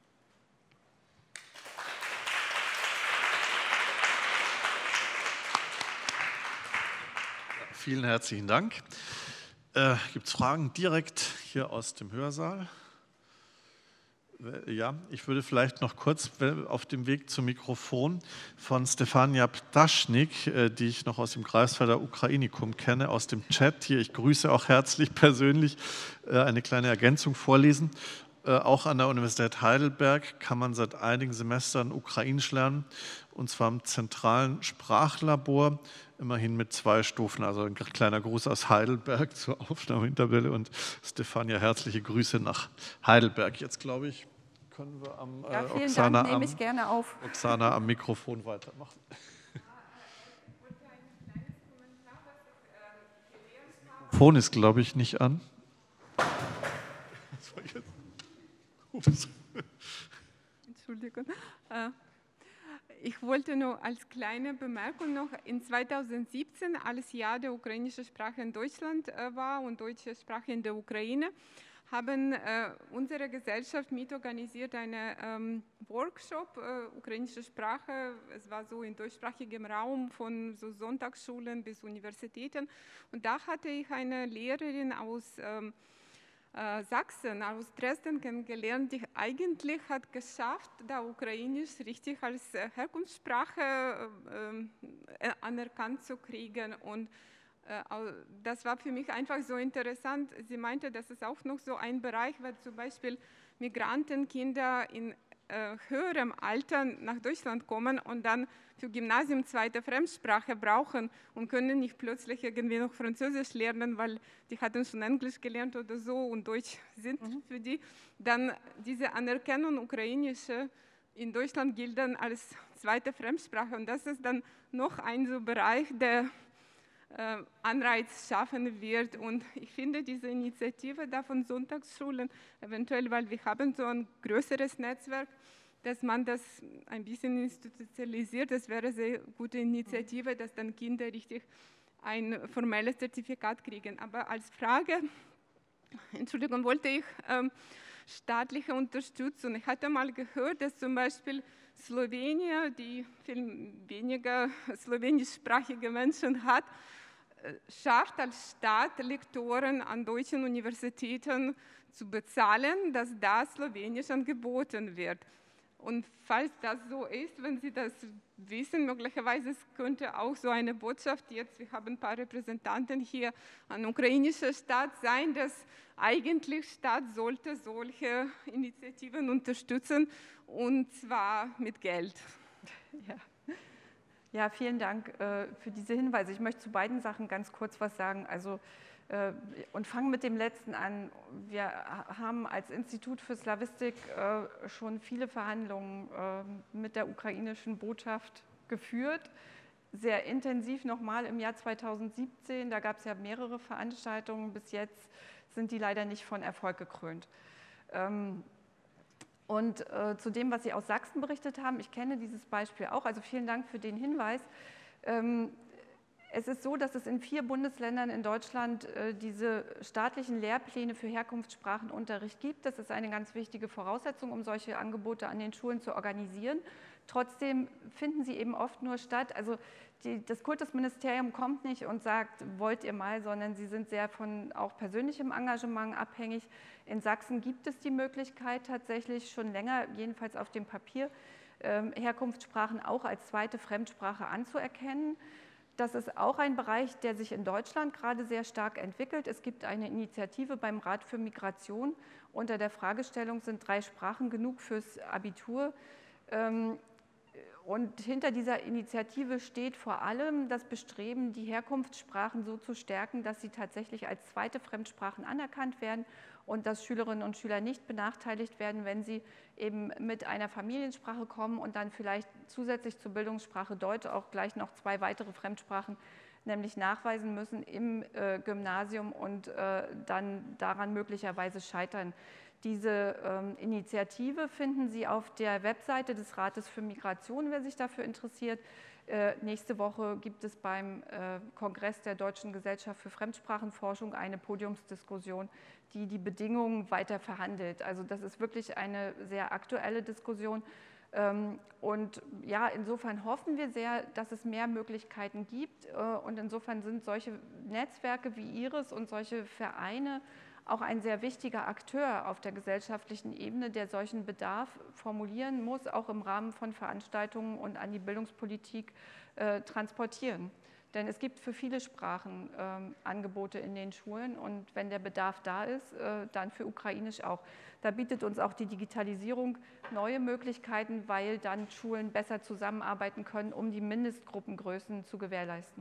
Vielen herzlichen Dank. Äh, Gibt es Fragen direkt hier aus dem Hörsaal? Ja, ich würde vielleicht noch kurz auf dem Weg zum Mikrofon von Stefania Ptaschnik, äh, die ich noch aus dem Greifswalder Ukrainikum kenne, aus dem Chat hier, ich grüße auch herzlich persönlich, äh, eine kleine Ergänzung vorlesen. Äh, auch an der Universität Heidelberg kann man seit einigen Semestern Ukrainisch lernen, und zwar im zentralen Sprachlabor, immerhin mit zwei Stufen. Also ein kleiner Gruß aus Heidelberg zur Aufnahmetabelle und Stefania, herzliche Grüße nach Heidelberg. Jetzt glaube ich, können wir am, ja, äh, vielen Oksana, Dank, nehme am, ich gerne auf. Oksana am Mikrofon weitermachen. Das Mikrofon ist, glaube ich, nicht an. Ups. Entschuldigung. Ich wollte nur als kleine Bemerkung noch, in zweitausendsiebzehn, als Jahr der ukrainischen Sprache in Deutschland war und deutsche Sprache in der Ukraine, haben äh, unsere Gesellschaft mitorganisiert einen ähm, Workshop äh, ukrainische Sprache. Es war so in deutschsprachigem Raum von so Sonntagsschulen bis Universitäten. Und da hatte ich eine Lehrerin aus ähm, äh, Sachsen, aus Dresden kennengelernt, die eigentlich hat geschafft, da Ukrainisch richtig als äh, Herkunftssprache äh, anerkannt zu kriegen. Und das war für mich einfach so interessant. Sie meinte, dass es auch noch so ein Bereich, weil zum Beispiel Migrantenkinder in äh, höherem Alter nach Deutschland kommen und dann für Gymnasium zweite Fremdsprache brauchen und können nicht plötzlich irgendwie noch Französisch lernen, weil die hatten schon Englisch gelernt oder so und Deutsch sind mhm. für die. Dann diese Anerkennung ukrainische in Deutschland gilt dann als zweite Fremdsprache und das ist dann noch ein so Bereich, der Anreiz schaffen wird. Und ich finde diese Initiative da von Sonntagsschulen, eventuell, weil wir haben so ein größeres Netzwerk, dass man das ein bisschen institutionalisiert, das wäre eine sehr gute Initiative, dass dann Kinder richtig ein formelles Zertifikat kriegen. Aber als Frage, Entschuldigung, wollte ich ähm, staatliche Unterstützung. Ich hatte mal gehört, dass zum Beispiel Slowenien, die viel weniger slowenischsprachige Menschen hat, schafft als Staat Lektoren an deutschen Universitäten zu bezahlen, dass da Slowenisch angeboten wird. Und falls das so ist, wenn Sie das wissen, möglicherweise könnte auch so eine Botschaft jetzt, wir haben ein paar Repräsentanten hier an ukrainischer Staat sein, dass eigentlich Staat sollte solche Initiativen unterstützen und zwar mit Geld. Ja. Ja, vielen Dank äh, für diese Hinweise. Ich möchte zu beiden Sachen ganz kurz was sagen. Also, äh, und fange mit dem letzten an. Wir haben als Institut für Slawistik äh, schon viele Verhandlungen äh, mit der ukrainischen Botschaft geführt. Sehr intensiv nochmal im Jahr zweitausendsiebzehn. Da gab es ja mehrere Veranstaltungen. Bis jetzt sind die leider nicht von Erfolg gekrönt. Ähm, Und äh, zu dem, was Sie aus Sachsen berichtet haben, ich kenne dieses Beispiel auch, also vielen Dank für den Hinweis. Ähm, es ist so, dass es in vier Bundesländern in Deutschland äh, diese staatlichen Lehrpläne für Herkunftssprachenunterricht gibt. Das ist eine ganz wichtige Voraussetzung, um solche Angebote an den Schulen zu organisieren. Trotzdem finden sie eben oft nur statt. Also die, das Kultusministerium kommt nicht und sagt, wollt ihr mal, sondern sie sind sehr von auch persönlichem Engagement abhängig. In Sachsen gibt es die Möglichkeit tatsächlich schon länger, jedenfalls auf dem Papier, äh, Herkunftssprachen auch als zweite Fremdsprache anzuerkennen. Das ist auch ein Bereich, der sich in Deutschland gerade sehr stark entwickelt. Es gibt eine Initiative beim Rat für Migration. Unter der Fragestellung, sind drei Sprachen genug fürs Abitur? Ähm, Und hinter dieser Initiative steht vor allem das Bestreben, die Herkunftssprachen so zu stärken, dass sie tatsächlich als zweite Fremdsprachen anerkannt werden und dass Schülerinnen und Schüler nicht benachteiligt werden, wenn sie eben mit einer Familiensprache kommen und dann vielleicht zusätzlich zur Bildungssprache Deutsch auch gleich noch zwei weitere Fremdsprachen nämlich nachweisen müssen im äh, Gymnasium und äh, dann daran möglicherweise scheitern. Diese ähm, Initiative finden Sie auf der Webseite des Rates für Migration, wer sich dafür interessiert. Äh, nächste Woche gibt es beim äh, Kongress der Deutschen Gesellschaft für Fremdsprachenforschung eine Podiumsdiskussion, die die Bedingungen weiter verhandelt. Also das ist wirklich eine sehr aktuelle Diskussion. Ähm, und ja, insofern hoffen wir sehr, dass es mehr Möglichkeiten gibt. Äh, und insofern sind solche Netzwerke wie Ihres und solche Vereine auch ein sehr wichtiger Akteur auf der gesellschaftlichen Ebene, der solchen Bedarf formulieren muss, auch im Rahmen von Veranstaltungen und an die Bildungspolitik äh, transportieren. Denn es gibt für viele Sprachen äh, Angebote in den Schulen und wenn der Bedarf da ist, äh, dann für Ukrainisch auch. Da bietet uns auch die Digitalisierung neue Möglichkeiten, weil dann Schulen besser zusammenarbeiten können, um die Mindestgruppengrößen zu gewährleisten.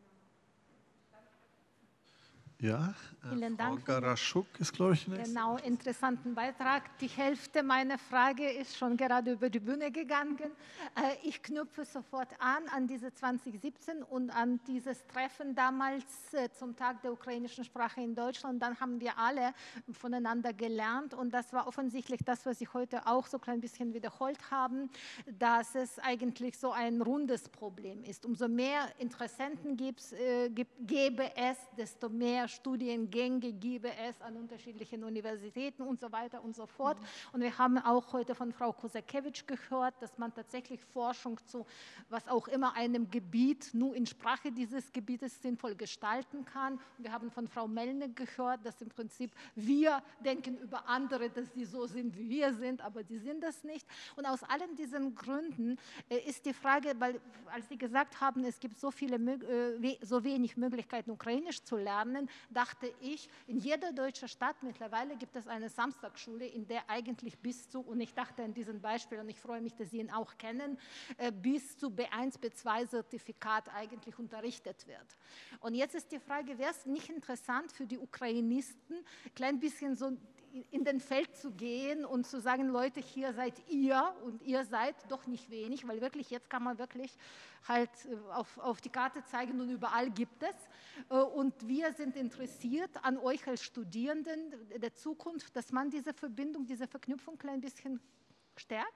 Ja, Vielen Frau Dank. Garaschuk ist, glaube ich, nächste. Genau, interessanten Beitrag. Die Hälfte meiner Frage ist schon gerade über die Bühne gegangen. Ich knüpfe sofort an an diese zwanzig siebzehn und an dieses Treffen damals zum Tag der ukrainischen Sprache in Deutschland. Dann haben wir alle voneinander gelernt und das war offensichtlich das, was Sie heute auch so ein klein bisschen wiederholt haben, dass es eigentlich so ein rundes Problem ist. Umso mehr Interessenten gäbe es, desto mehr Studiengänge gäbe es an unterschiedlichen Universitäten und so weiter und so fort. Mhm. Und wir haben auch heute von Frau Kosakiewicz gehört, dass man tatsächlich Forschung zu was auch immer einem Gebiet nur in Sprache dieses Gebietes sinnvoll gestalten kann. Wir haben von Frau Melnick gehört, dass im Prinzip wir denken über andere, dass sie so sind, wie wir sind, aber die sind das nicht. Und aus allen diesen Gründen äh, ist die Frage, weil als Sie gesagt haben, es gibt so viele, äh, so wenig Möglichkeiten, Ukrainisch zu lernen, dachte ich, in jeder deutschen Stadt mittlerweile gibt es eine Samstagsschule, in der eigentlich bis zu, und ich dachte an diesen Beispiel, und ich freue mich, dass Sie ihn auch kennen, bis zu B eins, B zwei Zertifikat eigentlich unterrichtet wird. Und jetzt ist die Frage, wäre es nicht interessant für die Ukrainisten, ein klein bisschen so in den Feld zu gehen und zu sagen, Leute, hier seid ihr und ihr seid doch nicht wenig, weil wirklich jetzt kann man wirklich halt auf, auf die Karte zeigen und überall gibt es. Und wir sind interessiert an euch als Studierenden der Zukunft, dass man diese Verbindung, diese Verknüpfung ein klein bisschen stärkt.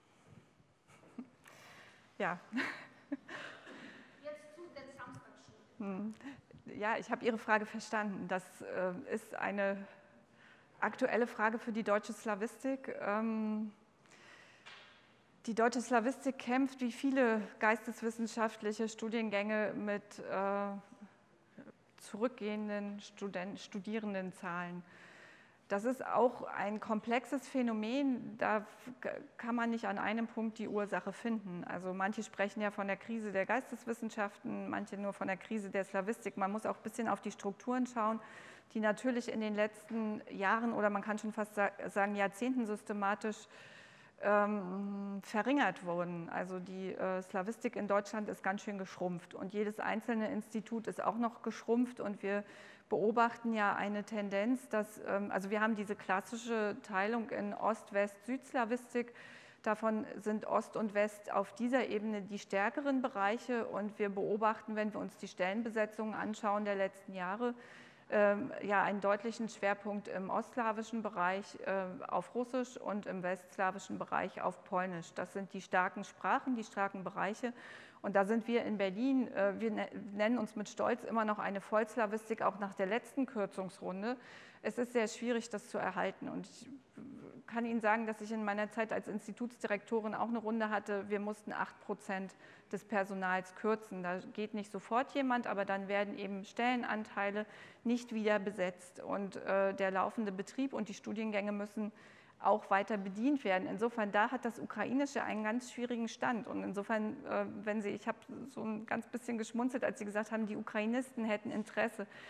Ja. Jetzt zu den Samstagschulen. Ja, ich habe Ihre Frage verstanden. Das äh, ist eine aktuelle Frage für die deutsche Slawistik. Ähm, die deutsche Slawistik kämpft wie viele geisteswissenschaftliche Studiengänge mit äh, zurückgehenden Student- Studierendenzahlen. Das ist auch ein komplexes Phänomen, da kann man nicht an einem Punkt die Ursache finden. Also manche sprechen ja von der Krise der Geisteswissenschaften, manche nur von der Krise der Slawistik. Man muss auch ein bisschen auf die Strukturen schauen, die natürlich in den letzten Jahren oder man kann schon fast sagen Jahrzehnten systematisch ähm, verringert wurden. Also die äh, Slawistik in Deutschland ist ganz schön geschrumpft und jedes einzelne Institut ist auch noch geschrumpft und wir beobachten ja eine Tendenz, dass, ähm, also wir haben diese klassische Teilung in Ost-, West-, Südslawistik. Davon sind Ost und West auf dieser Ebene die stärkeren Bereiche und wir beobachten, wenn wir uns die Stellenbesetzungen anschauen der letzten Jahre, ja, einen deutlichen Schwerpunkt im ostslawischen Bereich äh, auf Russisch und im westslawischen Bereich auf Polnisch. Das sind die starken Sprachen, die starken Bereiche. Und da sind wir in Berlin, äh, wir ne- nennen uns mit Stolz immer noch eine Vollslawistik, auch nach der letzten Kürzungsrunde. Es ist sehr schwierig, das zu erhalten. Und ich kann Ihnen sagen, dass ich in meiner Zeit als Institutsdirektorin auch eine Runde hatte. Wir mussten acht Prozent des Personals kürzen. Da geht nicht sofort jemand, aber dann werden eben Stellenanteile nicht wieder besetzt. Und äh, der laufende Betrieb und die Studiengänge müssen auch weiter bedient werden. Insofern, da hat das Ukrainische einen ganz schwierigen Stand. Und insofern, äh, wenn Sie, ich habe so ein ganz bisschen geschmunzelt, als Sie gesagt haben, die Ukrainisten hätten Interesse.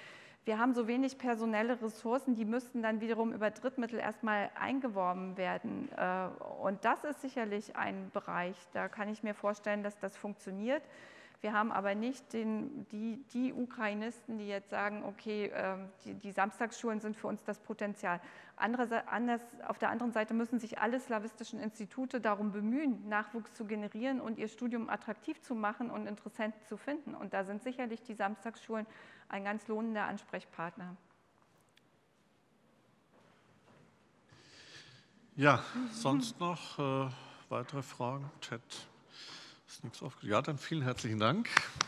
Wir haben so wenig personelle Ressourcen, die müssten dann wiederum über Drittmittel erstmal eingeworben werden. Und das ist sicherlich ein Bereich, da kann ich mir vorstellen, dass das funktioniert. Wir haben aber nicht den, die, die Ukrainisten, die jetzt sagen, okay, die, die Samstagsschulen sind für uns das Potenzial. Andere, anders, auf der anderen Seite müssen sich alle slawistischen Institute darum bemühen, Nachwuchs zu generieren und ihr Studium attraktiv zu machen und Interessenten zu finden. Und da sind sicherlich die Samstagsschulen ein ganz lohnender Ansprechpartner. Ja, sonst noch äh, weitere Fragen? Chat ist nichts aufgeschrieben. Ja, dann vielen herzlichen Dank.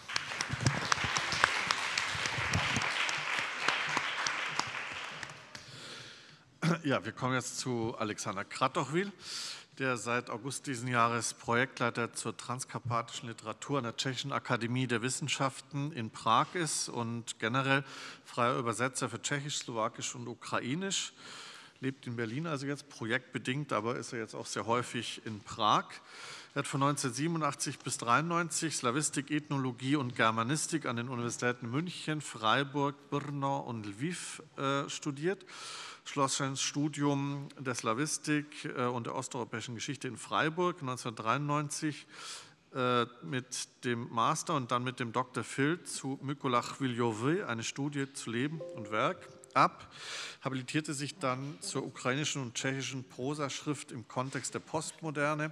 Ja, wir kommen jetzt zu Alexander Kratochwil, der seit August diesen Jahres Projektleiter zur transkarpatischen Literatur an der Tschechischen Akademie der Wissenschaften in Prag ist und generell freier Übersetzer für Tschechisch, Slowakisch und Ukrainisch. Lebt in Berlin also jetzt projektbedingt, aber ist er jetzt auch sehr häufig in Prag. Er hat von neunzehnhundertsiebenundachtzig bis neunzehnhundertdreiundneunzig Slawistik, Ethnologie und Germanistik an den Universitäten München, Freiburg, Brno und Lviv äh, studiert. Schloss sein Studium der Slawistik äh, und der osteuropäischen Geschichte in Freiburg neunzehnhundertdreiundneunzig äh, mit dem Master und dann mit dem Doktor Phil zu Mykola Chwilowy, eine Studie zu Leben und Werk, ab, habilitierte sich dann zur ukrainischen und tschechischen Prosaschrift im Kontext der Postmoderne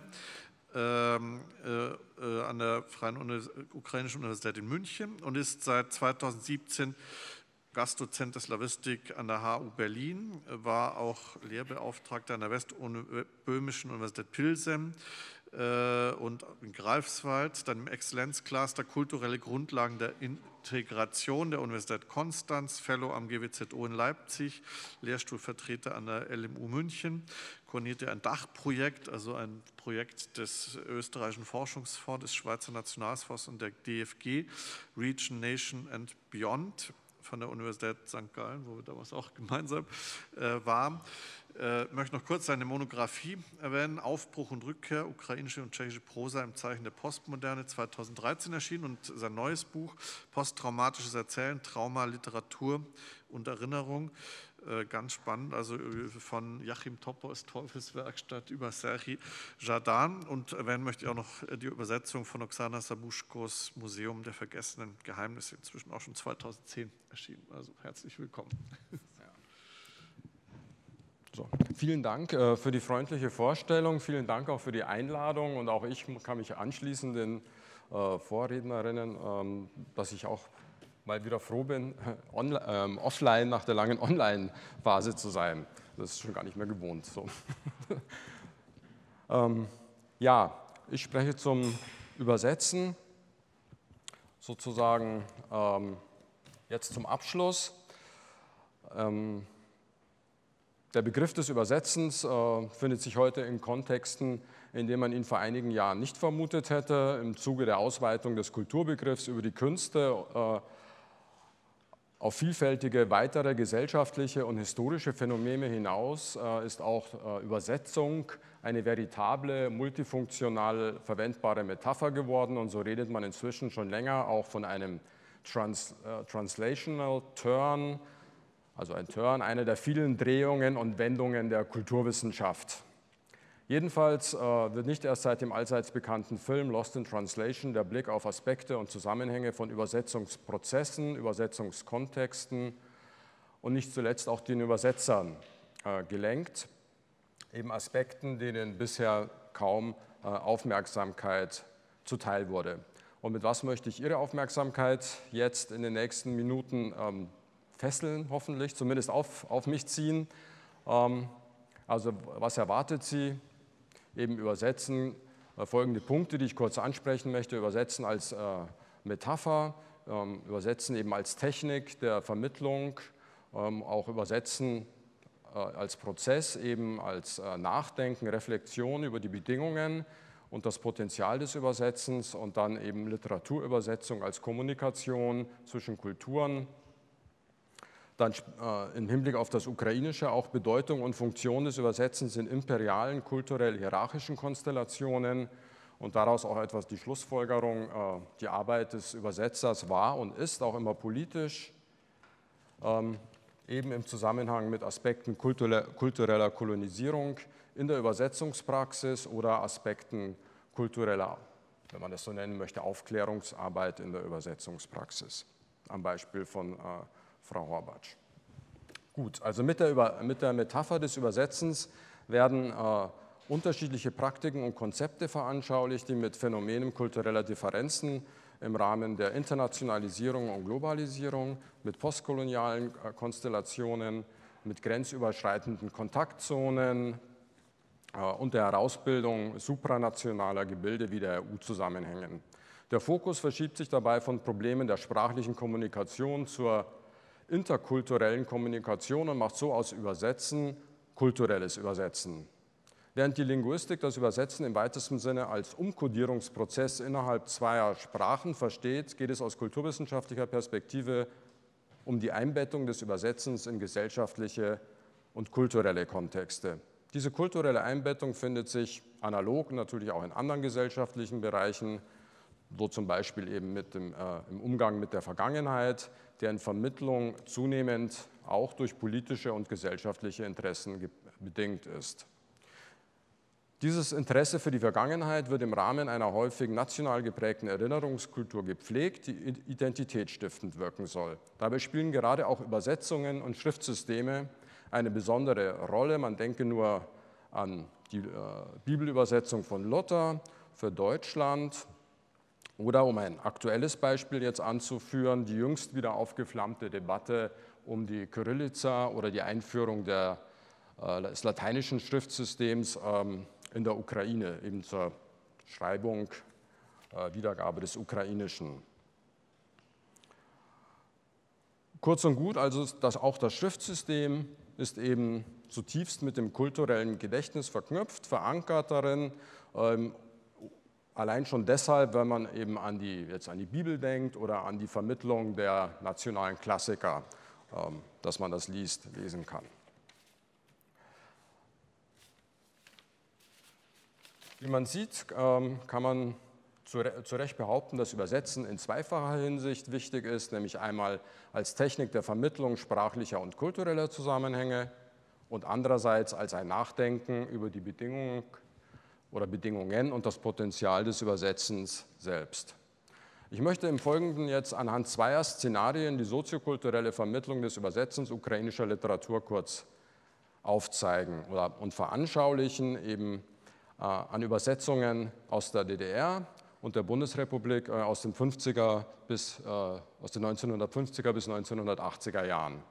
ähm, äh, an der Freien Univers- Ukrainischen Universität in München und ist seit zweitausendsiebzehn Gastdozent der Slawistik an der H U Berlin, war auch Lehrbeauftragter an der Westböhmischen Universität Pilsen äh, und in Greifswald, dann im Exzellenzcluster Kulturelle Grundlagen der Integration der Universität Konstanz, Fellow am G W Z O in Leipzig, Lehrstuhlvertreter an der L M U München, koordinierte ein Dachprojekt, also ein Projekt des österreichischen Forschungsfonds, des Schweizer Nationalfonds und der D F G, Region, Nation and Beyond, von der Universität Sankt Gallen, wo wir damals auch gemeinsam äh, waren. Ich äh, möchte noch kurz seine Monographie erwähnen, Aufbruch und Rückkehr, ukrainische und tschechische Prosa im Zeichen der Postmoderne, zweitausenddreizehn erschienen, und sein neues Buch, Posttraumatisches Erzählen, Trauma, Literatur und Erinnerung, äh, ganz spannend, also von Joachim Toppers Teufelswerkstatt über Serhii Zhadan, und erwähnen möchte ich auch noch die Übersetzung von Oksana Sabushkos Museum der vergessenen Geheimnisse, inzwischen auch schon zweitausendzehn erschienen, also herzlich willkommen. So, vielen Dank äh, für die freundliche Vorstellung, vielen Dank auch für die Einladung, und auch ich kann mich anschließen den äh, Vorrednerinnen, ähm, dass ich auch mal wieder froh bin, on, ähm, offline nach der langen Online-Phase zu sein. Das ist schon gar nicht mehr gewohnt. So. ähm, ja, ich spreche zum Übersetzen, sozusagen ähm, jetzt zum Abschluss. Ähm, Der Begriff des Übersetzens äh, findet sich heute in Kontexten, in denen man ihn vor einigen Jahren nicht vermutet hätte. Im Zuge der Ausweitung des Kulturbegriffs über die Künste äh, auf vielfältige weitere gesellschaftliche und historische Phänomene hinaus äh, ist auch äh, Übersetzung eine veritable, multifunktional verwendbare Metapher geworden. Und so redet man inzwischen schon länger auch von einem Trans, äh, Translational Turn, also ein Turn, eine der vielen Drehungen und Wendungen der Kulturwissenschaft. Jedenfalls äh, wird nicht erst seit dem allseits bekannten Film Lost in Translation der Blick auf Aspekte und Zusammenhänge von Übersetzungsprozessen, Übersetzungskontexten und nicht zuletzt auch den Übersetzern äh, gelenkt, eben Aspekten, denen bisher kaum äh, Aufmerksamkeit zuteil wurde. Und mit was möchte ich Ihre Aufmerksamkeit jetzt in den nächsten Minuten ähm, fesseln, hoffentlich, zumindest auf, auf mich ziehen. Ähm, also was erwartet Sie? Eben übersetzen, äh, folgende Punkte, die ich kurz ansprechen möchte, übersetzen als äh, Metapher, ähm, übersetzen eben als Technik der Vermittlung, ähm, auch übersetzen äh, als Prozess, eben als äh, Nachdenken, Reflexion über die Bedingungen und das Potenzial des Übersetzens, und dann eben Literaturübersetzung als Kommunikation zwischen Kulturen. Dann äh, im Hinblick auf das Ukrainische auch Bedeutung und Funktion des Übersetzens in imperialen, kulturell-hierarchischen Konstellationen, und daraus auch etwas die Schlussfolgerung, äh, die Arbeit des Übersetzers war und ist auch immer politisch. ähm, eben im Zusammenhang mit Aspekten kultureller Kolonisierung in der Übersetzungspraxis oder Aspekten kultureller, wenn man das so nennen möchte, Aufklärungsarbeit in der Übersetzungspraxis. Am Beispiel von äh, Frau Horbatsch. Gut, also mit der, Über mit der Metapher des Übersetzens werden äh, unterschiedliche Praktiken und Konzepte veranschaulicht, die mit Phänomenen kultureller Differenzen im Rahmen der Internationalisierung und Globalisierung, mit postkolonialen äh, Konstellationen, mit grenzüberschreitenden Kontaktzonen äh, und der Herausbildung supranationaler Gebilde wie der E U zusammenhängen. Der Fokus verschiebt sich dabei von Problemen der sprachlichen Kommunikation zur interkulturellen Kommunikation und macht so aus Übersetzen kulturelles Übersetzen. Während die Linguistik das Übersetzen im weitesten Sinne als Umkodierungsprozess innerhalb zweier Sprachen versteht, geht es aus kulturwissenschaftlicher Perspektive um die Einbettung des Übersetzens in gesellschaftliche und kulturelle Kontexte. Diese kulturelle Einbettung findet sich analog natürlich auch in anderen gesellschaftlichen Bereichen, so zum Beispiel eben mit dem, äh, im Umgang mit der Vergangenheit, deren Vermittlung zunehmend auch durch politische und gesellschaftliche Interessen bedingt ist. Dieses Interesse für die Vergangenheit wird im Rahmen einer häufig national geprägten Erinnerungskultur gepflegt, die identitätsstiftend wirken soll. Dabei spielen gerade auch Übersetzungen und Schriftsysteme eine besondere Rolle. Man denke nur an die äh, Bibelübersetzung von Luther für Deutschland oder, um ein aktuelles Beispiel jetzt anzuführen, die jüngst wieder aufgeflammte Debatte um die Kyrilliza oder die Einführung der, äh, des lateinischen Schriftsystems ähm, in der Ukraine, eben zur Schreibung, äh, Wiedergabe des Ukrainischen. Kurz und gut, also dass auch das Schriftsystem ist eben zutiefst mit dem kulturellen Gedächtnis verknüpft, verankert darin, ähm, allein schon deshalb, wenn man eben an die, jetzt an die Bibel denkt oder an die Vermittlung der nationalen Klassiker, ähm, dass man das liest, lesen kann. Wie man sieht, kann man zu Recht behaupten, dass Übersetzen in zweifacher Hinsicht wichtig ist, nämlich einmal als Technik der Vermittlung sprachlicher und kultureller Zusammenhänge und andererseits als ein Nachdenken über die Bedingungen oder Bedingungen und das Potenzial des Übersetzens selbst. Ich möchte im Folgenden jetzt anhand zweier Szenarien die soziokulturelle Vermittlung des Übersetzens ukrainischer Literatur kurz aufzeigen oder, und veranschaulichen, eben an Übersetzungen aus der D D R und der Bundesrepublik aus den fünfziger bis, äh, aus den neunzehnhundertfünfziger bis neunzehnhundertachtziger Jahren.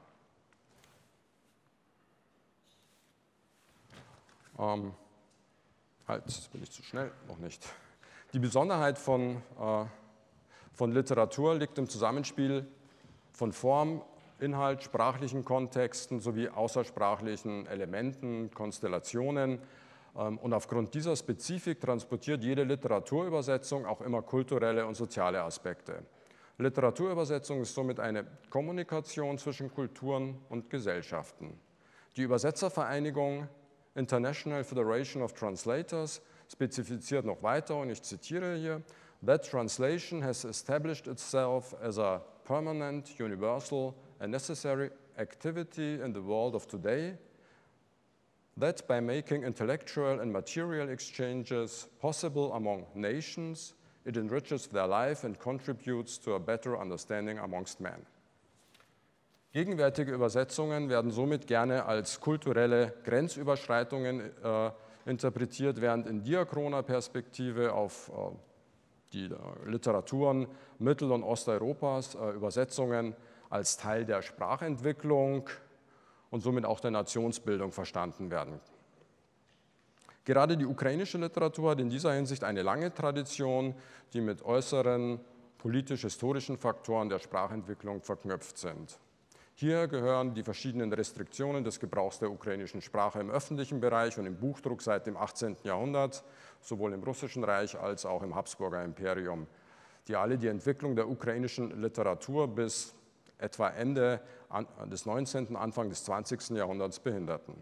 Ähm, halt, jetzt bin ich zu schnell, noch nicht. Die Besonderheit von, äh, von Literatur liegt im Zusammenspiel von Form, Inhalt, sprachlichen Kontexten sowie außersprachlichen Elementen, Konstellationen. Und aufgrund dieser Spezifik transportiert jede Literaturübersetzung auch immer kulturelle und soziale Aspekte. Literaturübersetzung ist somit eine Kommunikation zwischen Kulturen und Gesellschaften. Die Übersetzervereinigung International Federation of Translators spezifiziert noch weiter, und ich zitiere hier, "That translation has established itself as a permanent, universal and necessary activity in the world of today, that by making intellectual and material exchanges possible among nations, it enriches their life and contributes to a better understanding amongst men." Gegenwärtige Übersetzungen werden somit gerne als kulturelle Grenzüberschreitungen äh, interpretiert, während in diachroner Perspektive auf äh, die äh, Literaturen Mittel- und Osteuropas äh, Übersetzungen als Teil der Sprachentwicklung und somit auch der Nationsbildung verstanden werden. Gerade die ukrainische Literatur hat in dieser Hinsicht eine lange Tradition, die mit äußeren politisch-historischen Faktoren der Sprachentwicklung verknüpft sind. Hier gehören die verschiedenen Restriktionen des Gebrauchs der ukrainischen Sprache im öffentlichen Bereich und im Buchdruck seit dem achtzehnten Jahrhundert, sowohl im Russischen Reich als auch im Habsburger Imperium, die alle die Entwicklung der ukrainischen Literatur bis etwa Ende des neunzehnten, Anfang des zwanzigsten Jahrhunderts behinderten.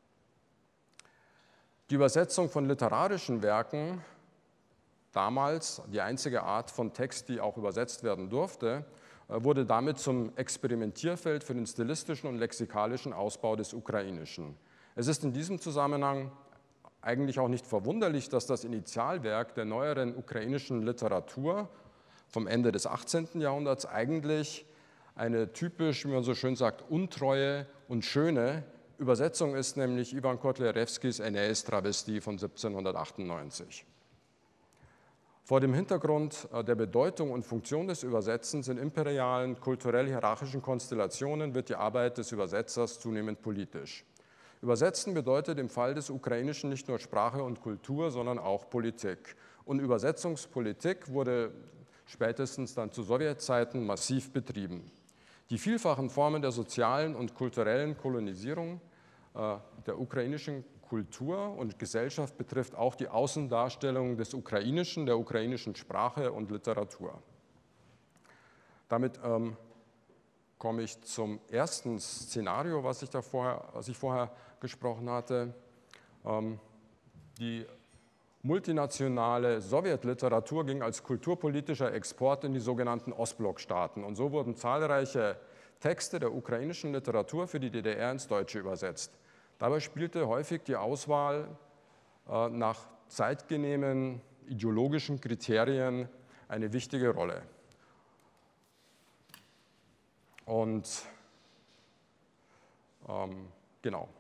Die Übersetzung von literarischen Werken, damals die einzige Art von Text, die auch übersetzt werden durfte, wurde damit zum Experimentierfeld für den stilistischen und lexikalischen Ausbau des Ukrainischen. Es ist in diesem Zusammenhang eigentlich auch nicht verwunderlich, dass das Initialwerk der neueren ukrainischen Literatur vom Ende des achtzehnten Jahrhunderts eigentlich eine typisch, wie man so schön sagt, untreue und schöne Übersetzung ist, nämlich Iwan Kotlярewskis Aeneis Travestie von siebzehnhundertachtundneunzig. Vor dem Hintergrund der Bedeutung und Funktion des Übersetzens in imperialen, kulturell-hierarchischen Konstellationen wird die Arbeit des Übersetzers zunehmend politisch. Übersetzen bedeutet im Fall des Ukrainischen nicht nur Sprache und Kultur, sondern auch Politik. Und Übersetzungspolitik wurde spätestens dann zu Sowjetzeiten massiv betrieben. Die vielfachen Formen der sozialen und kulturellen Kolonisierung äh, der ukrainischen Kultur und Gesellschaft betrifft auch die Außendarstellung des Ukrainischen, der ukrainischen Sprache und Literatur. Damit ähm, komme ich zum ersten Szenario, was ich, da vorher, was ich vorher gesprochen hatte. Ähm, die multinationale Sowjetliteratur ging als kulturpolitischer Export in die sogenannten Ostblockstaaten. Und so wurden zahlreiche Texte der ukrainischen Literatur für die D D R ins Deutsche übersetzt. Dabei spielte häufig die Auswahl äh, nach zeitgenehmen ideologischen Kriterien eine wichtige Rolle. Und ähm, genau.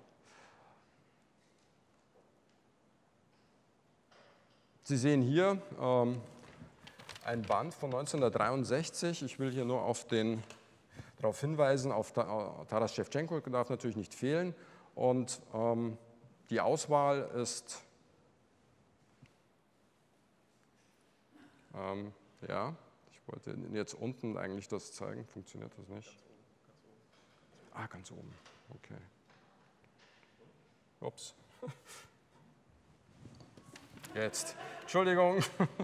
Sie sehen hier ähm, ein Band von neunzehnhundertdreiundsechzig. Ich will hier nur auf den, darauf hinweisen, auf Taras Schewtschenko darf natürlich nicht fehlen. Und ähm, die Auswahl ist, ähm, ja, ich wollte jetzt unten eigentlich das zeigen, funktioniert das nicht? Ah, ganz oben, okay. Ups. Jetzt, Entschuldigung.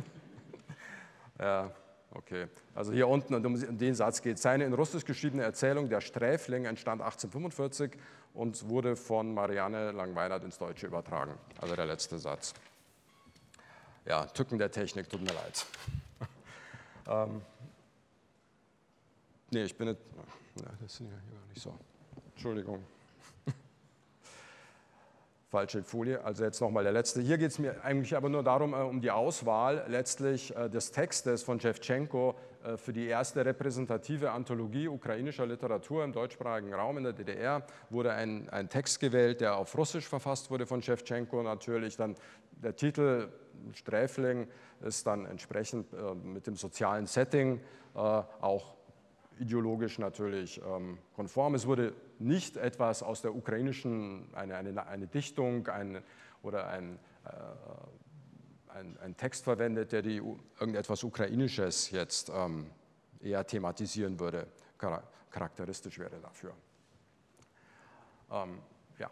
Ja, okay. Also hier unten, und um den Satz geht es. Seine in Russisch geschriebene Erzählung Der Sträfling entstand achtzehnhundertfünfundvierzig und wurde von Marianne Langweinert ins Deutsche übertragen. Also der letzte Satz. Ja, Tücken der Technik, tut mir leid. ähm, nee, ich bin nicht, ja, das ist ja gar nicht so. Entschuldigung. Falsche Folie, also jetzt nochmal der letzte. Hier geht es mir eigentlich aber nur darum, um die Auswahl letztlich des Textes von Schewtschenko für die erste repräsentative Anthologie ukrainischer Literatur im deutschsprachigen Raum in der D D R. Wurde ein, ein Text gewählt, der auf Russisch verfasst wurde von Schewtschenko natürlich. Dann der Titel Sträfling ist dann entsprechend mit dem sozialen Setting auch ideologisch natürlich ähm, konform. Es wurde nicht etwas aus der ukrainischen, eine, eine, eine Dichtung ein, oder ein, äh, ein, ein Text verwendet, der die, irgendetwas Ukrainisches jetzt ähm, eher thematisieren würde, charakteristisch wäre dafür. Ähm, ja.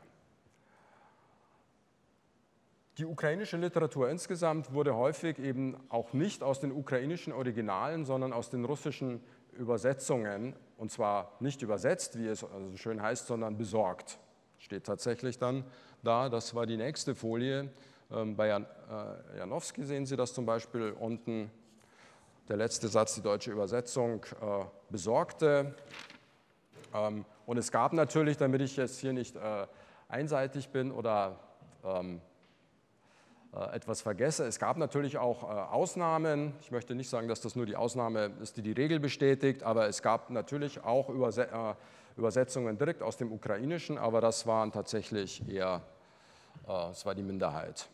Die ukrainische Literatur insgesamt wurde häufig eben auch nicht aus den ukrainischen Originalen, sondern aus den russischen Übersetzungen, und zwar nicht übersetzt, wie es also schön heißt, sondern besorgt. Steht tatsächlich dann da, das war die nächste Folie. Bei Jan, äh, Janowski sehen Sie das zum Beispiel unten, der letzte Satz, die deutsche Übersetzung, äh, besorgte. Ähm, und es gab natürlich, damit ich jetzt hier nicht äh, einseitig bin oder ähm, etwas vergesse. Es gab natürlich auch Ausnahmen. Ich möchte nicht sagen, dass das nur die Ausnahme ist, die die Regel bestätigt, aber es gab natürlich auch Übersetzungen direkt aus dem Ukrainischen, aber das waren tatsächlich eher, es war die Minderheit.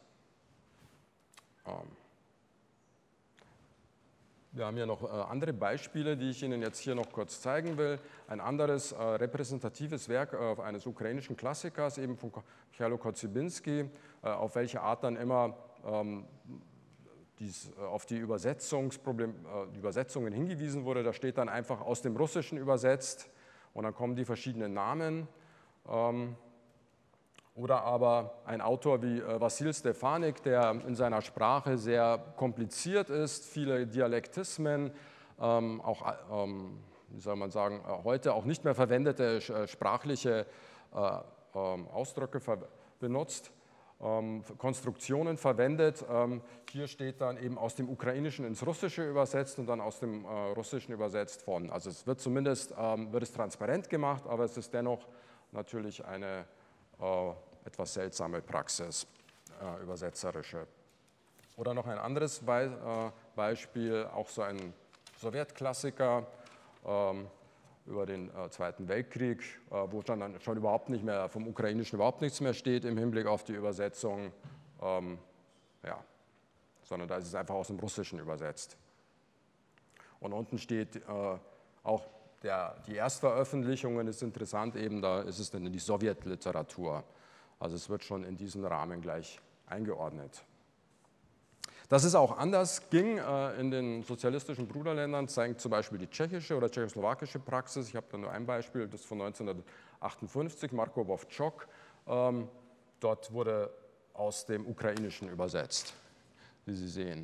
Wir haben hier noch andere Beispiele, die ich Ihnen jetzt hier noch kurz zeigen will. Ein anderes repräsentatives Werk eines ukrainischen Klassikers, eben von Michailo Kotzybinski, auf welche Art dann immer ähm, dies, auf die, Übersetzungsproblem, äh, die Übersetzungen hingewiesen wurde. Da steht dann einfach aus dem Russischen übersetzt und dann kommen die verschiedenen Namen. Ähm, oder aber ein Autor wie äh, Wassil Stefanik, der in seiner Sprache sehr kompliziert ist, viele Dialektismen, ähm, auch, ähm, wie soll man sagen, heute auch nicht mehr verwendete äh, sprachliche äh, äh, Ausdrücke ver benutzt. ähm, Konstruktionen verwendet. Ähm, hier steht dann eben aus dem Ukrainischen ins Russische übersetzt und dann aus dem äh, Russischen übersetzt von. Also es wird zumindest ähm, wird es transparent gemacht, aber es ist dennoch natürlich eine äh, etwas seltsame Praxis, äh, übersetzerische. Oder noch ein anderes Be äh, Beispiel, auch so ein Sowjetklassiker ähm, über den äh, Zweiten Weltkrieg, äh, wo dann schon überhaupt nicht mehr vom Ukrainischen überhaupt nichts mehr steht im Hinblick auf die Übersetzung, ähm, ja, sondern da ist es einfach aus dem Russischen übersetzt. Und unten steht äh, auch der, die Erstveröffentlichungen, ist interessant, eben da ist es dann in die Sowjetliteratur. Also es wird schon in diesen Rahmen gleich eingeordnet. Dass es auch anders ging äh, in den sozialistischen Bruderländern, zeigt zum Beispiel die tschechische oder tschechoslowakische Praxis. Ich habe da nur ein Beispiel, das von neunzehnhundertachtundfünfzig, Marko Wovčok. Ähm, dort wurde aus dem Ukrainischen übersetzt, wie Sie sehen.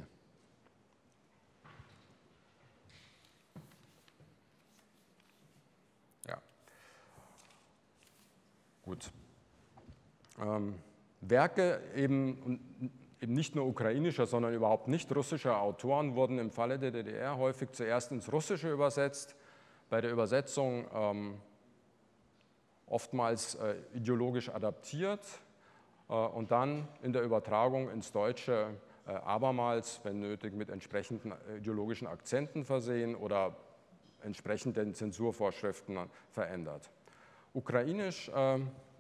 Ja. Gut. Ähm, Werke eben, eben nicht nur ukrainischer, sondern überhaupt nicht russischer Autoren wurden im Falle der D D R häufig zuerst ins Russische übersetzt, bei der Übersetzung ähm, oftmals äh, ideologisch adaptiert äh, und dann in der Übertragung ins Deutsche äh, abermals, wenn nötig, mit entsprechenden ideologischen Akzenten versehen oder entsprechenden Zensurvorschriften verändert. Ukrainisch äh,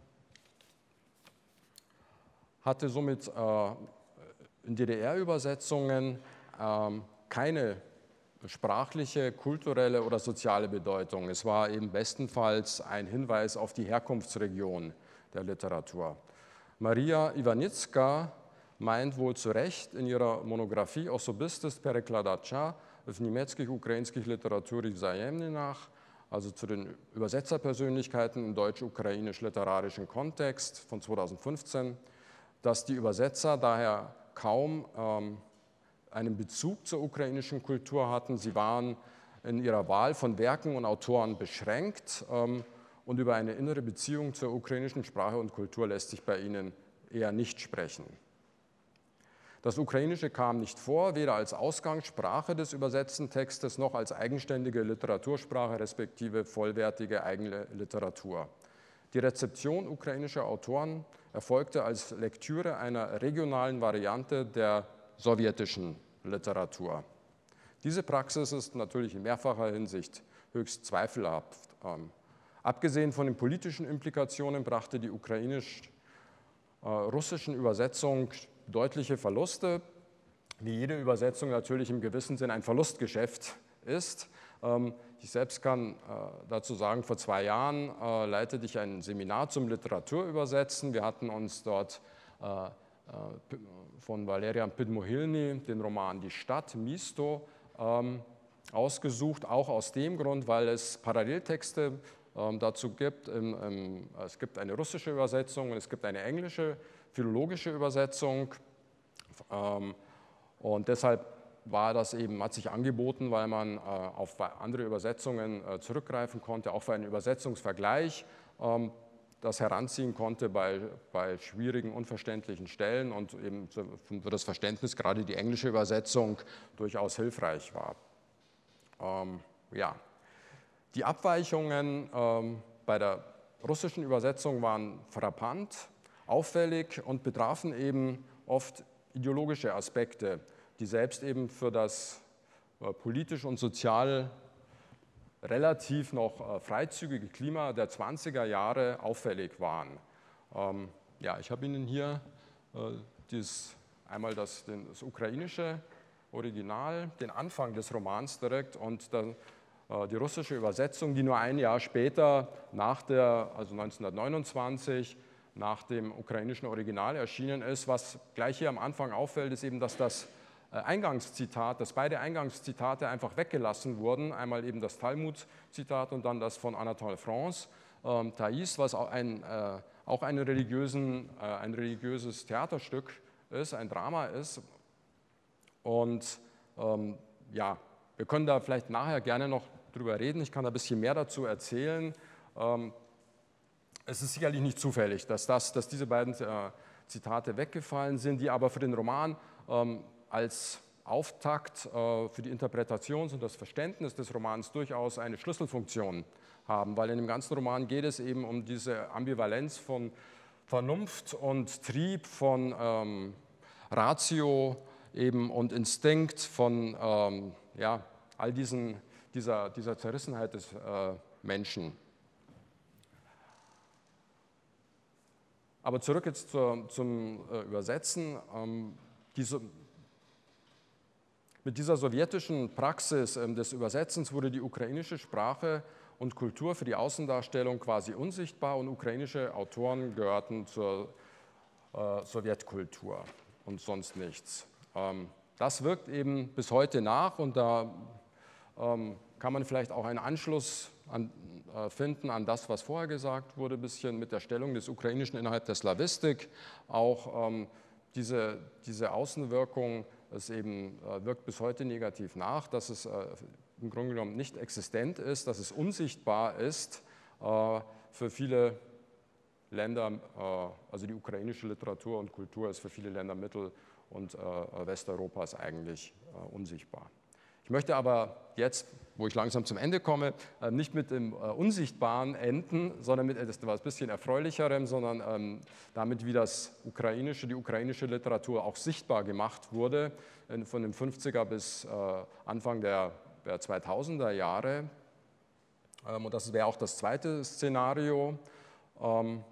hatte somit äh, in D D R-Übersetzungen ähm, keine sprachliche, kulturelle oder soziale Bedeutung. Es war eben bestenfalls ein Hinweis auf die Herkunftsregion der Literatur. Maria Iwanicka meint wohl zu Recht in ihrer Monographie Osobistes Перекладача в немецких українських літературі взаємнинах, also zu den Übersetzerpersönlichkeiten im deutsch-ukrainisch-literarischen Kontext von zweitausendfünfzehn, dass die Übersetzer daher kaum ähm, einen Bezug zur ukrainischen Kultur hatten. Sie waren in ihrer Wahl von Werken und Autoren beschränkt ähm, und über eine innere Beziehung zur ukrainischen Sprache und Kultur lässt sich bei ihnen eher nicht sprechen. Das Ukrainische kam nicht vor, weder als Ausgangssprache des übersetzten Textes noch als eigenständige Literatursprache respektive vollwertige eigene Literatur. Die Rezeption ukrainischer Autoren erfolgte als Lektüre einer regionalen Variante der sowjetischen Literatur. Diese Praxis ist natürlich in mehrfacher Hinsicht höchst zweifelhaft. Ähm, abgesehen von den politischen Implikationen brachte die ukrainisch-russischen Übersetzung deutliche Verluste, wie jede Übersetzung natürlich im gewissen Sinn ein Verlustgeschäft ist. Ähm, ich selbst kann äh, dazu sagen, vor zwei Jahren äh, leitete ich ein Seminar zum Literaturübersetzen. Wir hatten uns dort äh, von Valerian Podmohylny den Roman Die Stadt, Misto, ähm, ausgesucht, auch aus dem Grund, weil es Paralleltexte ähm, dazu gibt. Im, im, es gibt eine russische Übersetzung und es gibt eine englische, philologische Übersetzung. Ähm, und deshalb war das eben, hat sich angeboten, weil man äh, auf andere Übersetzungen äh, zurückgreifen konnte, auch für einen Übersetzungsvergleich. Ähm, das heranziehen konnte bei, bei schwierigen, unverständlichen Stellen und eben für das Verständnis gerade die englische Übersetzung durchaus hilfreich war. Ähm, ja. Die Abweichungen ähm, bei der russischen Übersetzung waren frappant, auffällig und betrafen eben oft ideologische Aspekte, die selbst eben für das äh, politisch und sozial relativ noch äh, freizügige Klima der zwanziger Jahre auffällig waren. Ähm, ja, ich habe Ihnen hier äh, dieses, einmal das, den, das ukrainische Original, den Anfang des Romans direkt und dann, äh, die russische Übersetzung, die nur ein Jahr später, nach der, also neunzehnhundertneunundzwanzig, nach dem ukrainischen Original erschienen ist. Was gleich hier am Anfang auffällt, ist eben, dass das Eingangszitat, dass beide Eingangszitate einfach weggelassen wurden, einmal eben das Talmud-Zitat und dann das von Anatole France, ähm, Thais, was auch ein, äh, auch ein, religiösen, äh, ein religiöses Theaterstück ist, ein Drama ist. Und ähm, ja, wir können da vielleicht nachher gerne noch drüber reden, ich kann da ein bisschen mehr dazu erzählen. Ähm, es ist sicherlich nicht zufällig, dass, das, dass diese beiden äh, Zitate weggefallen sind, die aber für den Roman ähm, als Auftakt äh, für die Interpretation und das Verständnis des Romans durchaus eine Schlüsselfunktion haben, weil in dem ganzen Roman geht es eben um diese Ambivalenz von Vernunft und Trieb, von ähm, Ratio eben und Instinkt, von ähm, ja, all diesen, dieser, dieser Zerrissenheit des äh, Menschen. Aber zurück jetzt zur, zum äh, Übersetzen. Ähm, diese, mit dieser sowjetischen Praxis äh, des Übersetzens wurde die ukrainische Sprache und Kultur für die Außendarstellung quasi unsichtbar und ukrainische Autoren gehörten zur äh, Sowjetkultur und sonst nichts. Ähm, das wirkt eben bis heute nach und da ähm, kann man vielleicht auch einen Anschluss an, äh, finden an das, was vorher gesagt wurde, ein bisschen mit der Stellung des Ukrainischen innerhalb der Slawistik. Auch ähm, diese, diese Außenwirkung, es eben äh, wirkt bis heute negativ nach, dass es äh, im Grunde genommen nicht existent ist, dass es unsichtbar ist äh, für viele Länder, äh, also die ukrainische Literatur und Kultur ist für viele Länder Mittel- und äh, Westeuropas eigentlich äh, unsichtbar. Ich möchte aber jetzt, wo ich langsam zum Ende komme, äh, nicht mit dem äh, Unsichtbaren enden, sondern mit etwas bisschen Erfreulicherem, sondern ähm, damit, wie das ukrainische, die ukrainische Literatur auch sichtbar gemacht wurde, in, von den fünfziger bis äh, Anfang der der zweitausender Jahre. Und das wäre auch das zweite Szenario und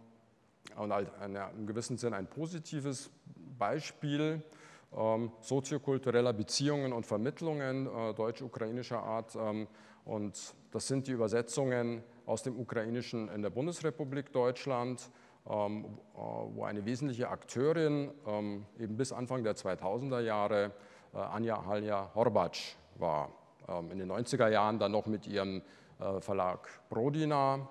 in gewissem Sinn ein positives Beispiel soziokultureller Beziehungen und Vermittlungen deutsch-ukrainischer Art. Und das sind die Übersetzungen aus dem Ukrainischen in der Bundesrepublik Deutschland, wo eine wesentliche Akteurin eben bis Anfang der zweitausender Jahre Anja Halja Horbatsch war. In den neunziger Jahren dann noch mit ihrem Verlag Brodina.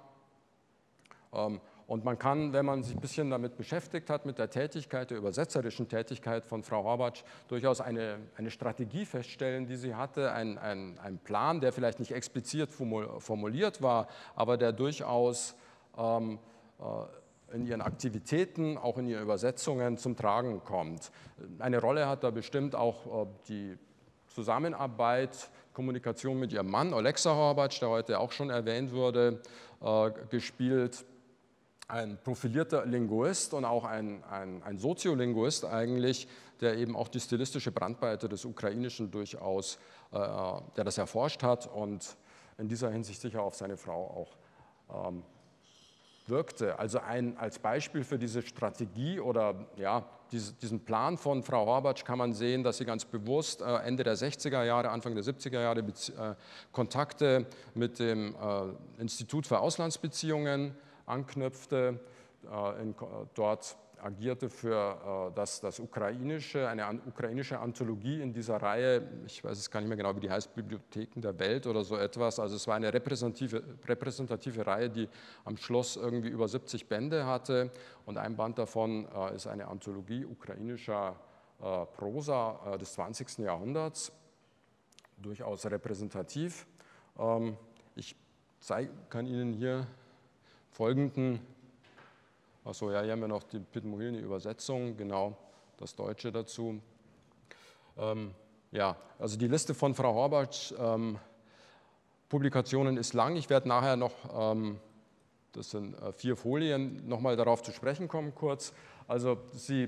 Und man kann, wenn man sich ein bisschen damit beschäftigt hat, mit der Tätigkeit, der übersetzerischen Tätigkeit von Frau Horbatsch, durchaus eine, eine Strategie feststellen, die sie hatte, ein, ein, ein Plan, der vielleicht nicht explizit formuliert war, aber der durchaus ähm, in ihren Aktivitäten, auch in ihren Übersetzungen zum Tragen kommt. Eine Rolle hat da bestimmt auch die Zusammenarbeit, Kommunikation mit ihrem Mann, Olexa Horbatsch, der heute auch schon erwähnt wurde, äh, gespielt. Ein profilierter Linguist und auch ein, ein, ein Soziolinguist eigentlich, der eben auch die stilistische Brandweite des Ukrainischen durchaus, äh, der das erforscht hat und in dieser Hinsicht sicher auf seine Frau auch ähm, wirkte. Also ein, als Beispiel für diese Strategie oder ja, diese, diesen Plan von Frau Horbatsch kann man sehen, dass sie ganz bewusst äh, Ende der sechziger Jahre, Anfang der siebziger Jahre äh, Kontakte mit dem äh, Institut für Auslandsbeziehungen anknüpfte, äh, in, dort agierte für äh, das, das Ukrainische, eine an, ukrainische Anthologie in dieser Reihe, ich weiß es gar nicht mehr genau, wie die heißt, Bibliotheken der Welt oder so etwas. Also es war eine repräsentative, repräsentative Reihe, die am Schluss irgendwie über siebzig Bände hatte und ein Band davon äh, ist eine Anthologie ukrainischer äh, Prosa äh, des zwanzigsten Jahrhunderts, durchaus repräsentativ. Ähm, ich zeig, kann Ihnen hier folgenden. Achso, ja, hier haben wir noch die Pitmuhilny Übersetzung, genau, das Deutsche dazu. Ähm, ja, also die Liste von Frau Horbatsch ähm, Publikationen ist lang. Ich werde nachher noch, ähm, das sind äh, vier Folien, nochmal darauf zu sprechen kommen kurz. Also sie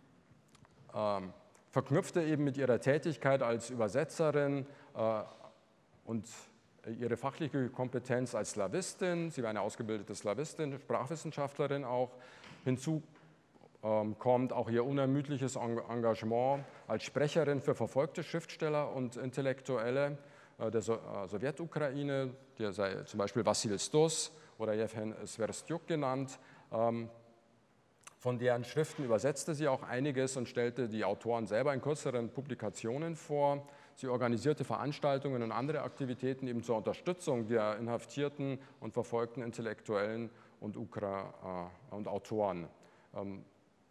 ähm, verknüpfte eben mit ihrer Tätigkeit als Übersetzerin äh, und ihre fachliche Kompetenz als Slawistin, sie war eine ausgebildete Slawistin, Sprachwissenschaftlerin auch, hinzu ähm, kommt auch ihr unermüdliches Engagement als Sprecherin für verfolgte Schriftsteller und Intellektuelle äh, der so äh, Sowjetukraine, der sei zum Beispiel Wassil Stos oder Jewhen Sverstjuk genannt. Ähm, von deren Schriften übersetzte sie auch einiges und stellte die Autoren selber in kürzeren Publikationen vor. Sie organisierte Veranstaltungen und andere Aktivitäten eben zur Unterstützung der inhaftierten und verfolgten Intellektuellen und, Ukra äh, und Autoren. Ähm,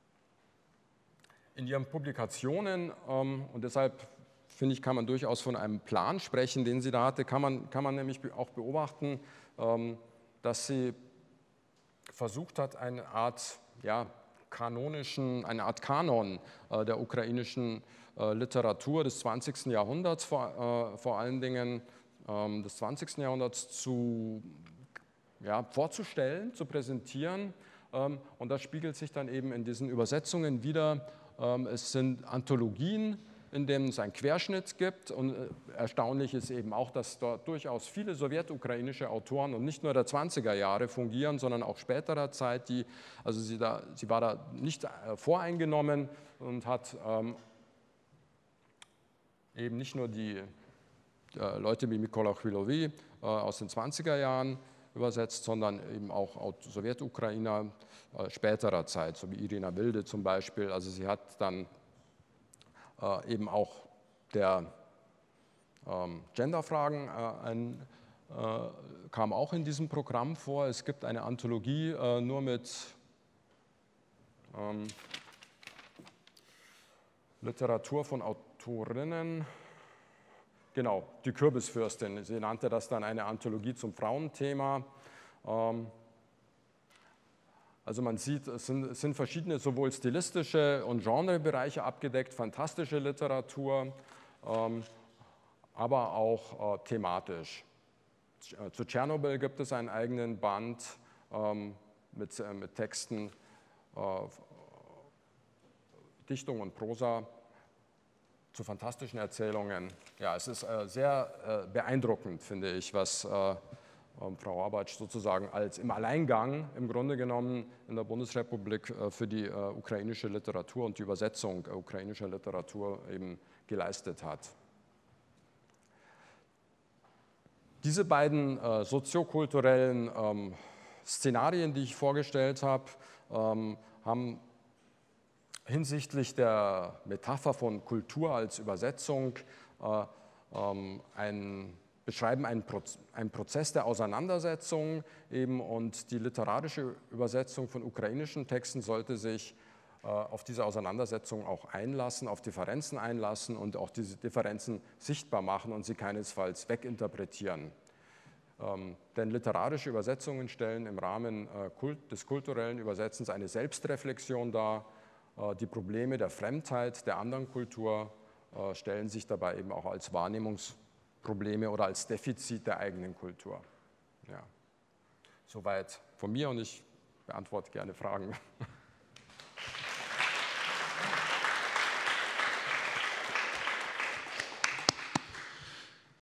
in ihren Publikationen, ähm, und deshalb finde ich, kann man durchaus von einem Plan sprechen, den sie da hatte, kann man, kann man nämlich auch beobachten, ähm, dass sie versucht hat, eine Art ja, kanonischen, eine Art Kanon äh, der ukrainischen äh, Literatur des zwanzigsten Jahrhunderts, vor, äh, vor allen Dingen ähm, des zwanzigsten Jahrhunderts zu, ja, vorzustellen, zu präsentieren. Ähm, und das spiegelt sich dann eben in diesen Übersetzungen wider. Ähm, es sind Anthologien, in denen es einen Querschnitt gibt. Und erstaunlich ist eben auch, dass dort durchaus viele sowjetukrainische Autoren und nicht nur der zwanziger Jahre fungieren, sondern auch späterer Zeit. Die, also sie, da, sie war da nicht voreingenommen und hat ähm, eben nicht nur die äh, Leute wie Mykola Chwilowy äh, aus den zwanziger Jahren übersetzt, sondern eben auch Sowjetukrainer äh, späterer Zeit, so wie Irina Wilde zum Beispiel. Also sie hat dann Äh, eben auch der ähm, Genderfragen äh, ein, äh, kam auch in diesem Programm vor. Es gibt eine Anthologie äh, nur mit ähm, Literatur von Autorinnen. Genau, die Kürbisfürstin. Sie nannte das dann eine Anthologie zum Frauenthema. Ähm, Also man sieht, es sind, es sind verschiedene sowohl stilistische und Genrebereiche abgedeckt, fantastische Literatur, ähm, aber auch äh, thematisch. Zu Tschernobyl gibt es einen eigenen Band ähm, mit, äh, mit Texten, äh, Dichtung und Prosa, zu fantastischen Erzählungen. Ja, es ist äh, sehr äh, beeindruckend, finde ich, was äh, Frau Orbatsch sozusagen als im Alleingang im Grunde genommen in der Bundesrepublik für die ukrainische Literatur und die Übersetzung ukrainischer Literatur eben geleistet hat. Diese beiden äh, soziokulturellen ähm, Szenarien, die ich vorgestellt habe, ähm, haben hinsichtlich der Metapher von Kultur als Übersetzung äh, ähm, ein beschreiben einen, Proz einen Prozess der Auseinandersetzung eben, und die literarische Übersetzung von ukrainischen Texten sollte sich äh, auf diese Auseinandersetzung auch einlassen, auf Differenzen einlassen und auch diese Differenzen sichtbar machen und sie keinesfalls weginterpretieren. Ähm, denn literarische Übersetzungen stellen im Rahmen äh, Kult des kulturellen Übersetzens eine Selbstreflexion dar. Äh, die Probleme der Fremdheit der anderen Kultur äh, stellen sich dabei eben auch als Wahrnehmungs Probleme oder als Defizit der eigenen Kultur. Ja. Soweit von mir und ich beantworte gerne Fragen.